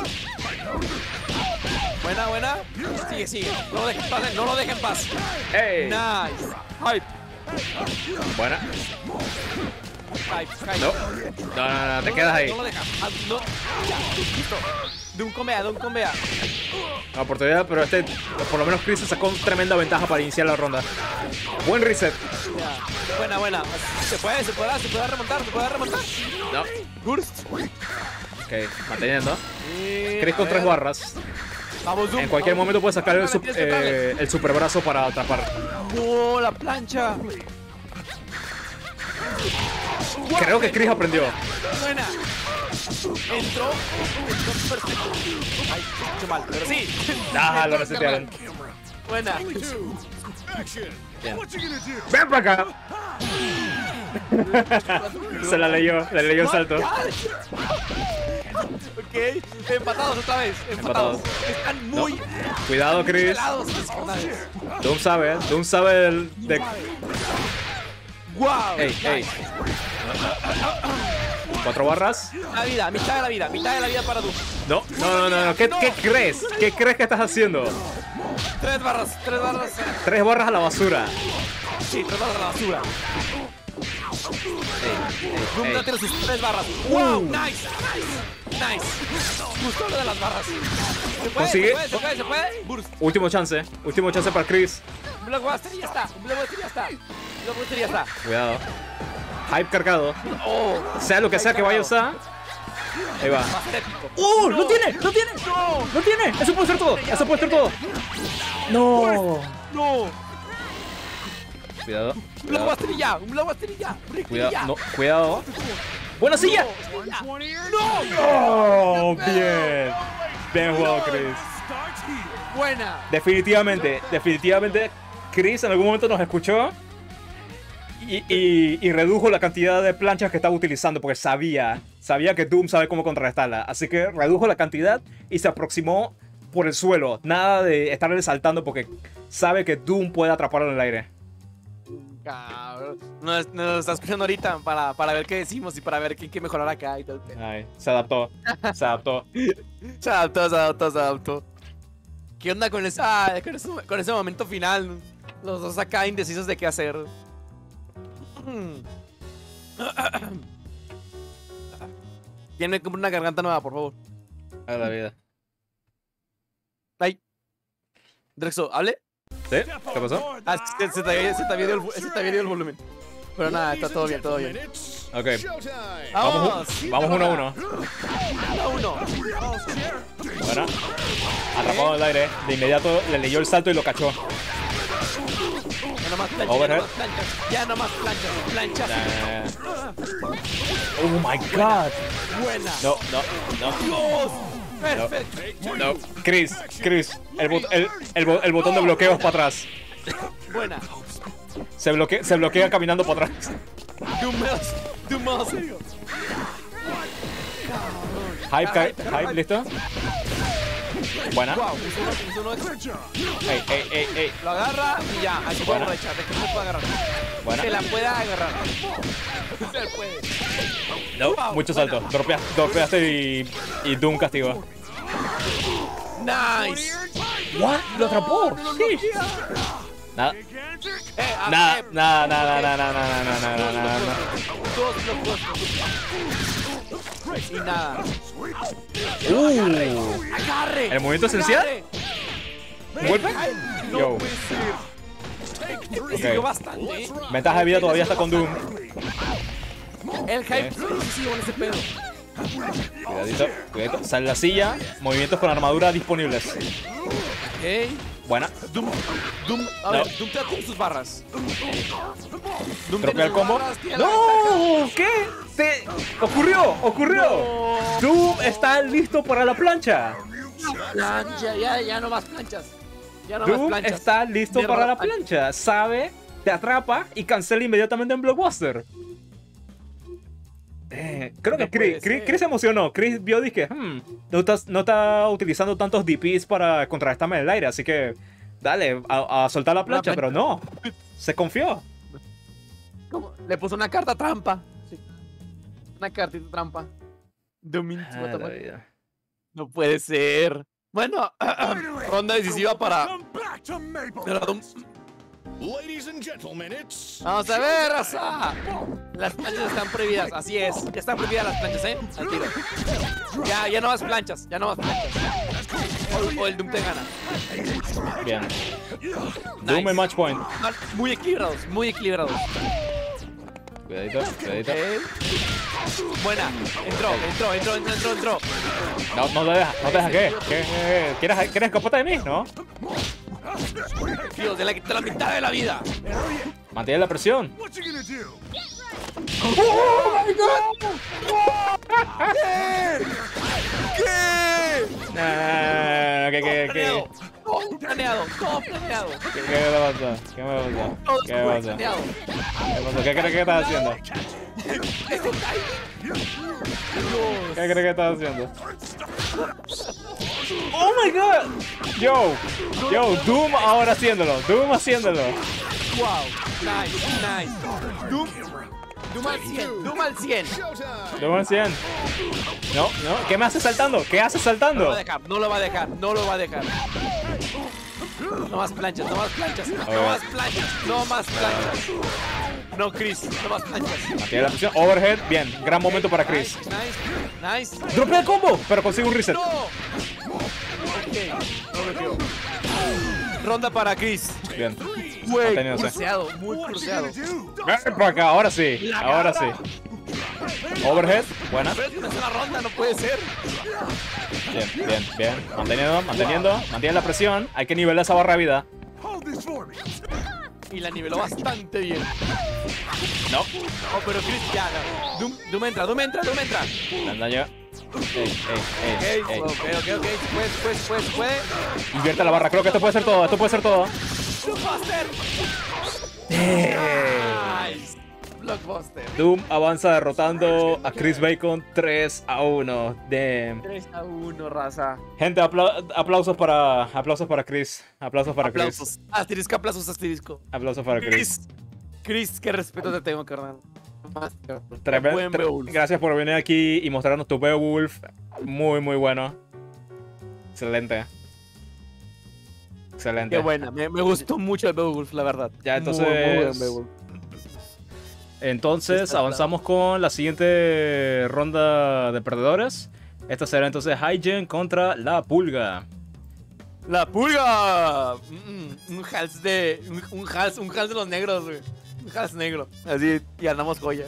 Buena. Sigue. No lo dejen en paz. Ey. Nice. Hype. Buena. Hype. No, te quedas ahí. No lo dejas. No. Ya, listo. Doom combea. Una oportunidad, pero por lo menos Chris se sacó tremenda ventaja para iniciar la ronda. Buen reset. Ya. Buena. Se puede remontar. No. Burst. Ok, manteniendo. Chris con 3 barras. Vamos, Doom. En cualquier momento puede sacar el super brazo para atrapar. No, la plancha. Creo que Chris aprendió. Buena. Entró perfecto. Ay, qué mal, pero sí. Lo resetearon. Buena. Bien. ¡Ven para acá! Se la leyó el salto. Ok, empatados otra vez. Empatados. Están muy. Cuidado, Chris. Doom sabe de. ¡Wow! Ey. 4 barras. La vida, mitad de la vida para Doom. No. ¿Qué crees? ¿Qué crees que estás haciendo? 3 barras. 3 barras a la basura. Sí, 3 barras a la basura. Doom no tiene sus 3 barras. ¡Wow! ¡Nice! Justo lo de las barras. ¿Se puede? ¿Se puede? Burst. Último chance para Chris. Un Blockbuster y ya está. Cuidado. Hype cargado. Sea lo que sea que vaya a usar. Ahí va. ¡Lo tiene! ¡Lo tiene! Eso puede ser todo. No. Cuidado. Un Blockbuster y ya. Cuidado. ¡Buena silla! ¡No! Bien jugado, Chris. Buena. Definitivamente, Chris en algún momento nos escuchó y redujo la cantidad de planchas que estaba utilizando porque sabía que Doom sabe cómo contrarrestarla. Así que redujo la cantidad y se aproximó por el suelo. Nada de estarle saltando porque sabe que Doom puede atraparlo en el aire. Cabrón. Nos está escuchando ahorita para ver qué decimos y para ver qué mejorar acá y todo. Ay, se adaptó. Se adaptó. ¿Qué onda con ese momento final? Los dos acá indecisos de qué hacer. ¿Quién me compra una garganta nueva, por favor? A la vida. Ay. Drexo, ¿hable? ¿Sí? ¿Qué pasó? Se te había ido el volumen. Pero nada, está todo bien. Ok. Vamos 1-1. 1-1. Bueno. Atrapado en el aire. De inmediato le leyó el salto y lo cachó. Ya no más planchas. Oh my god. Buena. No. Perfecto. No. Chris. El botón de bloqueo es para atrás. Buena. Se bloquea caminando para atrás. Hype, ¿listo? Buena. Ey. Lo agarra y ya. Así puede aprovechar. De que no se puede agarrar. Buena. Se la puede agarrar. Se puede. No, mucho salto. Dropeaste y Doom castigó. Nice. What? Lo atrapó. Nada. Y nada. Agarre. ¿El movimiento esencial? ¿Un golpe? Yo. Sirvió bastante. Ventaja de vida todavía está con Doom. El hype es decisivo en ese pedo. Cuidadito. Sale la silla. Movimientos con armadura disponibles. Ok. Buena. Doom te da sus barras. Tropea el combo. ¡No! ¿Qué? ¡Ocurrió! No. Doom está listo para la plancha. Ya no más planchas. Doom está listo para la plancha. Sabe, te atrapa y cancela inmediatamente en Blockbuster. Creo que Chris se emocionó. Chris vio y dije, no está utilizando tantos DPs para contrarrestarme en el aire, así que dale, a soltar la plancha, pero no. Se confió. ¿Cómo? Le puso una carta trampa. Sí. Una cartita trampa. No puede ser. Bueno, ronda decisiva para Doom. Vamos a ver, raza. Las planchas están prohibidas, así es. Ya están prohibidas las planchas, al tiro. Ya no más planchas, O el Doom te gana. Bien. Nice. Doom en match point. Muy equilibrados. Cuidadito. Okay. Buena. Entró. No te deja, ¿qué? ¿Quieres escaparte de mí? ¿No? Dios, de la mitad de la vida. Mantén la presión. ¡Oh, my God! ¿Qué? ¿Qué? Todo planeado. ¿Qué pasa? ¿Qué crees que estás haciendo? ¿Qué crees que estás haciendo? ¡Oh my God! Yo, Doom ahora haciéndolo. Wow, nice. Doom al 100, Doom al 100. Doom al 100. No, no, ¿qué me hace saltando? ¿Qué hace saltando? No lo va a dejar, no lo va a dejar, no lo va a dejar. No más planchas, no más planchas, no más planchas, no más planchas. No, Chris, no más planchas. Aquí hay la presión. Overhead, bien, gran momento para Chris. Nice, nice. Dropea el combo, pero consigue un reset. No. Ok, no me quedo. Ronda para Chris. Bien. Güey, Manteniéndose. curseado, muy curseado. Ven para acá, ahora sí, ahora sí. Overhead, buena. Pero es que no es una ronda, no puede ser. Bien, bien, bien. Manteniendo. Mantiene la presión. Hay que nivelar esa barra de vida. Y la niveló bastante bien. No. Oh, pero Chris ya. Doom entra. Dan daño. Ey. Ok. Puede. Invierte la barra. Creo que esto puede ser todo. Blockbuster. Nice. Blockbuster. Doom avanza derrotando a Chris Bacon 3-1. Damn. 3-1, raza. Gente, aplausos para Chris. Aplausos para Chris. Aplausos. Aplausos, asterisco. Aplausos para Chris. Chris, qué respeto te tengo, carnal. Buen Beowulf. Gracias por venir aquí y mostrarnos tu Beowulf. Muy, muy bueno. Excelente. Qué buena. Me gustó mucho el Beowulf, la verdad. Ya, entonces. Muy buen Beowulf. Entonces avanzamos con la siguiente ronda de perdedores. Esta será entonces Hygen contra la Pulga. ¡La Pulga! Un hals de. Un hals de los negros, güey. Un hals negro. Así, y andamos joya.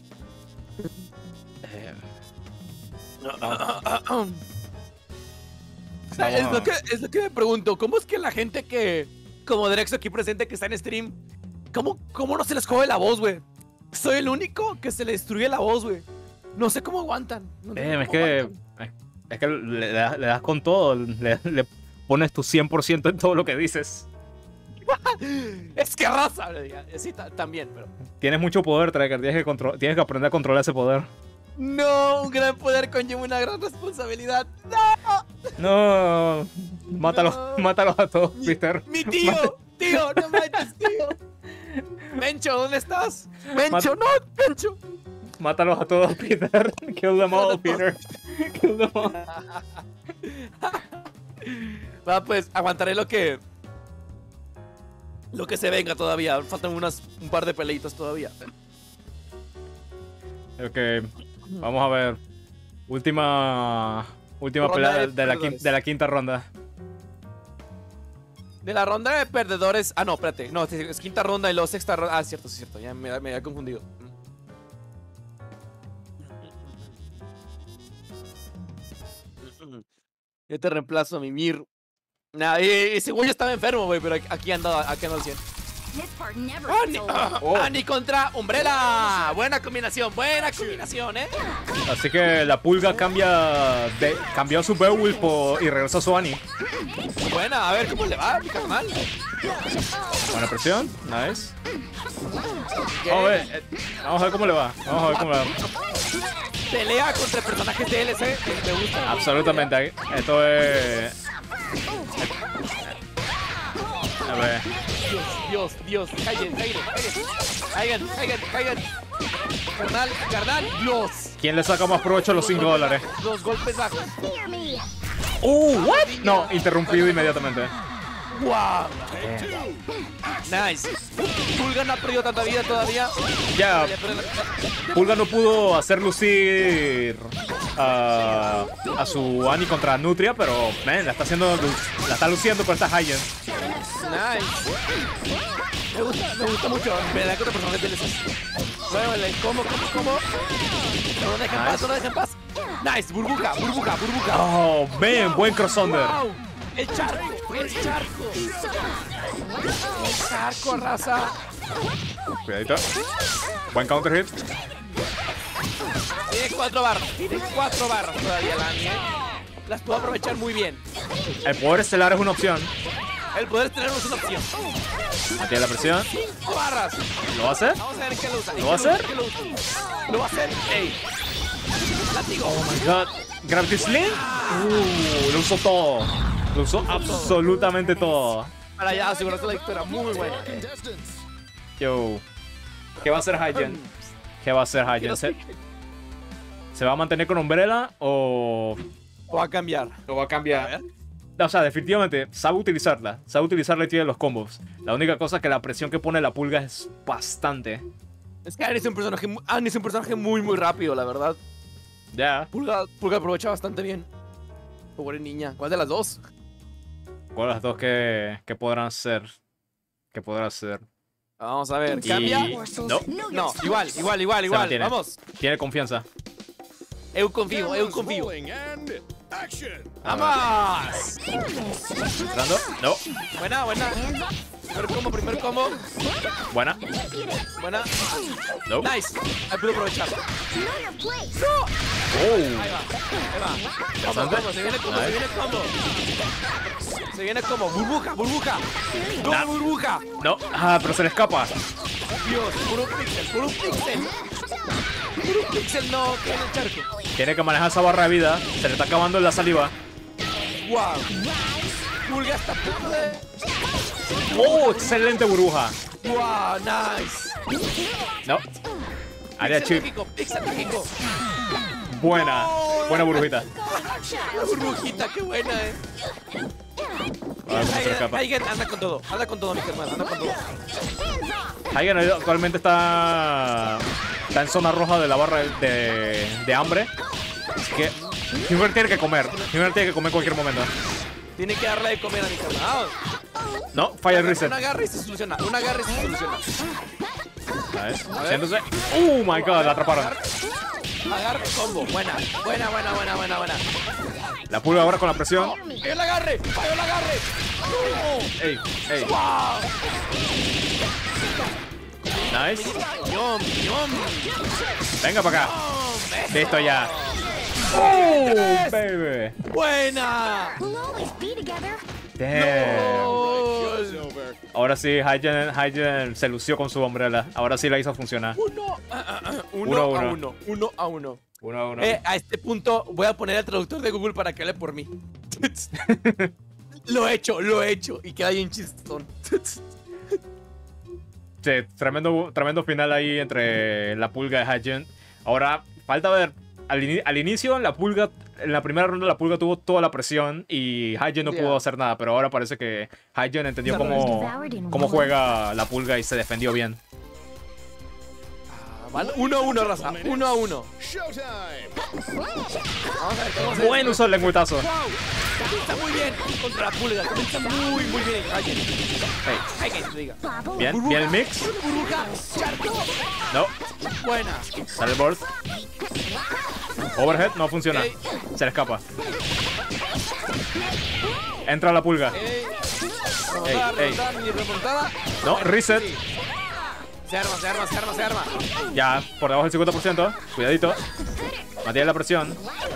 Es lo que me pregunto. ¿Cómo es que la gente que. Como Drexo aquí presente que está en stream. ¿Cómo no se les jode la voz, güey? Soy el único que se le destruye la voz, güey. No sé cómo aguantan. Es que le das con todo. Le pones tu 100% en todo lo que dices. Es que raza. Sí, también, pero. Tienes mucho poder, Tracker. Tienes que aprender a controlar ese poder. No, un gran poder conlleva una gran responsabilidad. No. Mátalos a todos, Peter. Mi tío, no manches, tío. Mencho, ¿dónde estás? Mencho, Mencho. Mátalos a todos, Peter. Kill them all, Peter. Kill them all. Va, pues, aguantaré lo que se venga todavía. Faltan un par de peleitas todavía. Ok, vamos a ver. Última pelea de la quinta ronda. De la ronda de perdedores. Ah, no, espérate. No, es quinta ronda y luego sexta ronda. Ah, cierto, sí, cierto. Ya me había confundido. Yo te reemplazo a Mimir. Nah, ese güey estaba enfermo, güey, pero aquí anda al 100. Ani contra Umbrella. Buena combinación, Así que la Pulga cambió su Beowulf y regresó a su Ani. Buena, a ver cómo le va, mi carnal. Buena presión, nice. Vamos a ver cómo le va. Pelea contra personajes de DLC, me gusta. Absolutamente, esto es... A ver. Dios, caigan. Carnal, Dios. ¿Quién le saca más provecho a los $5? Los golpes bajos. ¿What? No, interrumpido inmediatamente. Wow. Nice. Pulga no ha perdido tanta vida todavía. Ya. Pulga no pudo hacer lucir a su Ani contra Nutria, pero la está luciendo con esta Hygen. Nice. Me gusta mucho. ¿Verdad que otro personaje de Muévele. ¿Cómo? No lo dejen en paz. Nice. Burbuja. Oh, man, buen crossover. Wow. El charco, raza. Cuidadito. Buen counter hit. Tiene 4 barras todavía la Ani, Las puedo aprovechar muy bien. El poder estelar es una opción. El poder estelar es una opción. Mantiene la presión. 5 barras. ¿Lo va a hacer? Vamos a ver qué lo usa. ¿Lo va a hacer? Lo va a hacer. Ey. Látigo. Oh my god. Gravity Sling. Lo usó todo. Lo usó absolutamente todo. Para ya asegurarse la victoria. Muy buena. Yo. ¿Qué va a hacer Hygen? ¿Qué va a hacer Hydgen? ¿Se va a mantener con Umbrella o va a cambiar? lo va a cambiar? O sea, definitivamente sabe utilizarla. Sabe utilizarla y tiene los combos. La única cosa es que la presión que pone la pulga es bastante. Es que Annie es un personaje muy, muy rápido, la verdad. Ya. Pulga aprovecha bastante bien. Pobre niña. ¿Cuál de las dos? ¿Cuál de las dos que podrán ser? ¿Qué podrá hacer? Vamos a ver. Y- ¿Cambia? No, No, igual. mantiene. Vamos. tiene confianza. Eu confío. ¡Vamos! Entrando. No. Buena. Primer combo. Buena. No. Nice. Ahí puedo aprovechar. Oh. Ahí va. Bastante. Vamos, se viene combo. Se viene combo. Burbuja. Nah. Burbuja. No. Ah, pero se le escapa. Dios, puro pixel no, que en el charco. Tiene que manejar esa barra de vida. Se le está acabando la saliva. Wow. Pulga está a punto de... Oh, excelente burbuja. Wow, nice. No. Área chip. Pixel mágico. Buena burbujita. La burbujita, qué buena, A ver cómo se le escapa. Hydgen, anda con todo, mi hermano, anda con todo. Hydgen actualmente está en zona roja de la barra de hambre. Así que Hyungar tiene que comer. Hyungar tiene que comer en cualquier momento. Tiene que darle de comer a mi hermano. No, falla el reset. Un agarre y se soluciona. A ver, haciéndose. Oh my god, la atraparon. Agarre combo. Buena. La pulga ahora con la presión. ¡Falló el agarre! ¡No! Ey. ¡Wow! Nice. ¡Yum! Venga para acá. ¡Eso! Listo ya. Oh, baby. ¡Buena! We'll always be together. Damn. ¡Gol! Ahora sí, Hydgen se lució con su Umbrella. Ahora sí la hizo funcionar. 1-1. 1-1. 1-1. A este punto voy a poner el traductor de Google para que hable por mí. Lo he hecho. Y queda bien chistón. Sí, tremendo final ahí entre la pulga y Hydgen. Ahora, falta ver. Al inicio, en la primera ronda, la pulga tuvo toda la presión y Hydgen no pudo hacer nada. Pero ahora parece que Hydgen entendió cómo juega la pulga y se defendió bien. 1-1, raza. 1-1. Vamos a ver cómo se... Buen uso del lengüetazo. ¡Wow! Está muy bien contra la pulga. Está muy bien. Hydgen, te diga. Bien el mix. Burbuja, charco. No, Buena. sale el board. Overhead no funciona. Ey. Se le escapa. Entra la pulga. Remontada. No, reset. Se arma. Ya, por debajo del 50%. Cuidadito. Mantiene la presión.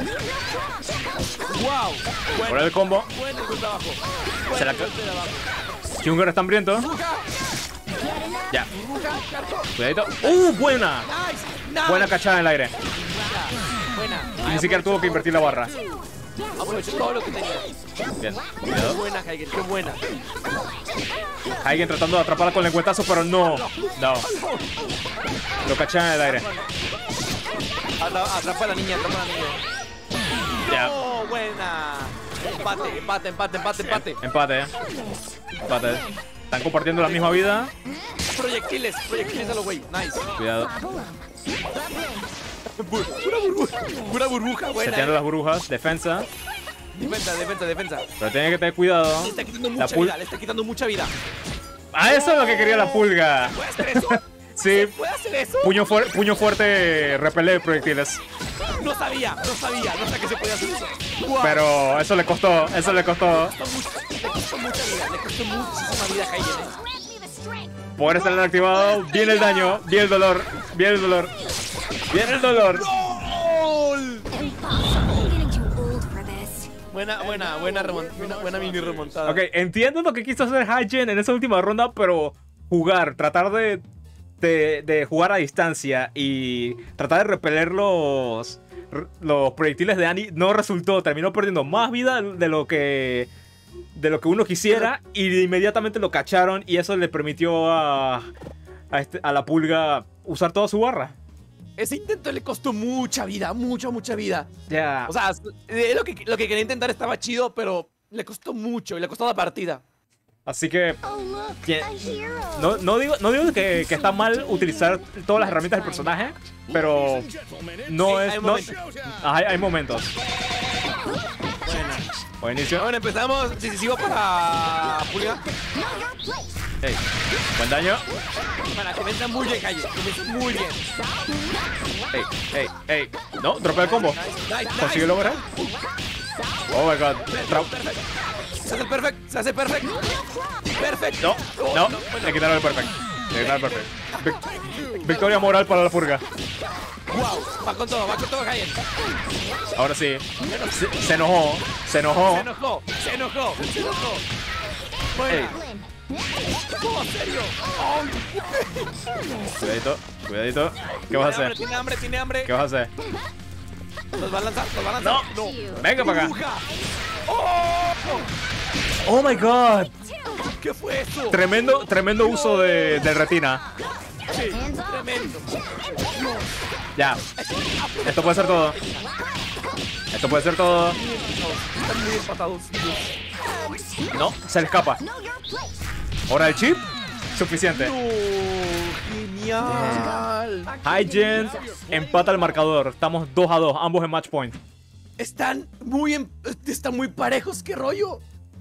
Wow. Por el combo. Buen el golpe abajo. Se la- golpe de abajo. Hyungar está hambriento. Burbuja. Ya, Burbuja, charco. cuidadito. Buena. Nice. Buena cachada en el aire. Buena. Y ni siquiera tuvo que invertir la barra. Aprovechó todo lo que tenía. Bien. Qué Cuidado. buena, Hydgen, qué buena. Alguien tratando de atraparla con el lengüetazo, pero no. No. Lo cachan en el aire. Atrapa a la niña. Ya. ¡Oh, buena! Empate. Empate. Están compartiendo la misma vida. Proyectiles a los güey. Nice. Cuidado. Pura burbuja, buena. Seteando las burbujas. Defensa. Defensa. Pero tiene que tener cuidado. Le está quitando La mucha pul- vida, le está quitando mucha vida. Ah, eso es lo que quería la pulga. ¿Puede hacer eso? Sí. ¿Puede hacer eso? Puño fuerte, repele proyectiles. No sabía que se podía hacer eso. Wow. Pero eso le costó. Le costó mucha vida, le costó muchísima vida a Hydgen. Poder estar activado. Viene el daño. Viene el dolor. ¡Gol! I'm getting too old for this. Buena mini remontada. Ok, entiendo lo que quiso hacer Hydgen en esa última ronda, pero tratar de jugar a distancia y tratar de repeler los proyectiles de Annie no resultó. Terminó perdiendo más vida de lo que uno quisiera y inmediatamente lo cacharon y eso le permitió a la pulga usar toda su barra. ese intento le costó mucha vida, mucha vida. Ya. O sea, lo que quería intentar estaba chido, pero le costó mucho y le costó la partida. Así que Oh, look, ¿Quién? a hero. no digo que está mal utilizar todas las herramientas del personaje, pero no es. Hay No, momentos. hay momentos. Buen inicio. Bueno, empezamos decisivo para Pulga. Ey, buen daño. Para que venga muy bien, Calle. Comienza muy bien. Ey. No, dropea el combo. Nice. ¿Consigue lograr? Oh my god. Se hace perfect. Se hace perfect. Perfect. No, Oh, no. bueno. Le quitaron el perfect. Victoria moral para la purga. Wow. Va con todo, Calle. Ahora sí. Se enojó. Se enojó. Bueno. ¿Cómo? ¿Serio? Cuidadito. ¿Qué vas a hacer? Tiene hambre. ¿Qué vas a hacer? Los va a lanzar. No. No. Venga para acá. Puja. ¡Oh! Oh my god. ¿Qué fue eso? Tremendo uso de retina. Sí, tremendo. Ya. Esto puede ser todo. Están muy empatados. No, se le escapa. Hora del chip. Suficiente. No, genial. Hygen empata el marcador. Estamos 2-2, ambos en match point. Están muy parejos, qué rollo.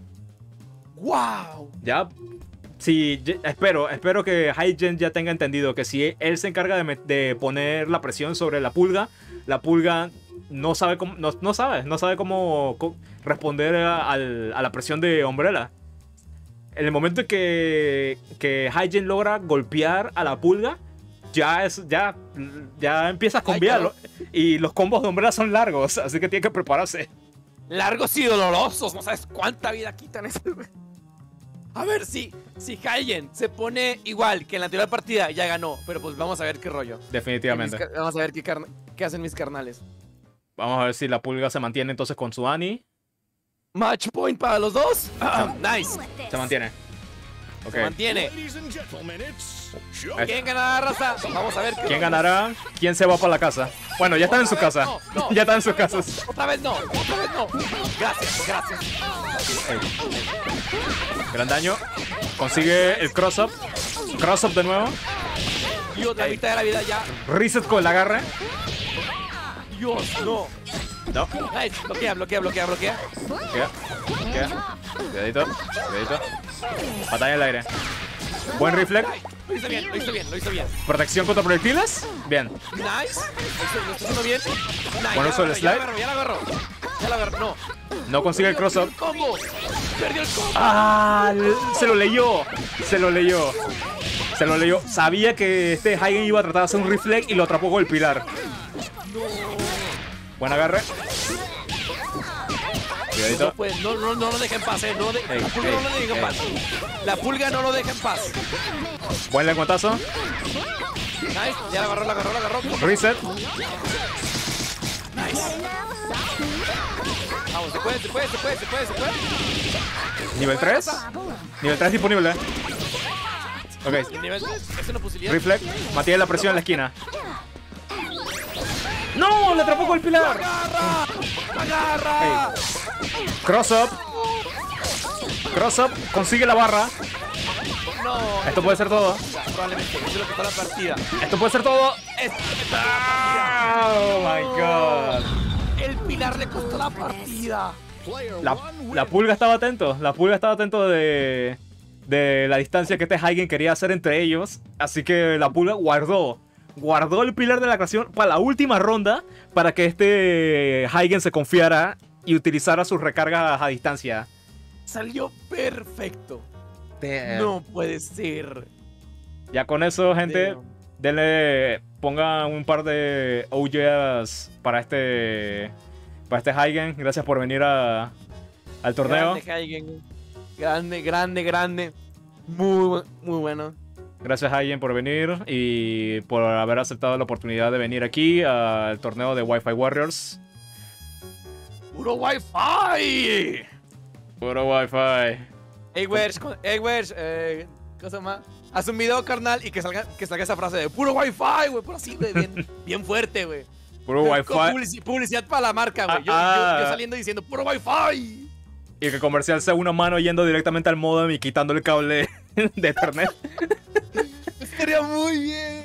Wow. Ya. Sí, espero que Hygen ya tenga entendido que si él se encarga de poner la presión sobre la pulga no sabe cómo, no sabe cómo responder a la presión de Umbrella. En el momento en que Hygen logra golpear a la pulga, ya empieza a combiarlo. Y los combos de Umbrella son largos, así que tiene que prepararse. Largos y dolorosos, no sabes cuánta vida quitan ese. A ver si Hygen se pone igual que en la anterior partida, ya ganó. Pero pues vamos a ver qué rollo. Definitivamente. Vamos a ver qué hacen mis carnales. Vamos a ver si la pulga se mantiene entonces con su Annie. Match point para los dos. Nice. Se mantiene. Ok. Se mantiene. ¿Quién ganará, raza? Vamos a ver. ¿Quién ganará? ¿Quién se va para la casa? Bueno, ya están en su casa. No. Ya están en sus casas. Otra vez no. Gracias. Ey. Gran daño. Consigue el cross-up. Cross-up de nuevo. Dios, la mitad de la vida ya. Reset con el agarre. Dios, no. No. Nice. Bloquea. Queda. Cuidadito. Batalla en el aire. Buen reflex. Lo hizo bien. Protección contra proyectiles. Bien. Nice. Lo está haciendo bien. Nice. Buen uso del slide. Ya la agarró. No. No consigue el cross-up. Combo. Perdió el combo. ¡Ah! Se lo leyó. Sabía que este Hygen iba a tratar de hacer un reflex y lo atrapó con el pilar. Buen agarre. Cuidadito. No lo dejen en paz, la pulga no lo deja en paz. La pulga no lo deja en paz. Buen lengüetazo. Nice. Ya la agarró. Reset. Nice. Vamos, se puede. Nivel 3. Nivel 3 disponible. Ok. Nivel 3 es una posibilidad. Reflex. Mantiene la presión en la esquina. ¡No! ¡Le atrapó con el pilar! ¡Agarra! Cross up. Consigue la barra. No. Esto puede ser todo. Probablemente. Eso es lo que fue la partida. Esto puede ser todo. Oh my god. El pilar le costó la partida. La pulga estaba atento. De la distancia que este Hygen quería hacer entre ellos. Así que la pulga guardó el pilar de la creación para la última ronda. Para que este Hygen se confiara y utilizara sus recargas a distancia. Salió perfecto. No puede ser. Ya con eso, gente, pongan un par de OJs para este Hygen. Gracias por venir al torneo. Grande, Hygen. Grande. Muy bueno. Gracias, Hygen, por venir y por haber aceptado la oportunidad de venir aquí al torneo de Wi-Fi Warriors. ¡Puro Wi-Fi! Puro Wi-Fi. Eggwers, ¿cómo se llama? haz un video, carnal, y que salga esa frase de puro wifi, güey, por así, güey, bien fuerte, güey. Puro wifi. Publicidad para la marca, güey. Yo saliendo diciendo puro wifi. Y que el comercial sea una mano yendo directamente al modem y quitando el cable de Ethernet. Estaría muy bien.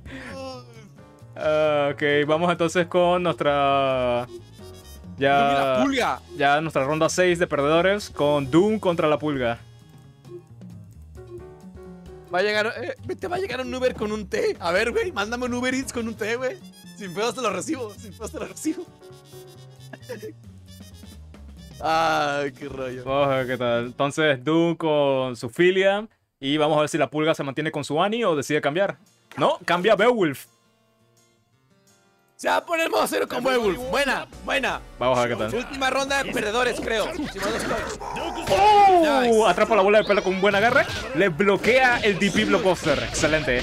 Ok, vamos entonces con nuestra... La pulga. Ya nuestra ronda 6 de perdedores con Doom contra la pulga. Te va a llegar un Uber con un té. A ver, güey, mándame un Uber Eats con un té, güey. Sin pedos te lo recibo. Ay, qué rollo. Vamos a ver qué tal. Entonces, Doom con su filia. Y vamos a ver si la pulga se mantiene con su Annie o decide cambiar. No, cambia a Beowulf. Se va a poner modo cero con Beowulf. Buena. Vamos a ver qué tal. Última ronda de perdedores, creo. ¡Oh! Nice. Atrapa la bola de pelo con un buen agarre. Le bloquea el DP Blockbuster. Excelente.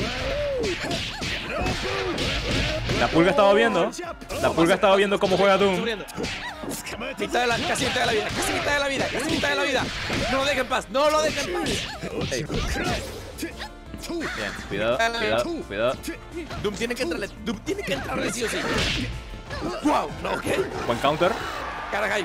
La pulga estaba viendo. Cómo juega Doom. Casi mitad de la vida. No lo dejen en paz. Hey. Bien, cuidado. Doom tiene que entrarle sí o sí. Wow, no, ok. Buen counter. Cara hype.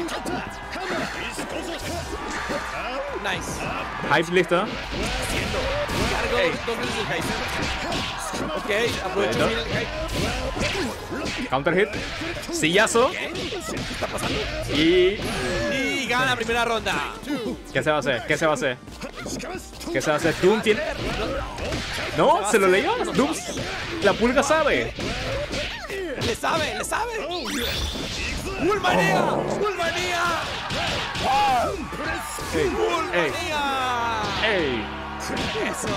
Nice. Hype listo. Cargo dos veces el hype. Ok, aprovecho bien el hype. Counter hit. Sillazo. ¿Qué está pasando? Y gana la primera ronda. ¿Qué se va a hacer? Doom tiene... No, se lo leyó. Doom. La pulga sabe. Le sabe. ¡Ulmanía! ¡Ey! ¡Eso!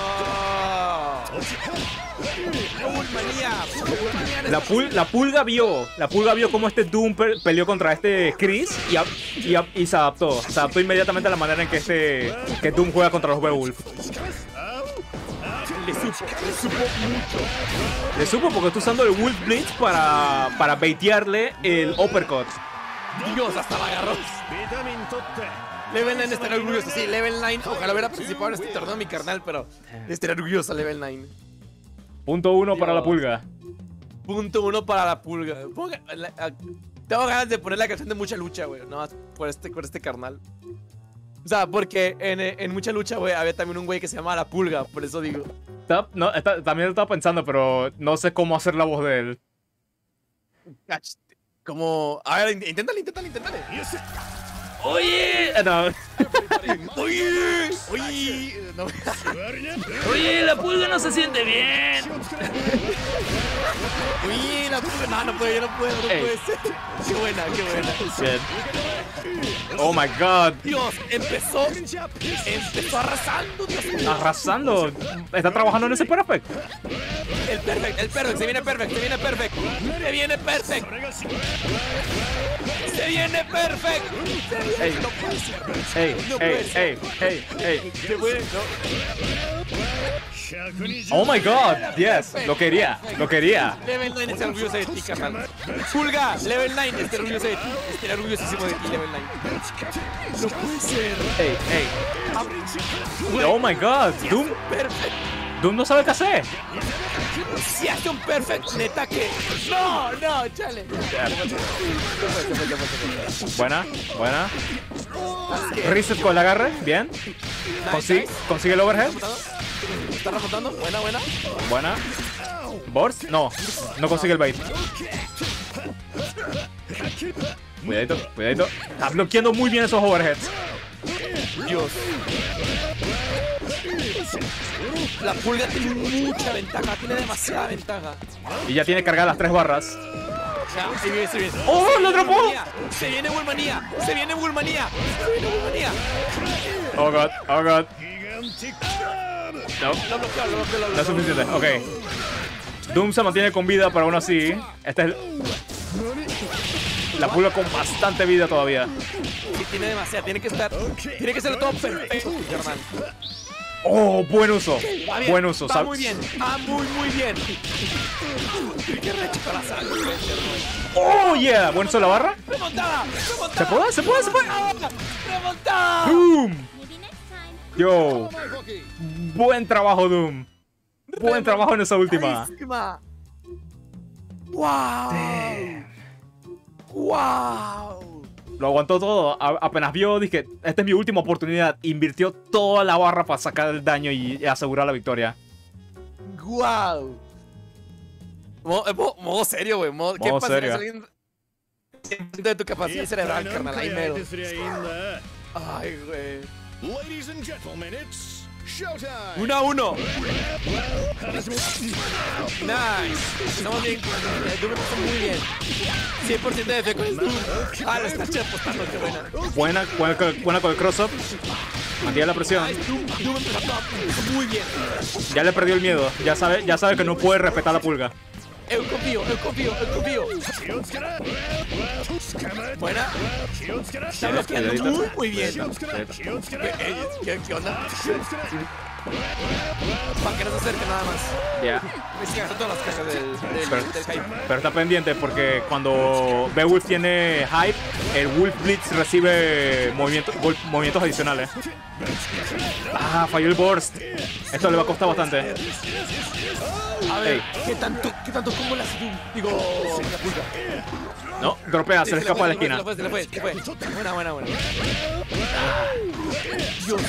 La pulga vio cómo este Doom peleó contra este Chris y se adaptó. Se adaptó inmediatamente a la manera en que Doom juega contra los Beowulf. Le supo mucho. Le supo porque está usando el Wolf Blitz para baitearle el uppercut. Dios, hasta la agarró. Level 9 estaría orgulloso, sí, Level 9. Ojalá hubiera participado en este torneo mi carnal, pero estaría orgulloso Level 9. Punto 1 para la pulga. Punto 1 para la pulga. Tengo ganas de poner la canción de Mucha Lucha, güey. No más por este carnal. O sea, porque en Mucha Lucha, güey, había también un güey que se llamaba La Pulga, por eso digo. También lo estaba pensando, pero no sé cómo hacer la voz de él. Como... A ver, inténtale. ¡Oye! No. ¡Oye! No. ¡Oye, la pulga no se siente bien! ¡Oye, la pulga! No puede ser. ¡Qué buena! Bien. ¡Oh, my God! Dios, empezó arrasando, Dios mío. Arrasando. Está trabajando en ese perfect. El perfect, se viene perfect. ¡Ey! ¡Oh, my God! Yes, lo quería. Level 9 está orgulloso de ti, carnal. Pulga, Level 9 está orgulloso de ti. Estaré orgullosísimo de ti, Level 9. No puede ser. ¡Ey! ¡Oh, my God! Doom no sabe qué hacer. Si hace un perfect, neta que... No, chale. Buena. Reset con el agarre, bien. Consigue el overhead. Está remontando, buena. Burst, no consigue el bait. Cuidadito. Está bloqueando muy bien esos overheads. Dios. La pulga tiene mucha ventaja, tiene demasiada ventaja. Y ya tiene cargadas las 3 barras. Se viene. ¡Oh, lo atrapó! Se viene Woolmanía. Oh, God. No. Lo bloqueó. No es suficiente, ok. Doom se mantiene con vida, pero aún así. Este es la pulga con bastante vida todavía. Sí, tiene demasiada. Tiene que ser todo perfecto, hermano. Oh, buen uso. Va muy bien. Muy bien. Qué recho para la sangre. Oh, yeah. Buen uso de la barra. Remontada. ¿Se puede? Remontada. Boom. Yo. Buen trabajo, Doom. Buen trabajo en esa última. ¡Wow! ¡Wow! Lo aguantó todo. Apenas vio, dije, esta es mi última oportunidad. Invirtió toda la barra para sacar el daño y asegurar la victoria. ¡Wow! Modo serio, güey. ¿Qué Modo pasa? serio. 100% de tu capacidad cerebral, carnal. Ahí mero. Ay, güey. 1-1. Nice. Estamos bien. Doom empezó muy bien. 100% de fe con el Doom. Ah, lo está apostando, qué buena. Buena con el cross-up. Mantiene la presión. Nice, Doom empezó muy bien. Ya le perdió el miedo. Ya sabe que no puede respetar la pulga. Eu confío. Buena. Está bloqueando muy bien. ¿Qué onda? Para que no se acerque nada más. Ya. Me siguen todas las cajas del hype. Pero está pendiente porque cuando Beowulf tiene hype, el Wolf Blitz recibe movimientos adicionales. Ah, falló el burst. Esto le va a costar bastante. A ver, ¿qué tanto combo le hace Doom? Digo, la pulga. No, dropea, se le escapa de la esquina. Se le fue. Buena. Dios.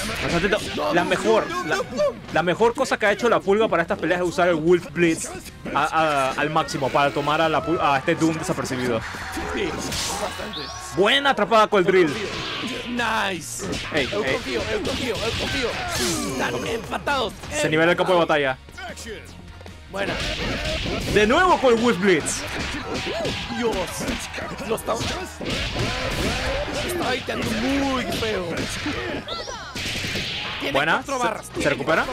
La mejor cosa que ha hecho la pulga para estas peleas es usar el Wolf Blitz al máximo para tomar a este Doom desapercibido. Sí, bastante. Buena atrapada con el drill. Nice. Eu confío. Están empatados. Se nivela el campo de batalla. Buena. De nuevo con el Wolf Blitz. Dios. Lo está baiteando muy feo. Tiene Buena. 4 barras. ¿Se recupera?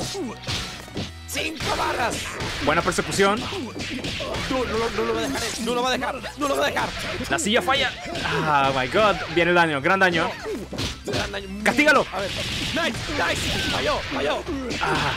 5 barras. Buena persecución. No lo va a dejar. La silla falla. Ah, my god. Viene el daño. Gran daño. ¡Castígalo! A ver. Nice. Falló. Ah.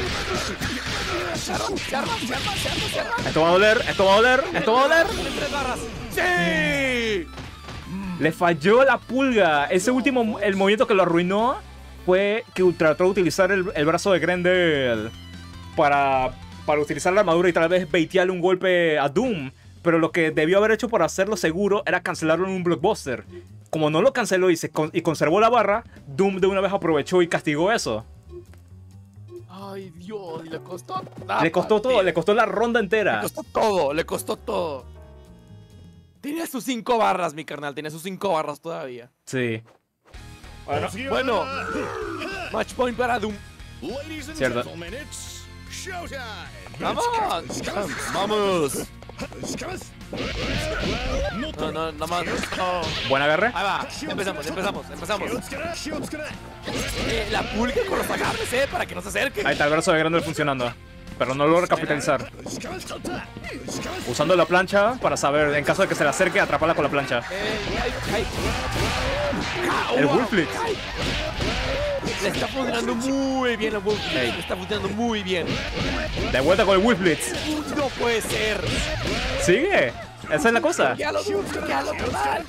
Se arma. Esto va a doler. Tiene 3 barras. ¡Sí! Le falló la pulga. Ese último, el movimiento que lo arruinó fue que trató de utilizar el brazo de Grendel para utilizar la armadura y tal vez baitearle un golpe a Doom. Pero lo que debió haber hecho para hacerlo seguro era cancelarlo en un blockbuster. Como no lo canceló y conservó la barra, Doom de una vez aprovechó y castigó eso. Ay, Dios, y le costó. Le costó todo, le costó la ronda entera. Le costó todo. Tiene sus 5 barras, mi carnal. Tiene sus 5 barras todavía. Sí. Bueno. Match point para Doom. Cierto. ¡Vamos! No, nada más. No. Buen agarre. Ahí va. Empezamos. La pulga con los agarres, para que no se acerque. Ahí está el brazo de Grendel funcionando. Pero no logra capitalizar. Usando la plancha para saber, en caso de que se le acerque, atraparla con la plancha. El Wolf Blitz. Le está funcionando muy bien el Wolf Blitz. Le está funcionando muy bien. De vuelta con el Wolf Blitz. No puede ser. Sigue. Esa es la cosa. Ya lo total.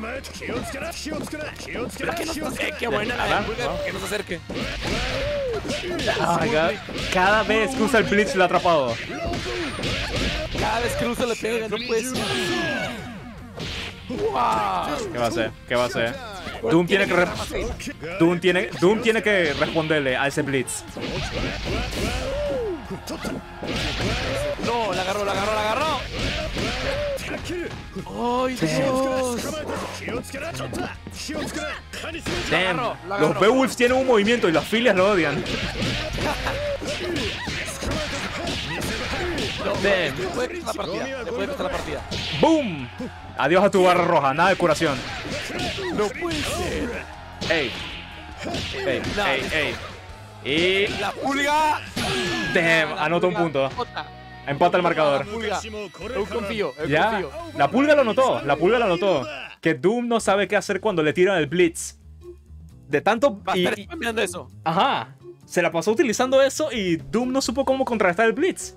Que no se acerque, buena la pulga, que no se acerque. Oh my god. Cada vez que usa el Blitz lo ha atrapado. Cada vez que usa le pega, no puede ser. Wow. ¿Qué va a hacer? Doom tiene que responderle a ese Blitz. No, la agarró. ¡Ay, Dios! Damn. Los Beowulfs tienen un movimiento y las filias lo odian. Le puede costar la partida. ¡Boom! Adiós a tu barra roja, nada de curación. No puede ser. ¡Ey! Y... La pulga. Damn, anota un punto. Empata el marcador. Eu confío. La pulga lo notó. Que Doom no sabe qué hacer cuando le tiran el Blitz. De tanto... Va a estar cambiando eso. Ajá. Se la pasó utilizando eso y Doom no supo cómo contrarrestar el Blitz.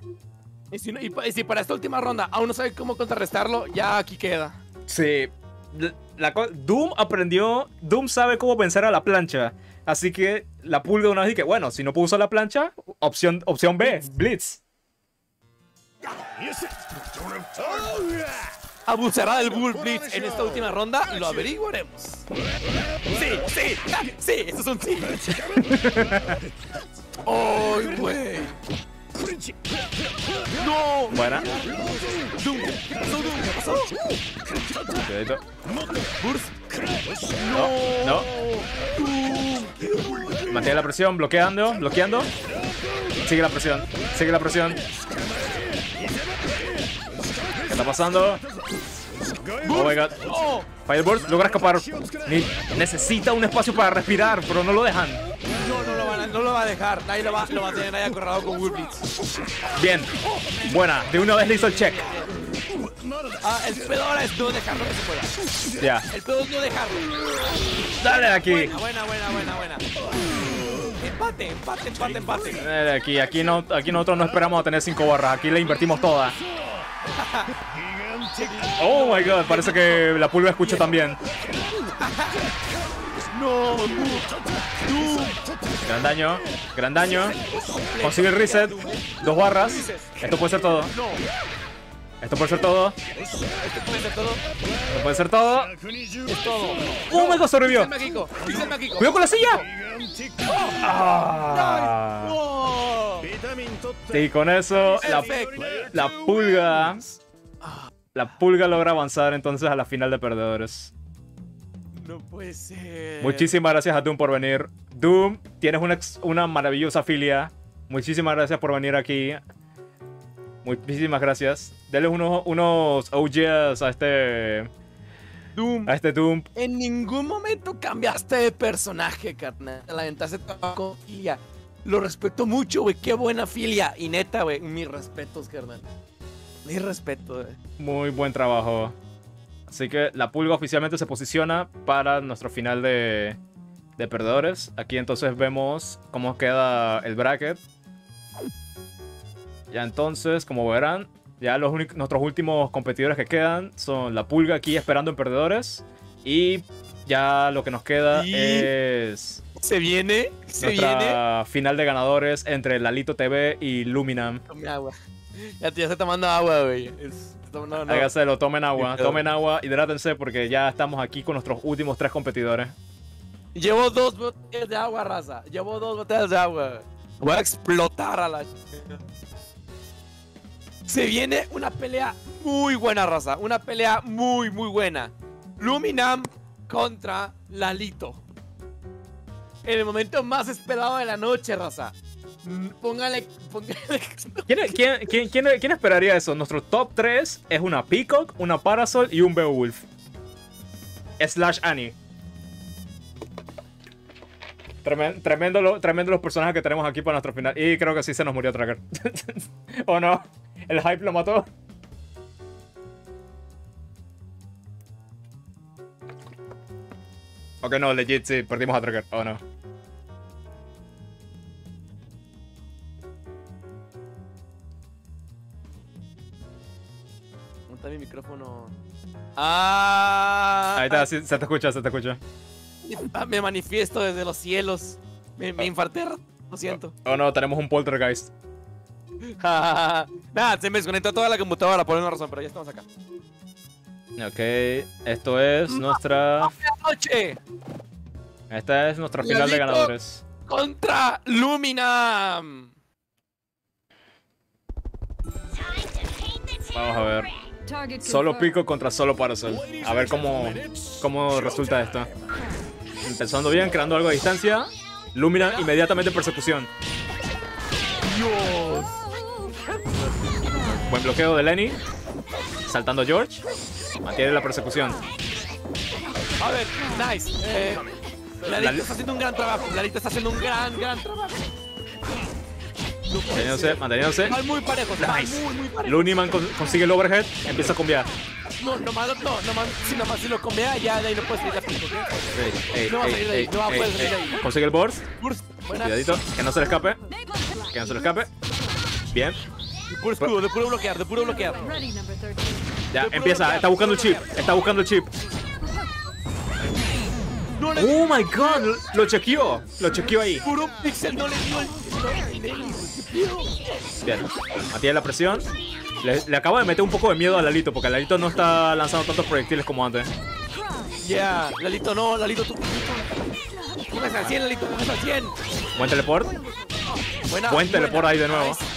Y si para esta última ronda aún no sabe cómo contrarrestarlo, ya aquí queda. Sí. Doom aprendió, Doom sabe cómo vencer a la plancha. Así que la pulga una vez dice, bueno, si no puedo usar la plancha, opción B, Blitz. ¿Abusará del Bull Blitz en esta última ronda? Lo averiguaremos. Sí, eso es un sí. ¡Ay, güey! ¡No! Buena. Doom. ¿Qué pasó? Cuidadito. Burst. No. Mantiene la presión, bloqueando. Sigue la presión. ¿Qué está pasando? Oh my god. Fireburst logra escapar. Necesita un espacio para respirar, pero no lo dejan. No lo va a dejar. Nadie lo va a tener nadie acorralado con Bull Blitz. Bien. Buena. De una vez le hizo el check. El pedo ahora es no dejarlo que se pueda. Ya. El pedo es no dejarlo. Dale de aquí. Buena. Empate. Aquí nosotros no esperamos a tener 5 barras. Aquí le invertimos todas. Oh my god, parece que la pulga escucha también. No. Gran daño. Consigue el reset. 2 barras. Esto puede ser todo. Esto puede ser todo. Es todo. Oh my god, sobrevivió. Písenme aquí. Cuidado con la silla. Y con eso la pulga logra avanzar entonces a la final de perdedores. No puede ser. Muchísimas gracias a Doom por venir. Doom, tienes una maravillosa filia. Muchísimas gracias por venir aquí. Muchísimas gracias. Denle unos OGs a este Doom. En ningún momento cambiaste de personaje, carnal. La aventaste con filia. Lo respeto mucho, güey. Qué buena filia. Y neta, güey, mis respetos, carnal. Mis respetos, güey. Muy buen trabajo. Así que la pulga oficialmente se posiciona para nuestro final de perdedores. Aquí entonces vemos cómo queda el bracket. Ya entonces, como verán, ya nuestros últimos competidores que quedan son la pulga aquí esperando en perdedores. Y ya lo que nos queda es... Se viene. Final de ganadores entre Lalito TV y Luminam. Tome agua. Ya se está tomando agua, güey. No. Hágaselo, tomen agua, hidrátense porque ya estamos aquí con nuestros últimos 3 competidores. Llevo 2 botellas de agua, raza. Voy a explotar a la... Se viene una pelea muy buena, raza. Una pelea muy buena. Luminam contra Lalito. En el momento más esperado de la noche, raza. Póngale. ¿Quién esperaría eso? Nuestro top 3 es una Peacock, una Parasol y un Beowulf. / Annie. Tremendo los personajes que tenemos aquí para nuestro final. Y creo que sí se nos murió Tracker. ¿O no? ¿El hype lo mató? Ok, no, legit, sí, perdimos a Tracker. ¿O no? ¿Dónde está mi micrófono? Ahí está, sí, se te escucha. Me manifiesto desde los cielos. Me infarté, lo siento. Oh no, tenemos un poltergeist. Nada, se me desconectó toda la computadora por una razón, pero ya estamos acá. Ok, esto es nuestra... noche. Esta es nuestra final de ganadores. Contra Luminam. Vamos a ver. Solo Pico contra solo Parasol. A ver cómo resulta esto. Empezando bien, creando algo de distancia. Luminam inmediatamente en persecución. Dios. Buen bloqueo de Lenny. Saltando George. Mantiene la persecución. A ver, nice. Lalito está haciendo un gran trabajo. Lalito está haciendo un gran trabajo. Manteniéndose. Van muy parejos. Nice. Muy parejos. Luminam consigue el overhead. Empieza a combiar. Nomás si lo comea, ya de ahí no puedes salir de aquí. No va a salir de ahí. No va a poder salir de ahí. Consigue el burst. Buena. Cuidadito. Que no se le escape. Bien. De puro escudo, de puro bloquear. Ya, empieza. Está buscando el chip. No le Oh my god, lo chequeó ahí. puro pixel, no le dio el Lenny, ¿qué pedo? Bien, mantiene la presión. Le acaba de meter un poco de miedo a Lalito, porque Lalito no está lanzando tantos proyectiles como antes. Ya, Lalito no, Lalito tú. Póngase al 100, Lalito, póngase al 100. Buen teleport. Buena, Buen teleport ahí de nuevo. Nice.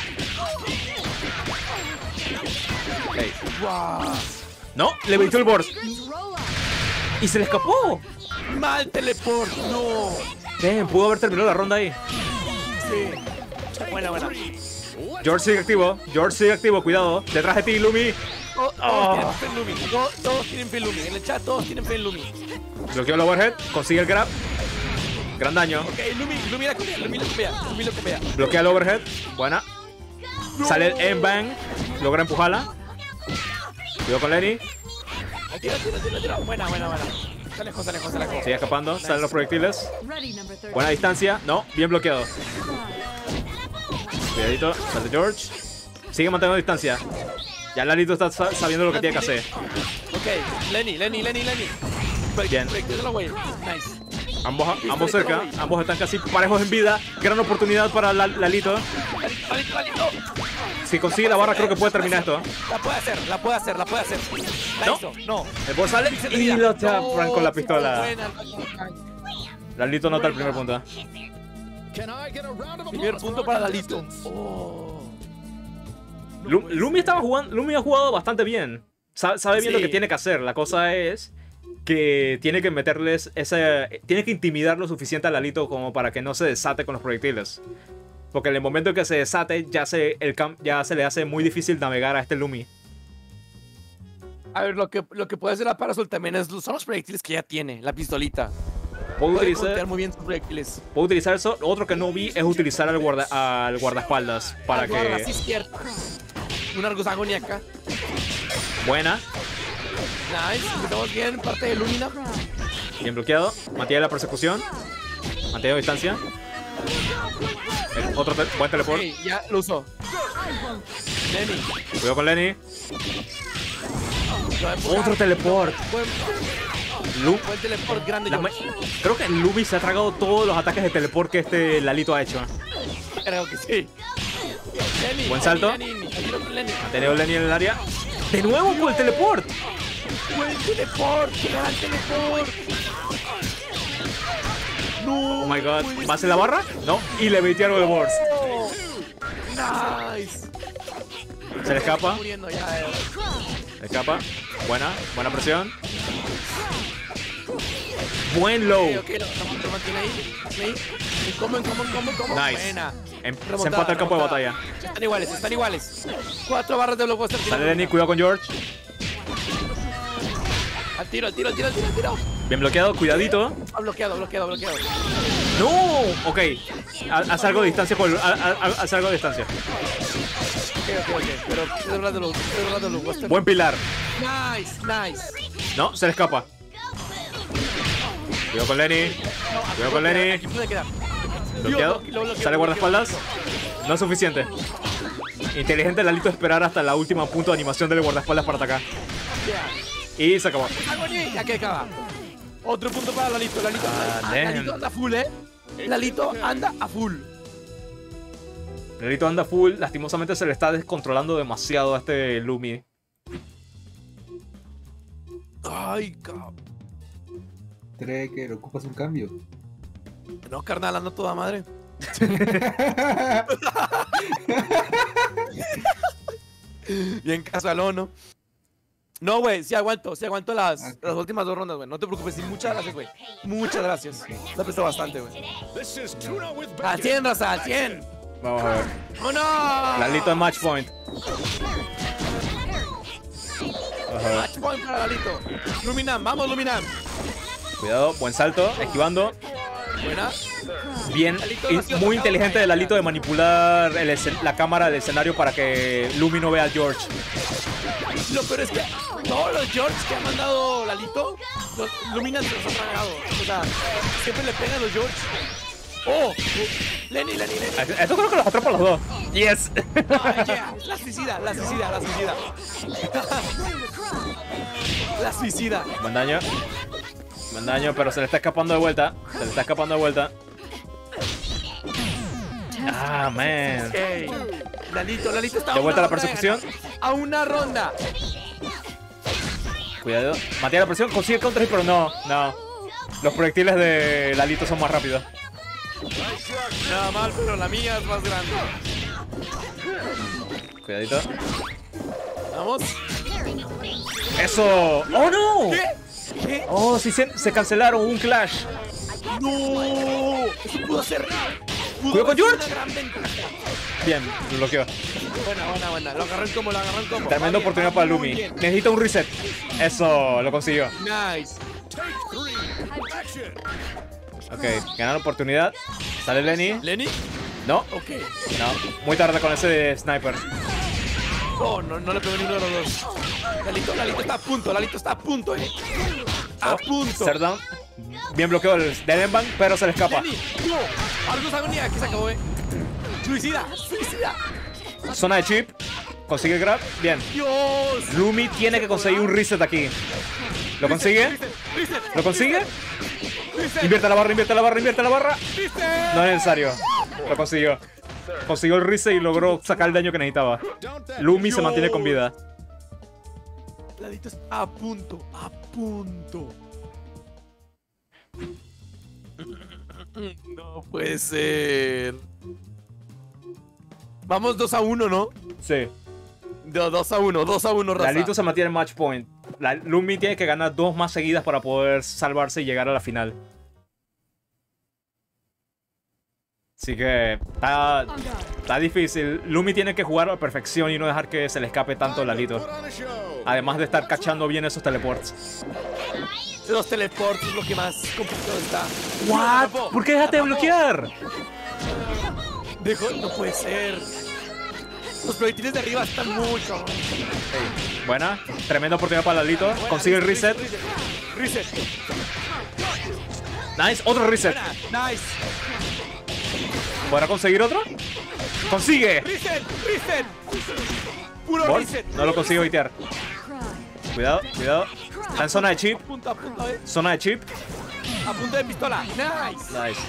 Ey. Wow. No, le metió el burst. Y se le escapó. Mal teleport, no. Bien, pudo haber terminado la ronda ahí. Sí. Buena. George sigue activo, cuidado. Detrás de ti, Lumi. Todos tienen fe en Lumi. Todos tienen fe en Lumi. En el chat todos tienen fe en Lumi. Bloqueó el overhead, consigue el grab. Gran daño. Ok, Lumi la copia. Bloquea el overhead. Buena. Sale el M-Bang. Logra empujarla. Cuidado con Lenny. Tira. Buena. Se alejó. Sigue escapando. Salen los proyectiles. Buena distancia. No, bien bloqueado. Cuidadito. Sale George. Sigue manteniendo distancia. Ya Lalito está sabiendo lo que tiene que hacer. Ok, Lenny. Bien. Nice. Ambos cerca. Ambos están casi parejos en vida. Gran oportunidad para Lalito. Lalito. Si consigue la barra, creo que puede terminar esto. La puede hacer. No. El boss sale y lo tapan con la pistola. Buena. Lalito nota el primer punto. Primer punto para Lalito. Lumi ha jugado bastante bien. Sabe bien lo que tiene que hacer. La cosa es que tiene que meterles tiene que intimidar lo suficiente a Lalito como para que no se desate con los proyectiles. Porque en el momento en que se desate ya se le hace muy difícil navegar a este Lumi. A ver, lo que puede hacer la Parasol también son los proyectiles que ya tiene, la pistolita. Puedo utilizar muy bien sus proyectiles. Puedo utilizar eso. Otro que no vi es utilizar al guardaespaldas para que... Sí, es cierto. Un Argus Agoniaca. Buena. Nice. Estamos bien, parte de Lumina. Bien bloqueado. Mantiene la persecución. Mantiene distancia. Otro buen teleport. Okay, ya lo usó. Lenny. Cuidado con Lenny. Otro teleport. Buen teleport grande. Creo que Lumi se ha tragado todos los ataques de teleport que este Lalito ha hecho. Creo que sí. Lenny, buen salto. Lenny. Ha tenido Lenny en el área. De nuevo con el teleport. Buen teleport. Gran teleport. No. Oh my god. ¿Más en la barra? No. Y le metieron el burst. Nice. Se le escapa. Muriendo ya. Se escapa. Buena presión. Buen low. Ok, lo mantiene ahí. ¿Cómo? Nice. Buena. Se empata el campo de batalla. Están iguales. 4 barras de blockbuster. Sale Lenny, cuidado con George. Al tiro. Bien bloqueado, cuidadito. Bloqueado. ¡No! Ok. Haz algo de distancia. Haz algo de distancia. Ok. Pero estoy hablando de los blockbusters. Buen pilar. Nice. No, se le escapa. Cuidado con Lenny. Aquí puede quedar. Bloqueado. Sale guardaespaldas. No es suficiente. Inteligente Lalito esperar hasta la última punto de animación del guardaespaldas para atacar. Y se acabó. Ya que acaba. Otro punto para Lalito. Lalito anda full, Lalito anda a full. Lalito anda full. Lastimosamente se le está descontrolando demasiado a este Lumi. Ay, cabrón. Trekker, ocupas un cambio. No, carnal, ando toda madre. Bien casualón, ¿no? No, güey, sí aguanto las últimas 2 rondas, güey. No te preocupes, y muchas gracias, güey. Muchas gracias. Te prestó bastante, güey. Al 100, raza, al 100. Vamos a ver. ¡Oh, no! Lalito en match point. Match point para Lalito. Luminam, vamos, Luminam. Cuidado, buen salto, esquivando. Buena. Bien, muy inteligente de Lalito de manipular la cámara del escenario para que Lumi no vea a George. Lo peor es que todos los George que ha mandado Lalito, los Lumina se los ha tragado. O sea, siempre le pegan a los George. ¡Oh! Lenny. Esto creo que los atrapa a los dos. ¡Yes! Yeah. La suicida. Buen daño. Buen daño, pero se le está escapando de vuelta. Se le está escapando de vuelta. Ah, man. Ey, Lalito está De vuelta a la una ronda persecución. de ganar. A una ronda. Cuidado. Mantiene la presión, consigue counter hit, pero no. Los proyectiles de Lalito son más rápidos. Nada mal, pero la mía es más grande. Cuidadito. Vamos. ¡Eso! ¡Oh, no! ¿Qué? Oh, sí, se cancelaron un clash. ¡No! Eso pudo ser. Cuidado con George. Una gran ventaja. Bien, lo bloqueó. Buena. Lo agarró en combo, Tremenda oportunidad para Lumi. Necesita un reset. Eso, lo consiguió. Nice. Ok, gana la oportunidad. Sale Lenny. ¿Lenny? No, Ok. no. Muy tarde con ese sniper. Oh, no le pegó ninguno de los dos. Lalito está a punto, A punto. Third down. Bien bloqueado el Denenbang, pero se le escapa. Lenny, no. Algo agonía, aquí se acabó, Suicida. Zona de chip. Consigue el grab. Bien. Dios. Lumi tiene que conseguir un reset aquí. ¿Lo consigue? Reset. ¿Lo consigue? Invierte la barra. No es necesario. Lo consiguió. Consiguió el reset y logró sacar el daño que necesitaba. Lumi se mantiene con vida. Lalito está a punto. No puede ser. Vamos 2-1, ¿no? Sí. 2-1, raza. Lalito se mantiene en match point. Lumi tiene que ganar 2 más seguidas para poder salvarse y llegar a la final. Así que está difícil. Lumi tiene que jugar a la perfección y no dejar que se le escape tanto Lalito. Además de estar cachando bien esos teleports. Los teleports es lo que más complicado está. ¿What? ¿Por qué dejaste de bloquear? No puede ser. Los proyectiles de arriba están mucho. Buena. Tremenda oportunidad para Lalito. Consigue el reset. Reset. Nice. Otro reset. Buena. Nice. ¿Podrá conseguir otro? ¡Consigue! Reset. Puro Ball. reset. No lo consigo baitear. Cuidado. Está en zona de chip. A punto, Zona de chip. A punto de pistola. Nice.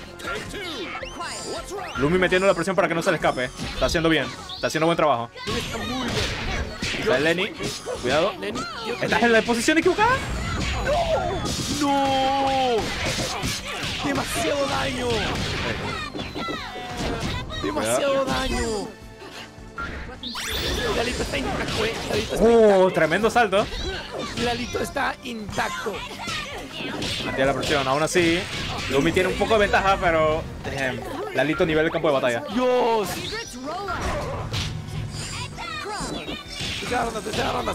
Lumi metiendo la presión para que no se le escape. Está haciendo bien. Está haciendo buen trabajo. Está muy bien. Está Lenny. Cuidado. Lenny. ¿Estás en la posición equivocada? ¡No! ¡Demasiado daño! ¡Demasiado daño! Lalito está intacto, Tremendo salto. Lalito está intacto. Mantiene la presión. Aún así, Lumi tiene un poco de ventaja, pero Lalito nivel el campo de batalla. ¡Dios! Tercera ronda.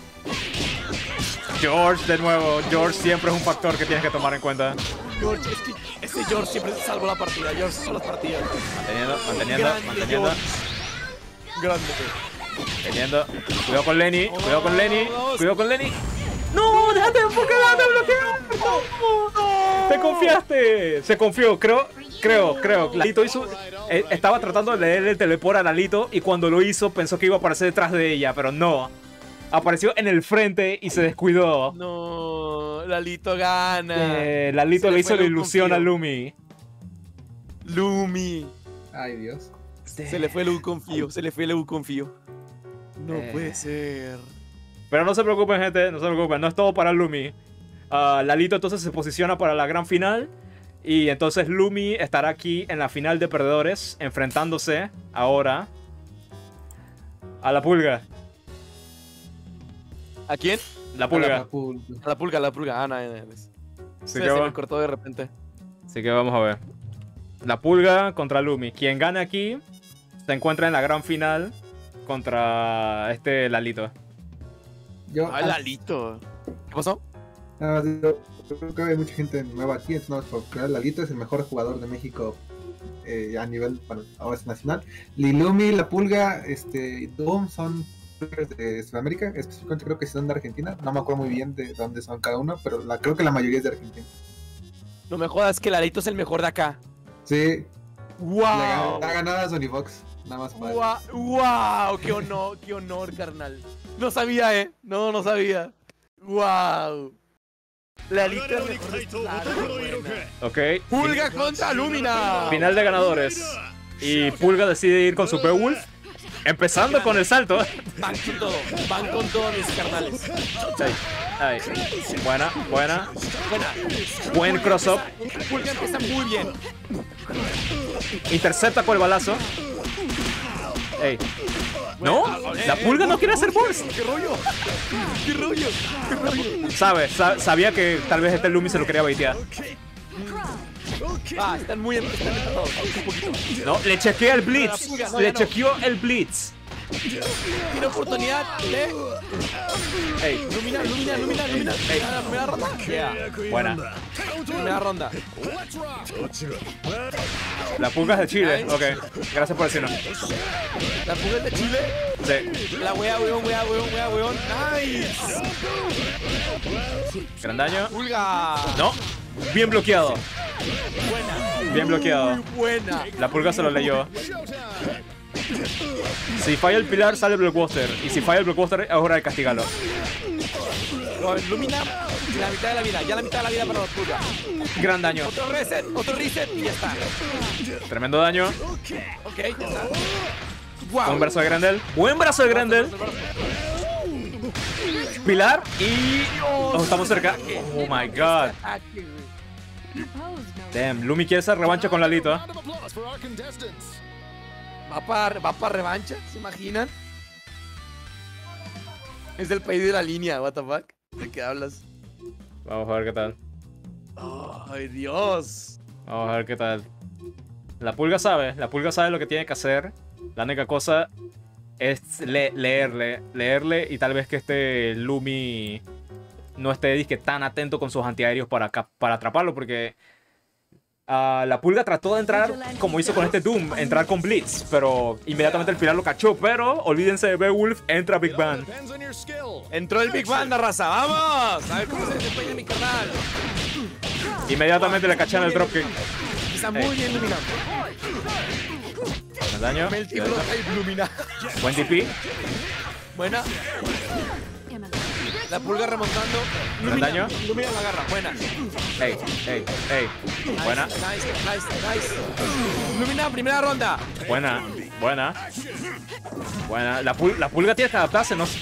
George de nuevo. George siempre es un factor que tienes que tomar en cuenta. George, es que ese George siempre salvó la partida. George salvó las partidas. Manteniendo. Grande. Cuidado con Lenny. ¡No! ¡Déjate de bloquear! ¡No! ¡Te confiaste! Se confió, creo. Lalito hizo... estaba tratando de leer el teleport a Lalito y cuando lo hizo pensó que iba a aparecer detrás de ella, pero no. Apareció en el frente y se descuidó. No, Lalito gana. Lalito le hizo la ilusión a Lumi. Ay, Dios. Se le fue el U confío. No puede ser. Pero no se preocupen, gente, no es todo para Lumi. Lalito entonces se posiciona para la gran final. Y entonces Lumi estará aquí en la final de perdedores, enfrentándose ahora a la pulga. ¿A quién? La pulga. A la pulga. No. Se me cortó de repente. Así que vamos a ver. La pulga contra Lumi. Quien gane aquí se encuentra en la gran final contra Lalito. Lalito. ¿Qué pasó? Creo que hay mucha gente nueva aquí, entonces porque Lalito es el mejor jugador de México a nivel, bueno, ahora es nacional. Lilumi, La Pulga, Doom son de Sudamérica, específicamente creo que son de Argentina, no me acuerdo muy bien de dónde son cada uno, pero creo que la mayoría es de Argentina. No me jodas que Lalito es el mejor de acá. Sí. ¡Wow! Ha ganado a Sony Fox, nada más para. ¡Wow! ¡Qué honor, carnal! No sabía, No sabía. ¡Wow! La elite es mejor de este lado, buena. Ok. Pulga contra Lumina. Final de ganadores. Y Pulga decide ir con su Beowulf. Empezando con el salto. Van con todo mis carnales. Ahí. Buena. Buena. Buen cross-up. Pulga empieza muy bien. Intercepta con el balazo. Ey. No, la Pulga no quiere hacer burst. ¿Qué rollo? Sabía que tal vez este Lumi se lo quería baitear. Están muy empatados. Un poquito. No, le chequea el blitz. Le chequeó el blitz. Tiene oportunidad de... Ey. Lumina. Ey. La primera ronda. Buena. Primera ronda. La Pulga es de Chile. Ok, gracias por decirnos. La Pulga es de Chile. Sí. La wea, weón. Nice. Gran daño. Pulga. No. Bien bloqueado. Buena. Bien bloqueado. Muy buena. La Pulga se lo leyó. Si falla el pilar, sale el Blockbuster. Y si falla el Blockbuster, es hora de castigarlo. Ilumina la mitad de la vida. Ya la mitad de la vida para la Pulga. Gran daño. Otro reset y ya está. Tremendo daño. Ok, ya está. Wow. Buen brazo de Grendel. Buen brazo de Grendel. Pilar y... Oh, estamos cerca. Oh my god. Damn, Lumi quiere esa revancha con Lalito. Va para revancha, ¿se imaginan? Es del país de la línea, what the fuck. ¿De qué hablas? Vamos a ver qué tal. Ay, Dios. Vamos a ver qué tal. La Pulga sabe lo que tiene que hacer. La única cosa es leerle y tal vez que este Lumi no esté disque tan atento con sus antiaéreos para atraparlo, porque la Pulga trató de entrar como hizo con este Doom, entrar con Blitz, pero inmediatamente el pilar lo cachó. Pero olvídense de Beowulf, entra Big Bang. Entró el Big Bang, la raza, ¡vamos! A ver cómo se desempeña mi canal. Inmediatamente le cachan el dropkick. Está muy bien iluminado. Buen daño. Buen DP. Buena. La Pulga remontando. Buen daño. Lumina la agarra. Buena. Ey. Buena. Nice. Lumina, primera ronda. Buena. La Pulga tiene que adaptarse, ¿no?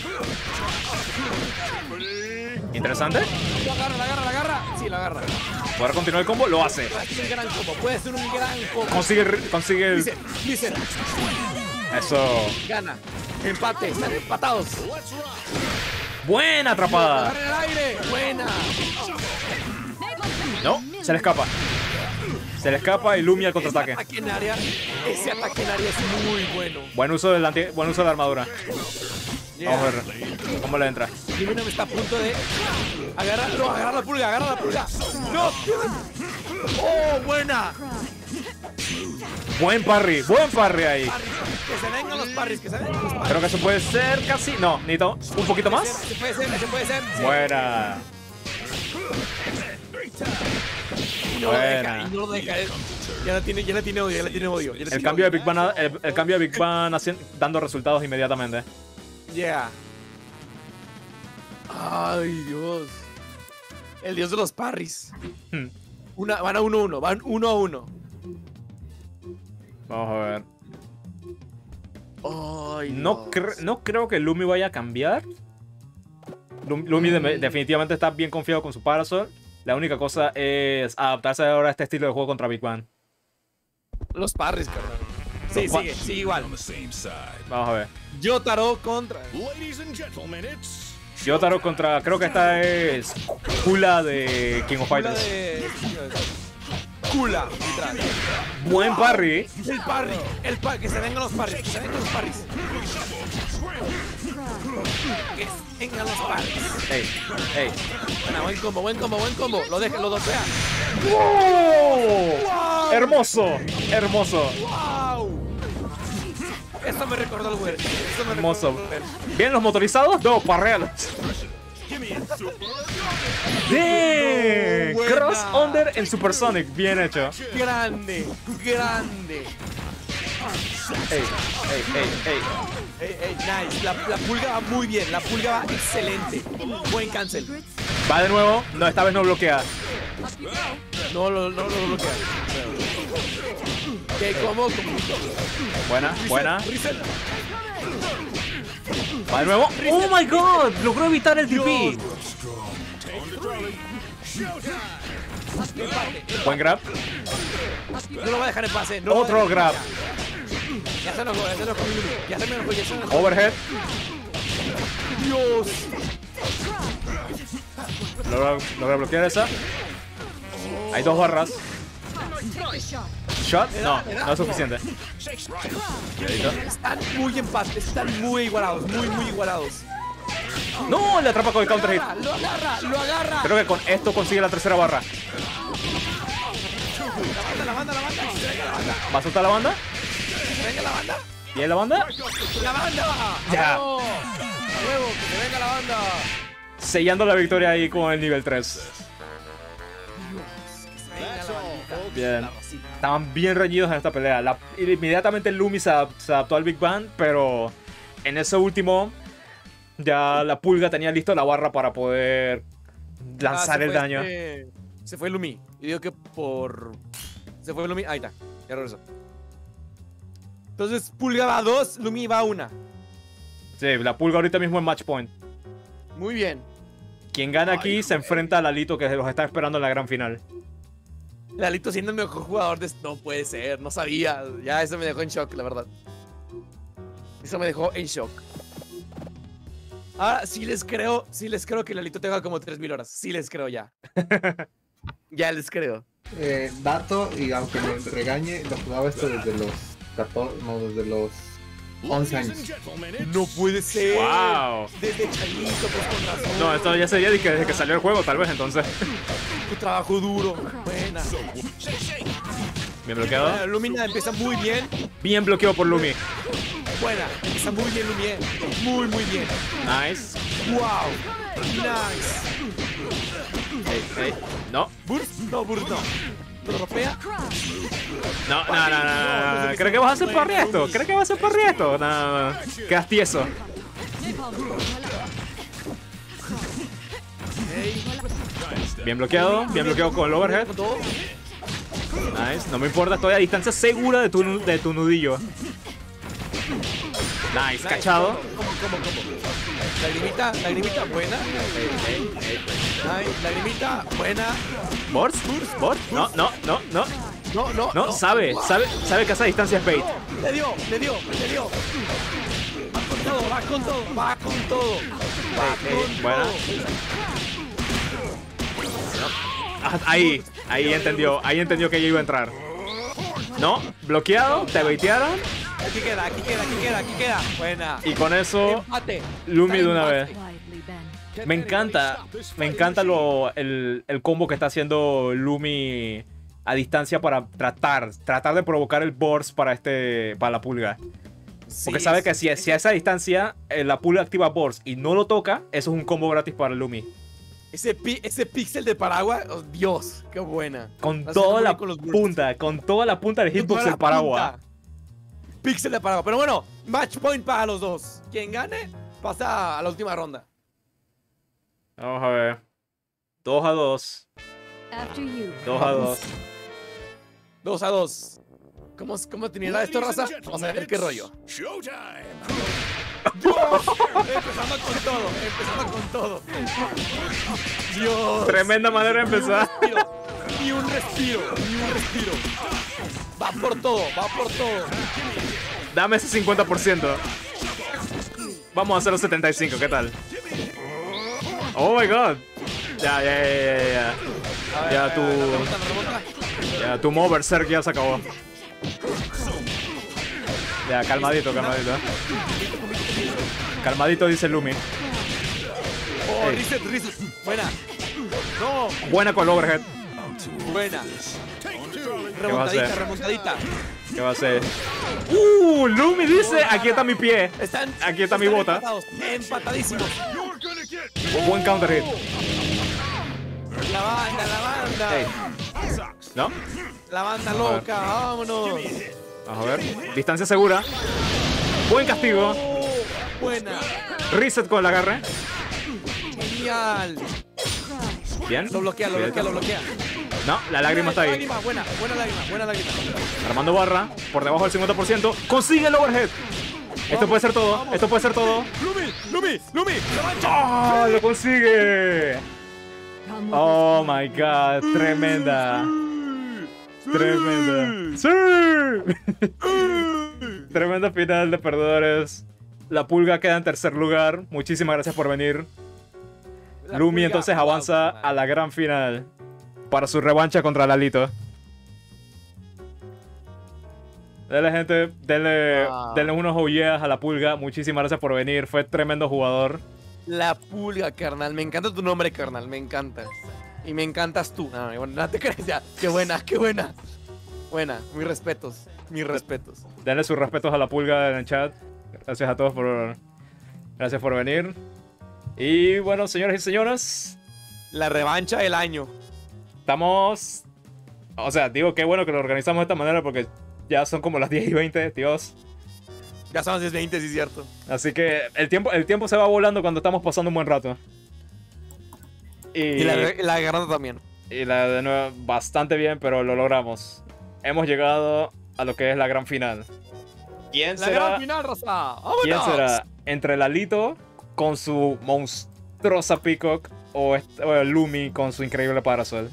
Interesante. La agarra. Sí, la agarra. ¿Podrá continuar el combo? Lo hace. Puede ser un gran combo. Consigue el... Listen. Eso. Gana. Empate. Están empatados. Buena atrapada. Agarra el aire. Buena. No, se le escapa y Lumi al contraataque. Ese ataque en área es muy bueno. Buen uso de la armadura. Yeah. Vamos a ver cómo le entra. Lumina me está a punto de agarra la Pulga. No. Oh, buena. Buen parry ahí. Que se vengan los parries. Creo que eso puede ser casi... No, necesito un poquito más. Se puede ser. Buena. Y no lo deja. Ya la tiene odio. El cambio de Big Bang dando resultados inmediatamente. Yeah. Ay, Dios. El dios de los parries. Van a 1-1. Van 1-1. Vamos a ver. Ay, No creo que Lumi vaya a cambiar. Lumi definitivamente está bien confiado con su Parasol. La única cosa es adaptarse ahora a este estilo de juego contra Big Bang. Los parries, carnal. Sí, sigue igual. Vamos a ver. Yotaro contra... Yotaro contra... Creo que esta es... Kula de King of Fighters. Kula, literal. Buen parry. El parry. Que se vengan los parries. Que se vengan los parries. Ey. Bueno, buen combo. Lo dosea. ¡Wow! Hermoso. ¡Wow! Esto me recordó al güey. Hermoso. ¿Bien los motorizados? No, parrealos. ¡Damn! Cross Under en Supersonic. Bien hecho. Grande. Ey. Nice. La Pulga va muy bien. La Pulga va excelente. Buen cancel. Va de nuevo. No, esta vez no bloquea. No bloquea. ¿Qué? ¿Cómo? Buena, Reset, buena. reset. Va de nuevo. ¡Oh my god! Logró evitar el TP. Buen grab. No lo voy a dejar en pase. No Otro grab. Ya se enojó, ya se me enojó. Overhead. Dios. Logra bloquear esa. Hay 2 barras. Shot. No, no es suficiente. Cuidadito. Están muy empates, están muy igualados, muy igualados. No, le atrapa con el counter hit. Lo agarra. Creo que con esto consigue la tercera barra. La banda. ¿Va a soltar la banda? Venga la banda. ¿Y en la banda? La banda. Ya. ¡Vamos! Huevo, que se venga la banda. Sellando la victoria ahí con el nivel 3. Bien. Estaban bien reñidos en esta pelea. Inmediatamente Lumi se adaptó al Big Bang, pero en ese último ya la pulga tenía listo la barra para poder lanzar el daño. Se fue Lumi. Y digo que por... Se fue Lumi. Ahí está. Ya regresó. Entonces Pulga va a 2, Lumi va a 1. Sí, la pulga ahorita mismo en match point. Muy bien. Quien gana aquí se enfrenta a Lalito, que los está esperando en la gran final. Lalito siendo el mejor jugador de... No puede ser, no sabía. Ya eso me dejó en shock, la verdad. Eso me dejó en shock. Ahora sí les creo que Lalito tenga como 3000 horas. Sí les creo ya. Ya les creo. Dato, y aunque me regañe, lo jugaba esto desde los 14, no, desde los 11 años. No puede ser. ¡Wow! Desde chavito, pues con razón. No, esto ya sería desde que salió el juego, tal vez, entonces. Tu trabajo duro. Buena. Bien bloqueado. Bueno, Lumina empieza muy bien. Bien bloqueado por Lumi. Buena. Empieza muy bien, Lumi. Muy bien. Nice. Wow. Nice. Hey. No. Burst. No, Burst no. ¿Tropea? No. ¿Crees que vas a hacer parry esto? ¿Crees que vas a hacer parry esto? No. Quedas tieso. Bien bloqueado con el overhead. Nice, no me importa, estoy a distancia segura de tu nudillo. Nice, cachado. ¿Cómo? Lagrimita, buena. Nice, lagrimita, buena. ¿Borst? No, sabe que a esa distancia es bait. Le dio. Va con todo. Buena. Ahí entendió que ella iba a entrar. No, bloqueado, te baitearon. Aquí queda. Buena. Y con eso, Empate. Lumi de una vez. Lively, Ben. Me encanta el combo que está haciendo Lumi a distancia para tratar de provocar el burst para la pulga. Porque sabe que si a esa distancia la pulga activa burst y no lo toca, eso es un combo gratis para Lumi. Ese pixel de paraguas, oh, Dios, qué buena. Con toda la punta del hitbox del paraguas. Pixel de paraguas. Pero bueno, match point para los dos. Quien gane, pasa a la última ronda. Vamos a ver. 2-2. After you. 2-2. 2-2. ¿Cómo terminará esto, raza? Vamos a ver qué rollo. Empezando con todo. Dios. Tremenda manera de empezar. Ni un respiro. Va por todo. Dame ese 50%. Vamos a hacer los 75, ¿qué tal? Oh my god. Ya. Ya tu mover berserk ya se acabó. Ya, calmadito. Calmadito, dice Lumi. Oh, reset. Buena. No. Buena con el overhead. Buena. Remontadita. ¿Qué va a hacer? Lumi dice, aquí está mi pie. Aquí está mi bota. Empatadísimos. Buen counter hit. La banda. Hey. ¿No? La banda loca, vámonos. Vamos a ver. Distancia segura. Buen castigo. Buena. Reset con el agarre. Genial. Bien. Lo bloquea, lo bloquea, lo bloquea. No, la lágrima está ahí. Lágrima, buena, buena lágrima, buena lágrima. Armando barra, por debajo del 50%. Consigue el overhead. Esto puede ser todo, vamos. esto puede ser todo. Lumi, revancha. ¡Ah, lo consigue! Come with Oh us. my god, tremenda. Tremenda. ¡Sí! Tremenda final de perdedores. La pulga queda en tercer lugar. Muchísimas gracias por venir. La Lumi pulga, entonces wow, avanza man. a la gran final para su revancha contra Lalito. Dale, gente, denle unos olleas a la pulga. Muchísimas gracias por venir. Fue tremendo jugador. La pulga, carnal. Me encanta tu nombre, carnal. Me encanta. Y me encantas tú. No, bueno, no te crees ya. Qué buena, qué buena. Buena. Mis respetos. Mis respetos. Denle sus respetos a la pulga en el chat. Gracias a todos gracias por venir. Y bueno, señoras y señores, La revancha del año. estamos... O sea, digo, qué bueno que lo organizamos de esta manera porque ya son como las 10 y 20, Dios. Ya son las 10:20, sí es cierto. Así que el tiempo se va volando cuando estamos pasando un buen rato. Y la garganta también. Y la de nuevo, bastante bien, pero lo logramos. Hemos llegado a lo que es la gran final. ¿Quién La será? gran final, raza. ¡Vámonos! ¿Quién será? ¿Entre Lalito con su monstruosa Peacock o Lumi con su increíble Parasol?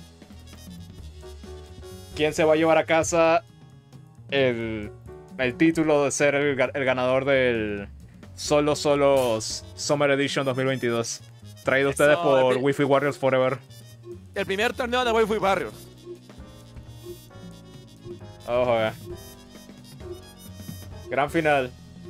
¿Quién se va a llevar a casa el título de ser el ganador del Solos Summer Edition 2022? Traído a ustedes Eso, por Wi-Fi Warriors Forever. El primer torneo de Wi-Fi Barrios. Ojo, gran final.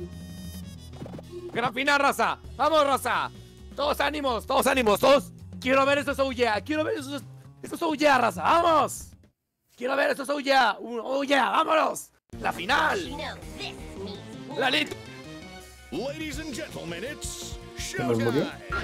Gran final, raza. Vamos, raza. Todos ánimos, todos ánimos, todos. Quiero ver esos OUYA. Quiero ver esos OUYA, raza. Vamos. Quiero ver esos OUYA. OUYA, vámonos. La final. Lalito. Ladies and gentlemen, it's ¿Se nos murió?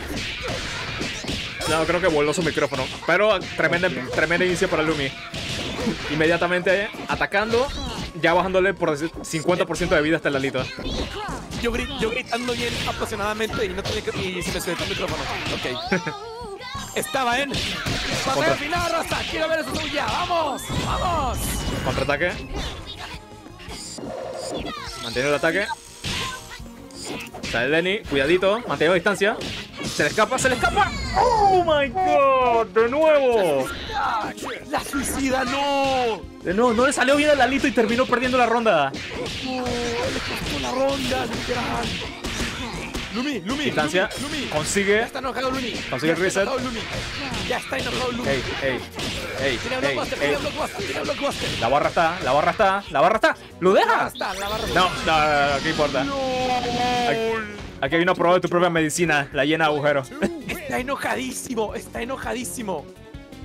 No, creo que voló su micrófono. Pero tremenda inicio para Lumi. Inmediatamente atacando, ya bajándole por 50% de vida hasta el Lalito. Yo gritando bien apasionadamente y no tenía que. Y se me suelta el micrófono. Ok. Estaba en. Batalla final, raza. Quiero ver eso ya. ¡Vamos! ¡Vamos! Contraataque. Mantiene el ataque. Sale Lenny, cuidadito, mantiene la distancia. Se le escapa, se le escapa. ¡Oh my god! ¡De nuevo! ¡La suicida, no! De nuevo, no le salió bien al Lalito y terminó perdiendo la ronda. ¡No! Le costó la ronda, literal. Lumi. Distancia, Lumi. consigue. Ya está enojado Lumi. Consigue el reset. Ya está enojado Lumi. Ey. Tiene blockbuster. La barra está. ¿Lo deja? Está, la barra. No, ¿qué importa? Aquí hay una prueba de tu propia medicina, la llena de agujeros. Está enojadísimo.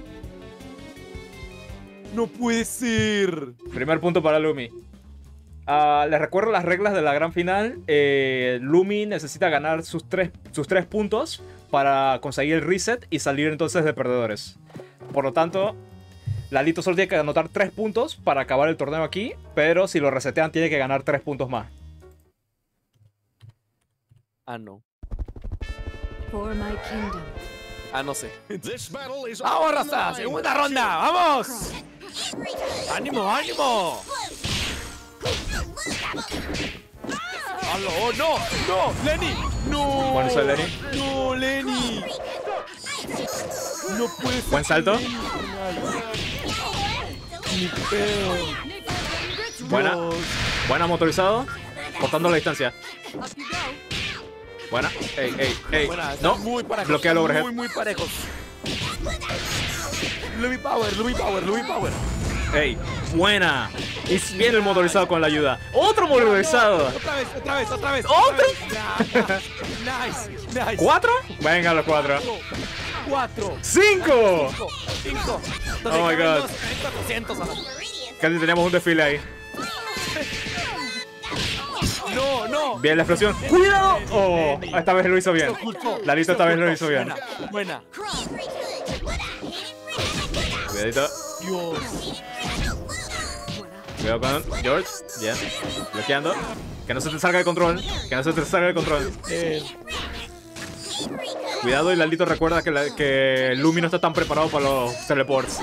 No puede ser. Primer punto para Lumi. Les recuerdo las reglas de la gran final. Lumi necesita ganar sus tres puntos para conseguir el reset y salir entonces de perdedores. Por lo tanto, Lalito solo tiene que anotar 3 puntos para acabar el torneo aquí, pero si lo resetean tiene que ganar 3 puntos más. Ah, no. For my kingdom. Ah, no sé. this battle is ¡Vamos, on the raza! line. ¡Segunda ronda! ¡Vamos! ¡Ánimo! ¡Halo! ¡Oh, no! ¡Lenny! ¡No! Bueno, soy Lenny. ¡No, Lenny! ¡No puede ser! Buen salto. Lenny. ¡Ni pedo! Buena. Dios. Buena motorizado. Cortando la distancia. Buena. Ey. Buena, No. están muy parejos. Bloquea el overhead. Muy parejos. Lumi Power. Ey. Buena. Y viene el motorizado con la ayuda. ¡Otro motorizado! Otra vez. ¡Otra! Nice. ¿4? Venga, los 4. 4. 5. 5. Oh my God. 400. Casi teníamos un desfile ahí. No. Bien la explosión. ¡Cuidado! Oh, esta vez lo hizo bien. Lalito esta vez lo hizo bien. Buena. Cuidadito. Dios. Cuidado con George. Bien. Bloqueando. Que no se te salga de control. Cuidado, y Lalito recuerda que Lumi no está tan preparado para los teleports.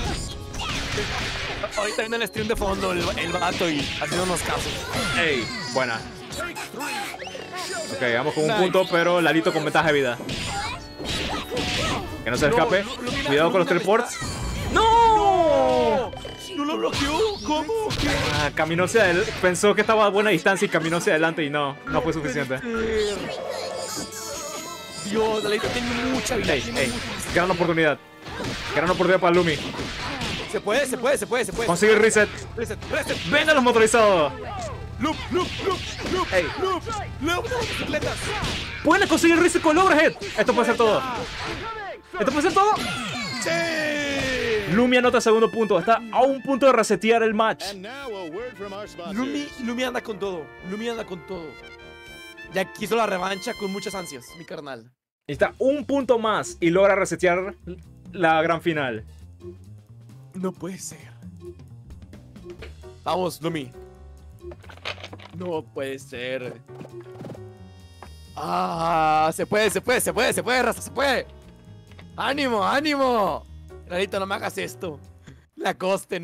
Ahorita viene el stream de fondo, el vato y haciéndonos caso. Ey, buena. Ok, vamos con un punto, pero Lalito con ventaja de vida. Que no se escape. Cuidado con los teleports. ¡No! ¿No lo bloqueó? ¿Cómo? ¿Qué? Ah, caminó hacia adelante. Pensó que estaba a buena distancia y caminó hacia adelante y no fue suficiente. Dios, Lalito tiene mucha vida. Ey, gran oportunidad. Gran oportunidad para Lumi. Se puede. Consigue el reset. Reset. ¡Venga los motorizados! Loop. Ey. Loop de bicicletas. ¡Pueden conseguir el reset con el overhead! Esto puede ser todo. ¡Sí! Lumi anota segundo punto. Está a un punto de resetear el match. And now a word from our sponsors. Lumi anda con todo. Ya quiso la revancha con muchas ansias, mi carnal. Está un punto más y logra resetear la gran final. No puede ser. Vamos, Lumi. No puede ser. Ah, se puede, raza, se puede. ¡Ánimo! Lalito, no me hagas esto. La coste.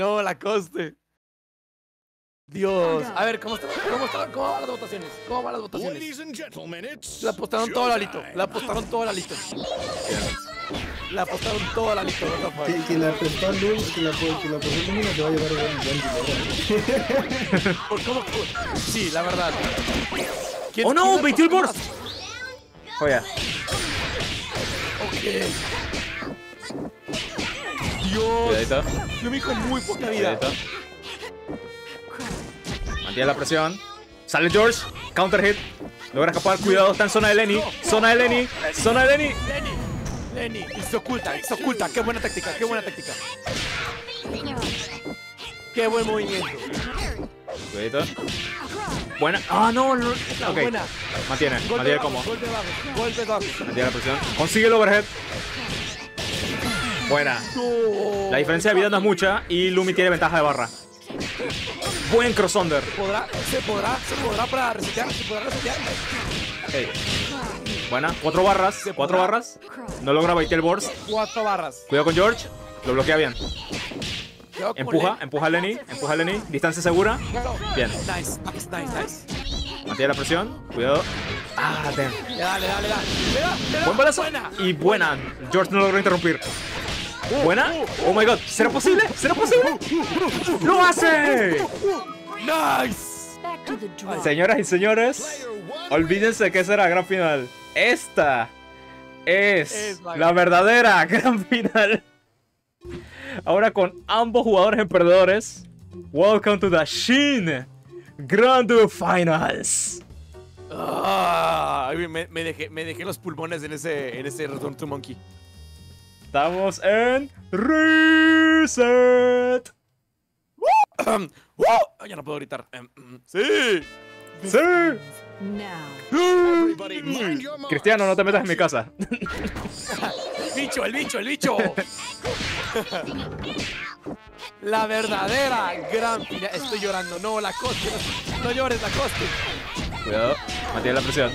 Dios. A ver, ¿cómo van las votaciones? Ladies and gentlemen, it's La apostaron todo Lalito. La apostaron todo Lalito. Que la apostó Lumi, que la apostó Lumi no se va a llevar buen dinero. ¿Cómo? Sí, la verdad. ¡Oh no! ¡21 el burst! Oye. Ok. Dios. Cuidadito. Lumi con muy poca vida. Mantiene la presión. Sale George. Counter hit. Logra escapar. Cuidado, está en zona de Lenny. Lenny. Y se oculta. Qué buena táctica. Qué buen movimiento. Cuidadito. Buena. Ah, no. Ok. Buena. Mantiene el combo. Golpe bajo. Mantiene la presión. Consigue el overhead. Buena. No. La diferencia de vida no es mucha y Lumi tiene ventaja de barra. Buen cross under. ¿Se podrá para resetear? Hey. Buena. 4 barras. No logra baitear el burst. 4 barras. Cuidado con George. Lo bloquea bien. Cuidado con Empuja a Lenny. Distancia segura. Bien. Nice. Mantiene la presión. Cuidado. Ah, damn. Dale. Buen balazo. Y buena. George no logró interrumpir. Buena. Oh my god. ¿Será posible? ¡Lo hace! Nice. Back to the draw. Señoras y señores, olvídense que esa era la gran final. Esta es la verdadera gran final. Ahora con ambos jugadores en perdedores. Welcome to the Shin Grand Duel Finals. Me dejé los pulmones en ese Return to Monkey. Estamos en Reset. Ya no puedo gritar. Sí. Now. everybody mind your marks. Cristiano, no te metas en mi casa. El bicho. La verdadera gran final. Estoy llorando. No, la coste. No llores, la coste. Cuidado, mantiene la presión.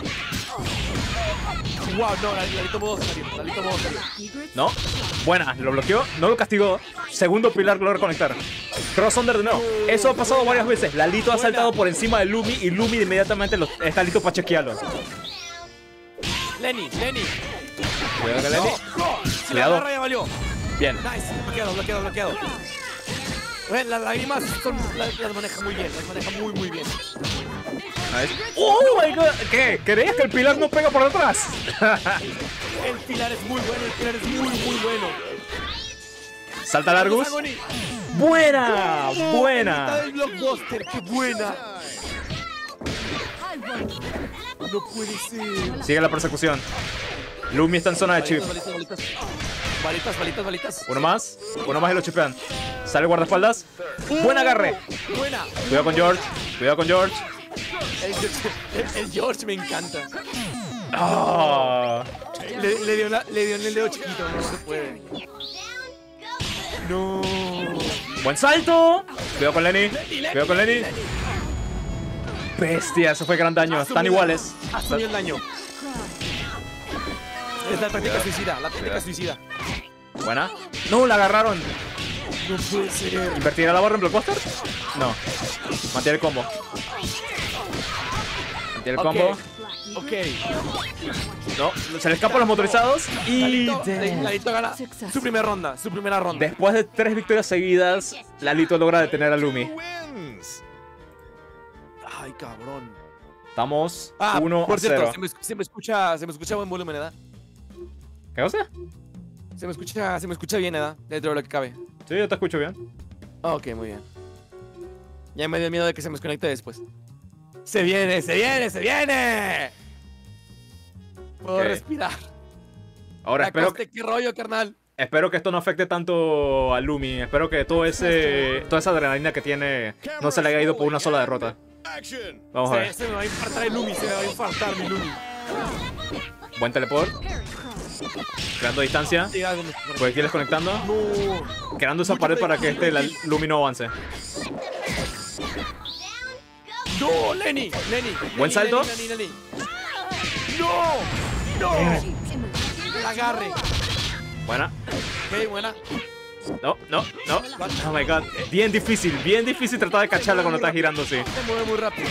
Wow, no, Lalito modo serio. No, buena, lo bloqueó, no lo castigó. Segundo pilar logra conectar. Cross under de nuevo. Eso ha pasado varias veces. Lalito ha saltado por encima de Lumi y Lumi inmediatamente está listo para chequearlo. Lenny. Cuidado con Lenny. Si la barra ya valió. Bien. Nice, bloqueado. Bueno, las lágrimas las maneja muy bien, muy bien. Nice. ¡Oh my god! ¿Qué? ¿Creías que el pilar no pega por detrás? El pilar es muy bueno, Salta Largus. Buena. Está del blockbuster, qué buena. No puede ser. Sigue la persecución. Lumi está en zona de chip. Balitas. Uno más y lo chipean. Sale el guardaespaldas. Buen agarre. Buena. Cuidado con George. El George me encanta. Ah. Le dio en el dedo chiquito, no se puede. No. Buen salto. Cuidado con Lenny. Bestia, eso fue gran daño. Están iguales. Asumió el daño. Es la táctica suicida, la táctica suicida. Buena. No, la agarraron. No puede ser. ¿Invertirá la barra en Blockbuster? No. Mantiene el combo. Mantiene el combo. Ok. No, se le escapan los motorizados. Y Lalito gana su primera ronda, su primera ronda. después de 3 victorias seguidas, Lalito logra detener a Lumi. Wins. Ay, cabrón. Estamos 1-0. Por cierto, se me escucha buen volumen, ¿verdad? ¿Qué cosa? Se me escucha bien, ¿verdad? Dentro de lo que cabe. Sí, yo te escucho bien. Ok, muy bien. Ya me dio miedo de que se me desconecte después. ¡Se viene, se viene, se viene! Puedo Ok. respirar. Ahora ¿Qué rollo, carnal? espero que esto no afecte tanto a Lumi. Espero que toda esa adrenalina que tiene no se le haya ido por una sola derrota. Action. Vamos a ver. Se me va a infartar el Lumi, se me va a infartar mi Lumi. Buen teleport. Creando distancia. Sí, algo me- Pues aquí desconectando. No. Creando esa pared para que Lumi no avance. ¡No, Lenny! ¡Lenny! Buen salto. Lenny. ¡No! ¡No! El agarre. Buena. Ok, buena. No. Oh my god. Bien difícil tratar de cacharla cuando está girando así. Se mueve muy rápido.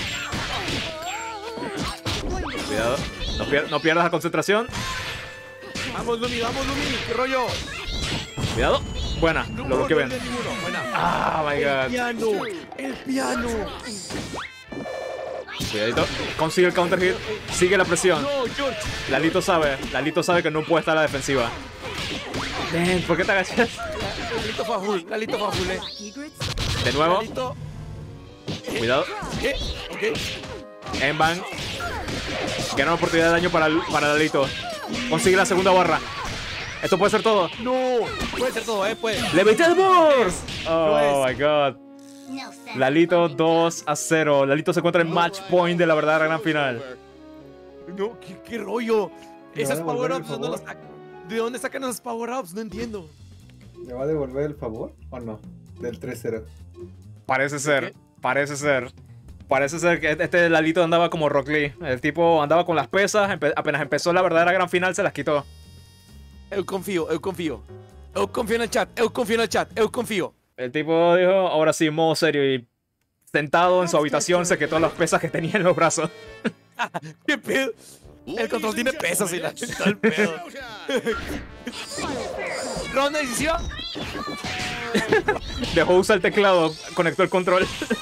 Cuidado. No pierdas la concentración. Vamos, Lumi, ¿qué rollo? Cuidado. Buena. No, Lo bloqueé no, bien. ninguno. Buena. Ah, my god. El piano. Cuidadito. Consigue el counter hit. Sigue la presión. No, George. Lalito sabe que no puede estar a la defensiva. Ven, ¿por qué te agachas? Lalito fue a full, Egrets? De nuevo. Lalito. Cuidado. ¿Qué? Ok. Envan. Gana una oportunidad de daño para Lalito. Consigue la segunda barra. Esto puede ser todo. No. Puede ser todo, puede. ¡Levitate Burst! Oh No my god. Lalito 2-0. Lalito se encuentra en match point de la verdadera gran final. No, ¿qué rollo? ¿Me Esas va a devolver el power-ups, ¿de dónde favor? ¿de dónde sacan esos power-ups? No entiendo. ¿Me va a devolver el favor o no? Del 3-0. Parece ser. Parece ser que este Lalito andaba como Rock Lee. El tipo andaba con las pesas. Apenas empezó la verdadera gran final, se las quitó. Eu confío. Eu confío en el chat. El tipo dijo, ahora sí, modo serio. Y sentado en su habitación se quitó las pesas que tenía en los brazos. ¿Qué pedo? El control tiene pesas y la está el pedo. Ronda decisiva. Dejó usar el teclado, conectó el control.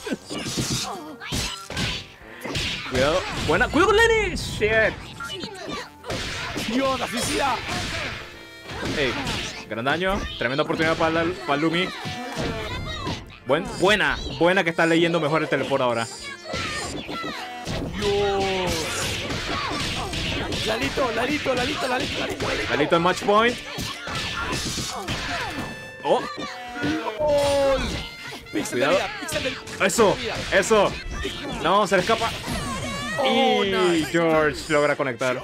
Cuidado. Buena. ¡Cuidado con Lenny! ¡Shit! Dios, la suicida. Ey, gran daño. Tremenda oportunidad para Lumi. Buena que está leyendo mejor el teleport ahora. Dios. Lalito. Lalito en match point. Oh, ¡Gol! Pixel de Cuidado. vida, pixel de vida. eso. No, se le escapa. Oh, Y nice. George logra conectar.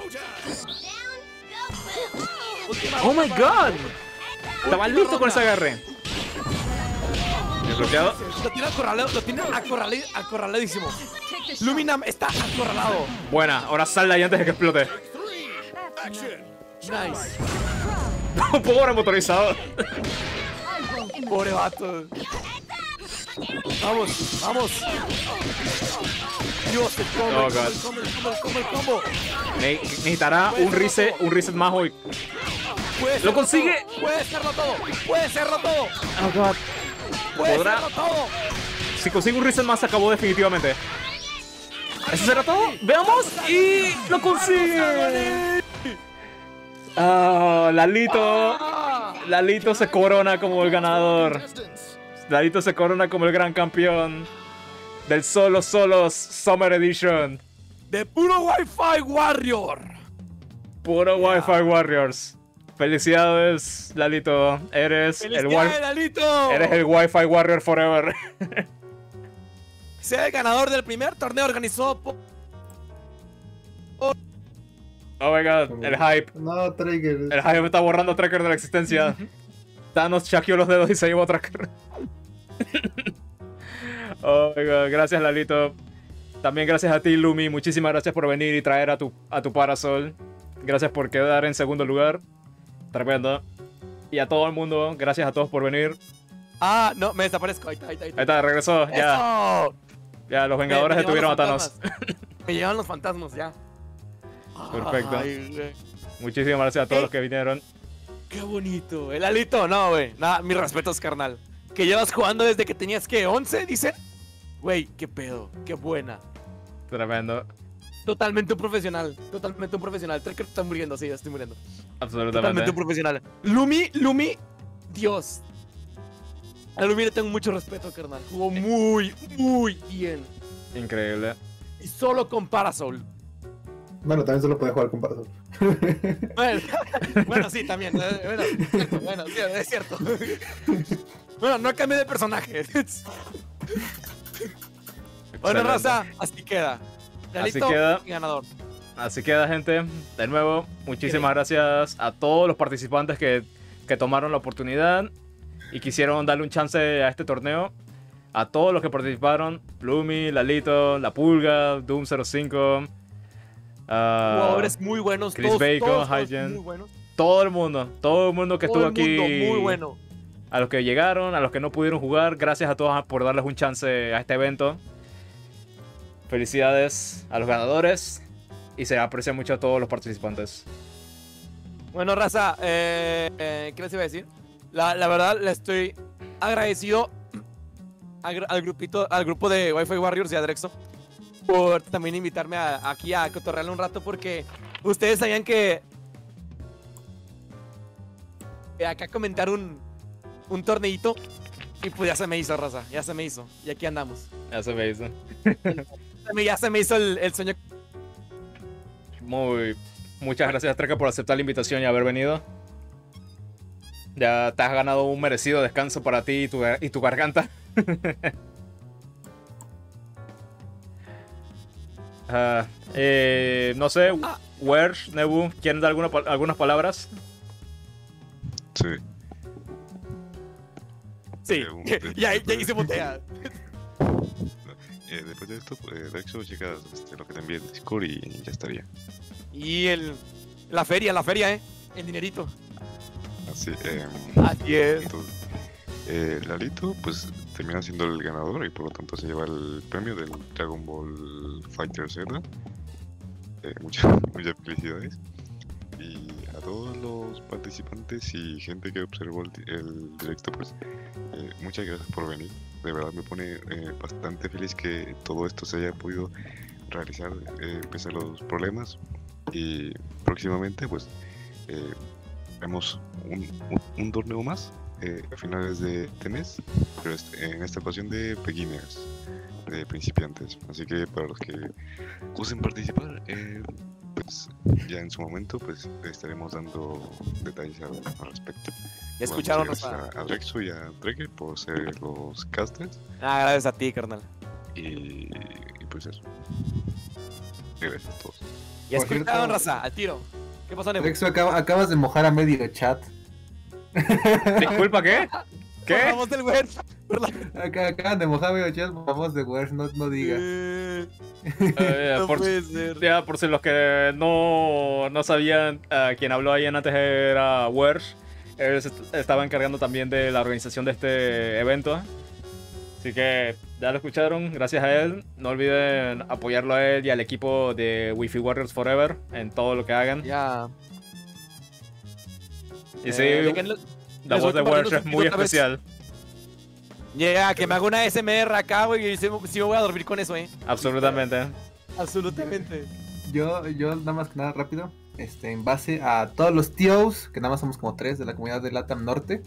Última Oh my ronda. god. Estaba Última listo con ese ronda. agarre. Desbloqueado. Lo tiene acorraladísimo. Luminam está acorralado. Buena, ahora sal de ahí antes de que explote. Action. Nice. Pobre motorizado. Pobre vato. Vamos. Dios, el combo, Oh, God. el combo. Necesitará un reset más hoy. Puede ¡Lo serlo consigue! todo, Puede serlo todo. Oh god. Puede ¿Podrá? serlo todo. Si consigue un reset más, se acabó definitivamente. ¿Eso será todo? ¡Veamos! ¡Y lo consigue! Ah, Lalito. Ah, Lalito se corona como el ganador. Lalito se corona como el gran campeón del Solos Summer Edition. de puro Wi-Fi Warrior. Puro Wi-Fi Warriors. Felicidades, Lalito. Eres ¡Felicidades, Lalito! el Wi-Fi Warrior Forever. Sea el ganador del primer torneo organizado por... Oh my god, el hype. No, Trigger. El hype está borrando a Tracker de la existencia. Thanos chaqueó los dedos y se llevó a Tracker. Oh my god, gracias Lalito. También gracias a ti, Lumi. Muchísimas gracias por venir y traer a tu Parasol. gracias por quedar en segundo lugar. Tremendo. Y a todo el mundo, gracias a todos por venir. Ah, no, me desaparezco. Ahí está. Ahí está, regresó. Ya, ¡Eso! ya los Vengadores Me detuvieron a llevan los Thanos. fantasmas. Me llevan los fantasmas, ya. Perfecto. Ay, güey. Muchísimas gracias a todos los que vinieron. Qué bonito. El Alito, no, güey. Nada, mis respetos, carnal. Que llevas jugando desde que tenías, ¿qué? ¿11? Dicen. Güey, qué pedo. Qué buena. Tremendo. Totalmente un profesional. Totalmente un profesional. Trekker está muriendo, sí, ya estoy muriendo. Absolutamente. Totalmente un profesional. Lumi, Dios. A Lumi le tengo mucho respeto, carnal. Jugó muy bien. Increíble. Y solo con Parasol. Bueno, también solo puede jugar con Parasol. Bueno, sí, también. Bueno, sí, es cierto. Bueno, no cambié de personaje. Bueno, Excelente. raza, así queda. Lalito, Así queda. ganador. Así queda, gente. De nuevo, muchísimas gracias a todos los participantes que tomaron la oportunidad y quisieron darle un chance a este torneo. A todos los que participaron: Lumi, Lalito, La Pulga, Doom05, Jugadores muy buenos. Chris todos, Bacon, todos Hygen. muy buenos. todo el mundo que Todo estuvo el mundo aquí. muy bueno. A los que llegaron, a los que no pudieron jugar, gracias a todos por darles un chance a este evento. Felicidades a los ganadores y se aprecia mucho a todos los participantes. Bueno, raza, ¿qué les iba a decir? La verdad, le estoy agradecido al grupo de Wi-Fi Warriors y a Drexo por también invitarme aquí a cotorrearle un rato, porque ustedes sabían que acá comentar un torneito y pues ya se me hizo, raza, ya se me hizo y aquí andamos. Ya se me hizo. Ya se me hizo el sueño. Muchas gracias, Trekker, por aceptar la invitación y haber venido. Ya te has ganado un merecido descanso para ti y tu garganta. No sé, Wersh, Nebu, ¿quieren dar algunas palabras? Sí. Sí, ya hice botea. Después de esto, Drexo, checas lo que te envíe el Discord y ya estaría. Y la feria, el dinerito. Así, Así es. entonces, Lalito, pues termina siendo el ganador y por lo tanto se lleva el premio del Dragon Ball Fighter Z. Muchas felicidades. Y a todos los participantes y gente que observó el directo, pues muchas gracias por venir. De verdad me pone bastante feliz que todo esto se haya podido realizar pese a los problemas. Y próximamente, pues, vemos un torneo más a finales de este mes, pero en esta ocasión de beginners, de principiantes. Así que para los que gusten participar, pues ya en su momento pues estaremos dando detalles al respecto. Ya escucharon, gracias Rafa. a Drexo y a Trekker por ser los casters Gracias a ti, carnal. y pues eso. Gracias a todos. Ya Por escucharon, cierto, Raza, al tiro. ¿Qué pasó, Nebo? Drexo, acabas de mojar a medio chat. Disculpa, ¿qué? ¿Qué? Vamos del web. Acaban de mojar a medio chat, vamos de Wersh, no digas. No por, puede ser. ya, por si los que no sabían, quien habló ahí antes era Wersh. Él estaba encargando también de la organización de este evento. Así que ya lo escucharon, gracias a él. No olviden apoyarlo a él y al equipo de Wi-Fi Warriors Forever en todo lo que hagan. Ya. Y sí, ya que no- la les voz voy de compartiendo Wersh es un muy poquito otra vez. especial. Ya, que me haga una SMR acá, güey, y sí me voy a dormir con eso, Absolutamente. Absolutamente. Yo nada más que nada rápido, en base a todos los tíos, que nada más somos como 3 de la comunidad de LATAM Norte,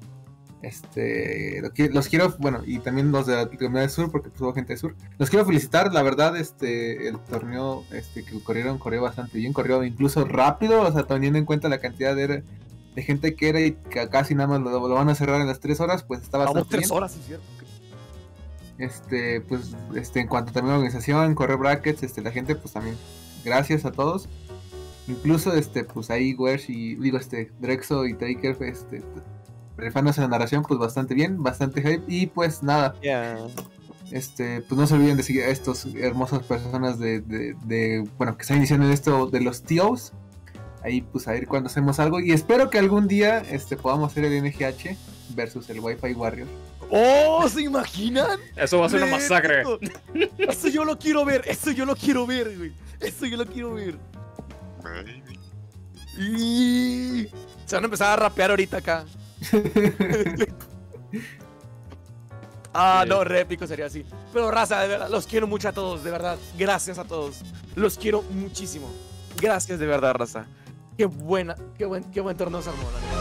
los quiero, bueno, y también los de la comunidad sur, porque pues hubo gente de sur, los quiero felicitar, la verdad, el torneo que corrió bastante bien, corrió incluso rápido, o sea, teniendo en cuenta la cantidad de gente que era y que casi nada más lo van a cerrar en las 3 horas, pues está Vamos bastante 3 bien. horas, sí, cierto. En cuanto también a organización, correr brackets, la gente, pues también, gracias a todos. Incluso, pues ahí Wersh y, Drexo y Taker, refanos en la narración, pues bastante bien, bastante hype. Y pues nada, Ya. pues no se olviden de seguir a estos hermosas personas bueno, que están iniciando en esto de los TOs. Ahí pues a ver cuándo hacemos algo. Y espero que algún día podamos hacer el NGH versus el Wi-Fi Warrior. ¡Oh! ¿Se imaginan? Eso va a ser una masacre. Eso yo lo quiero ver, eso yo lo quiero ver, güey. Eso yo lo quiero ver. Maybe. Y... se van a empezar a rapear ahorita acá. No, répico sería así. Pero raza, de verdad, los quiero mucho a todos, de verdad. Gracias a todos. Los quiero muchísimo. Gracias de verdad, raza. Qué buen torneo se armó, la neta.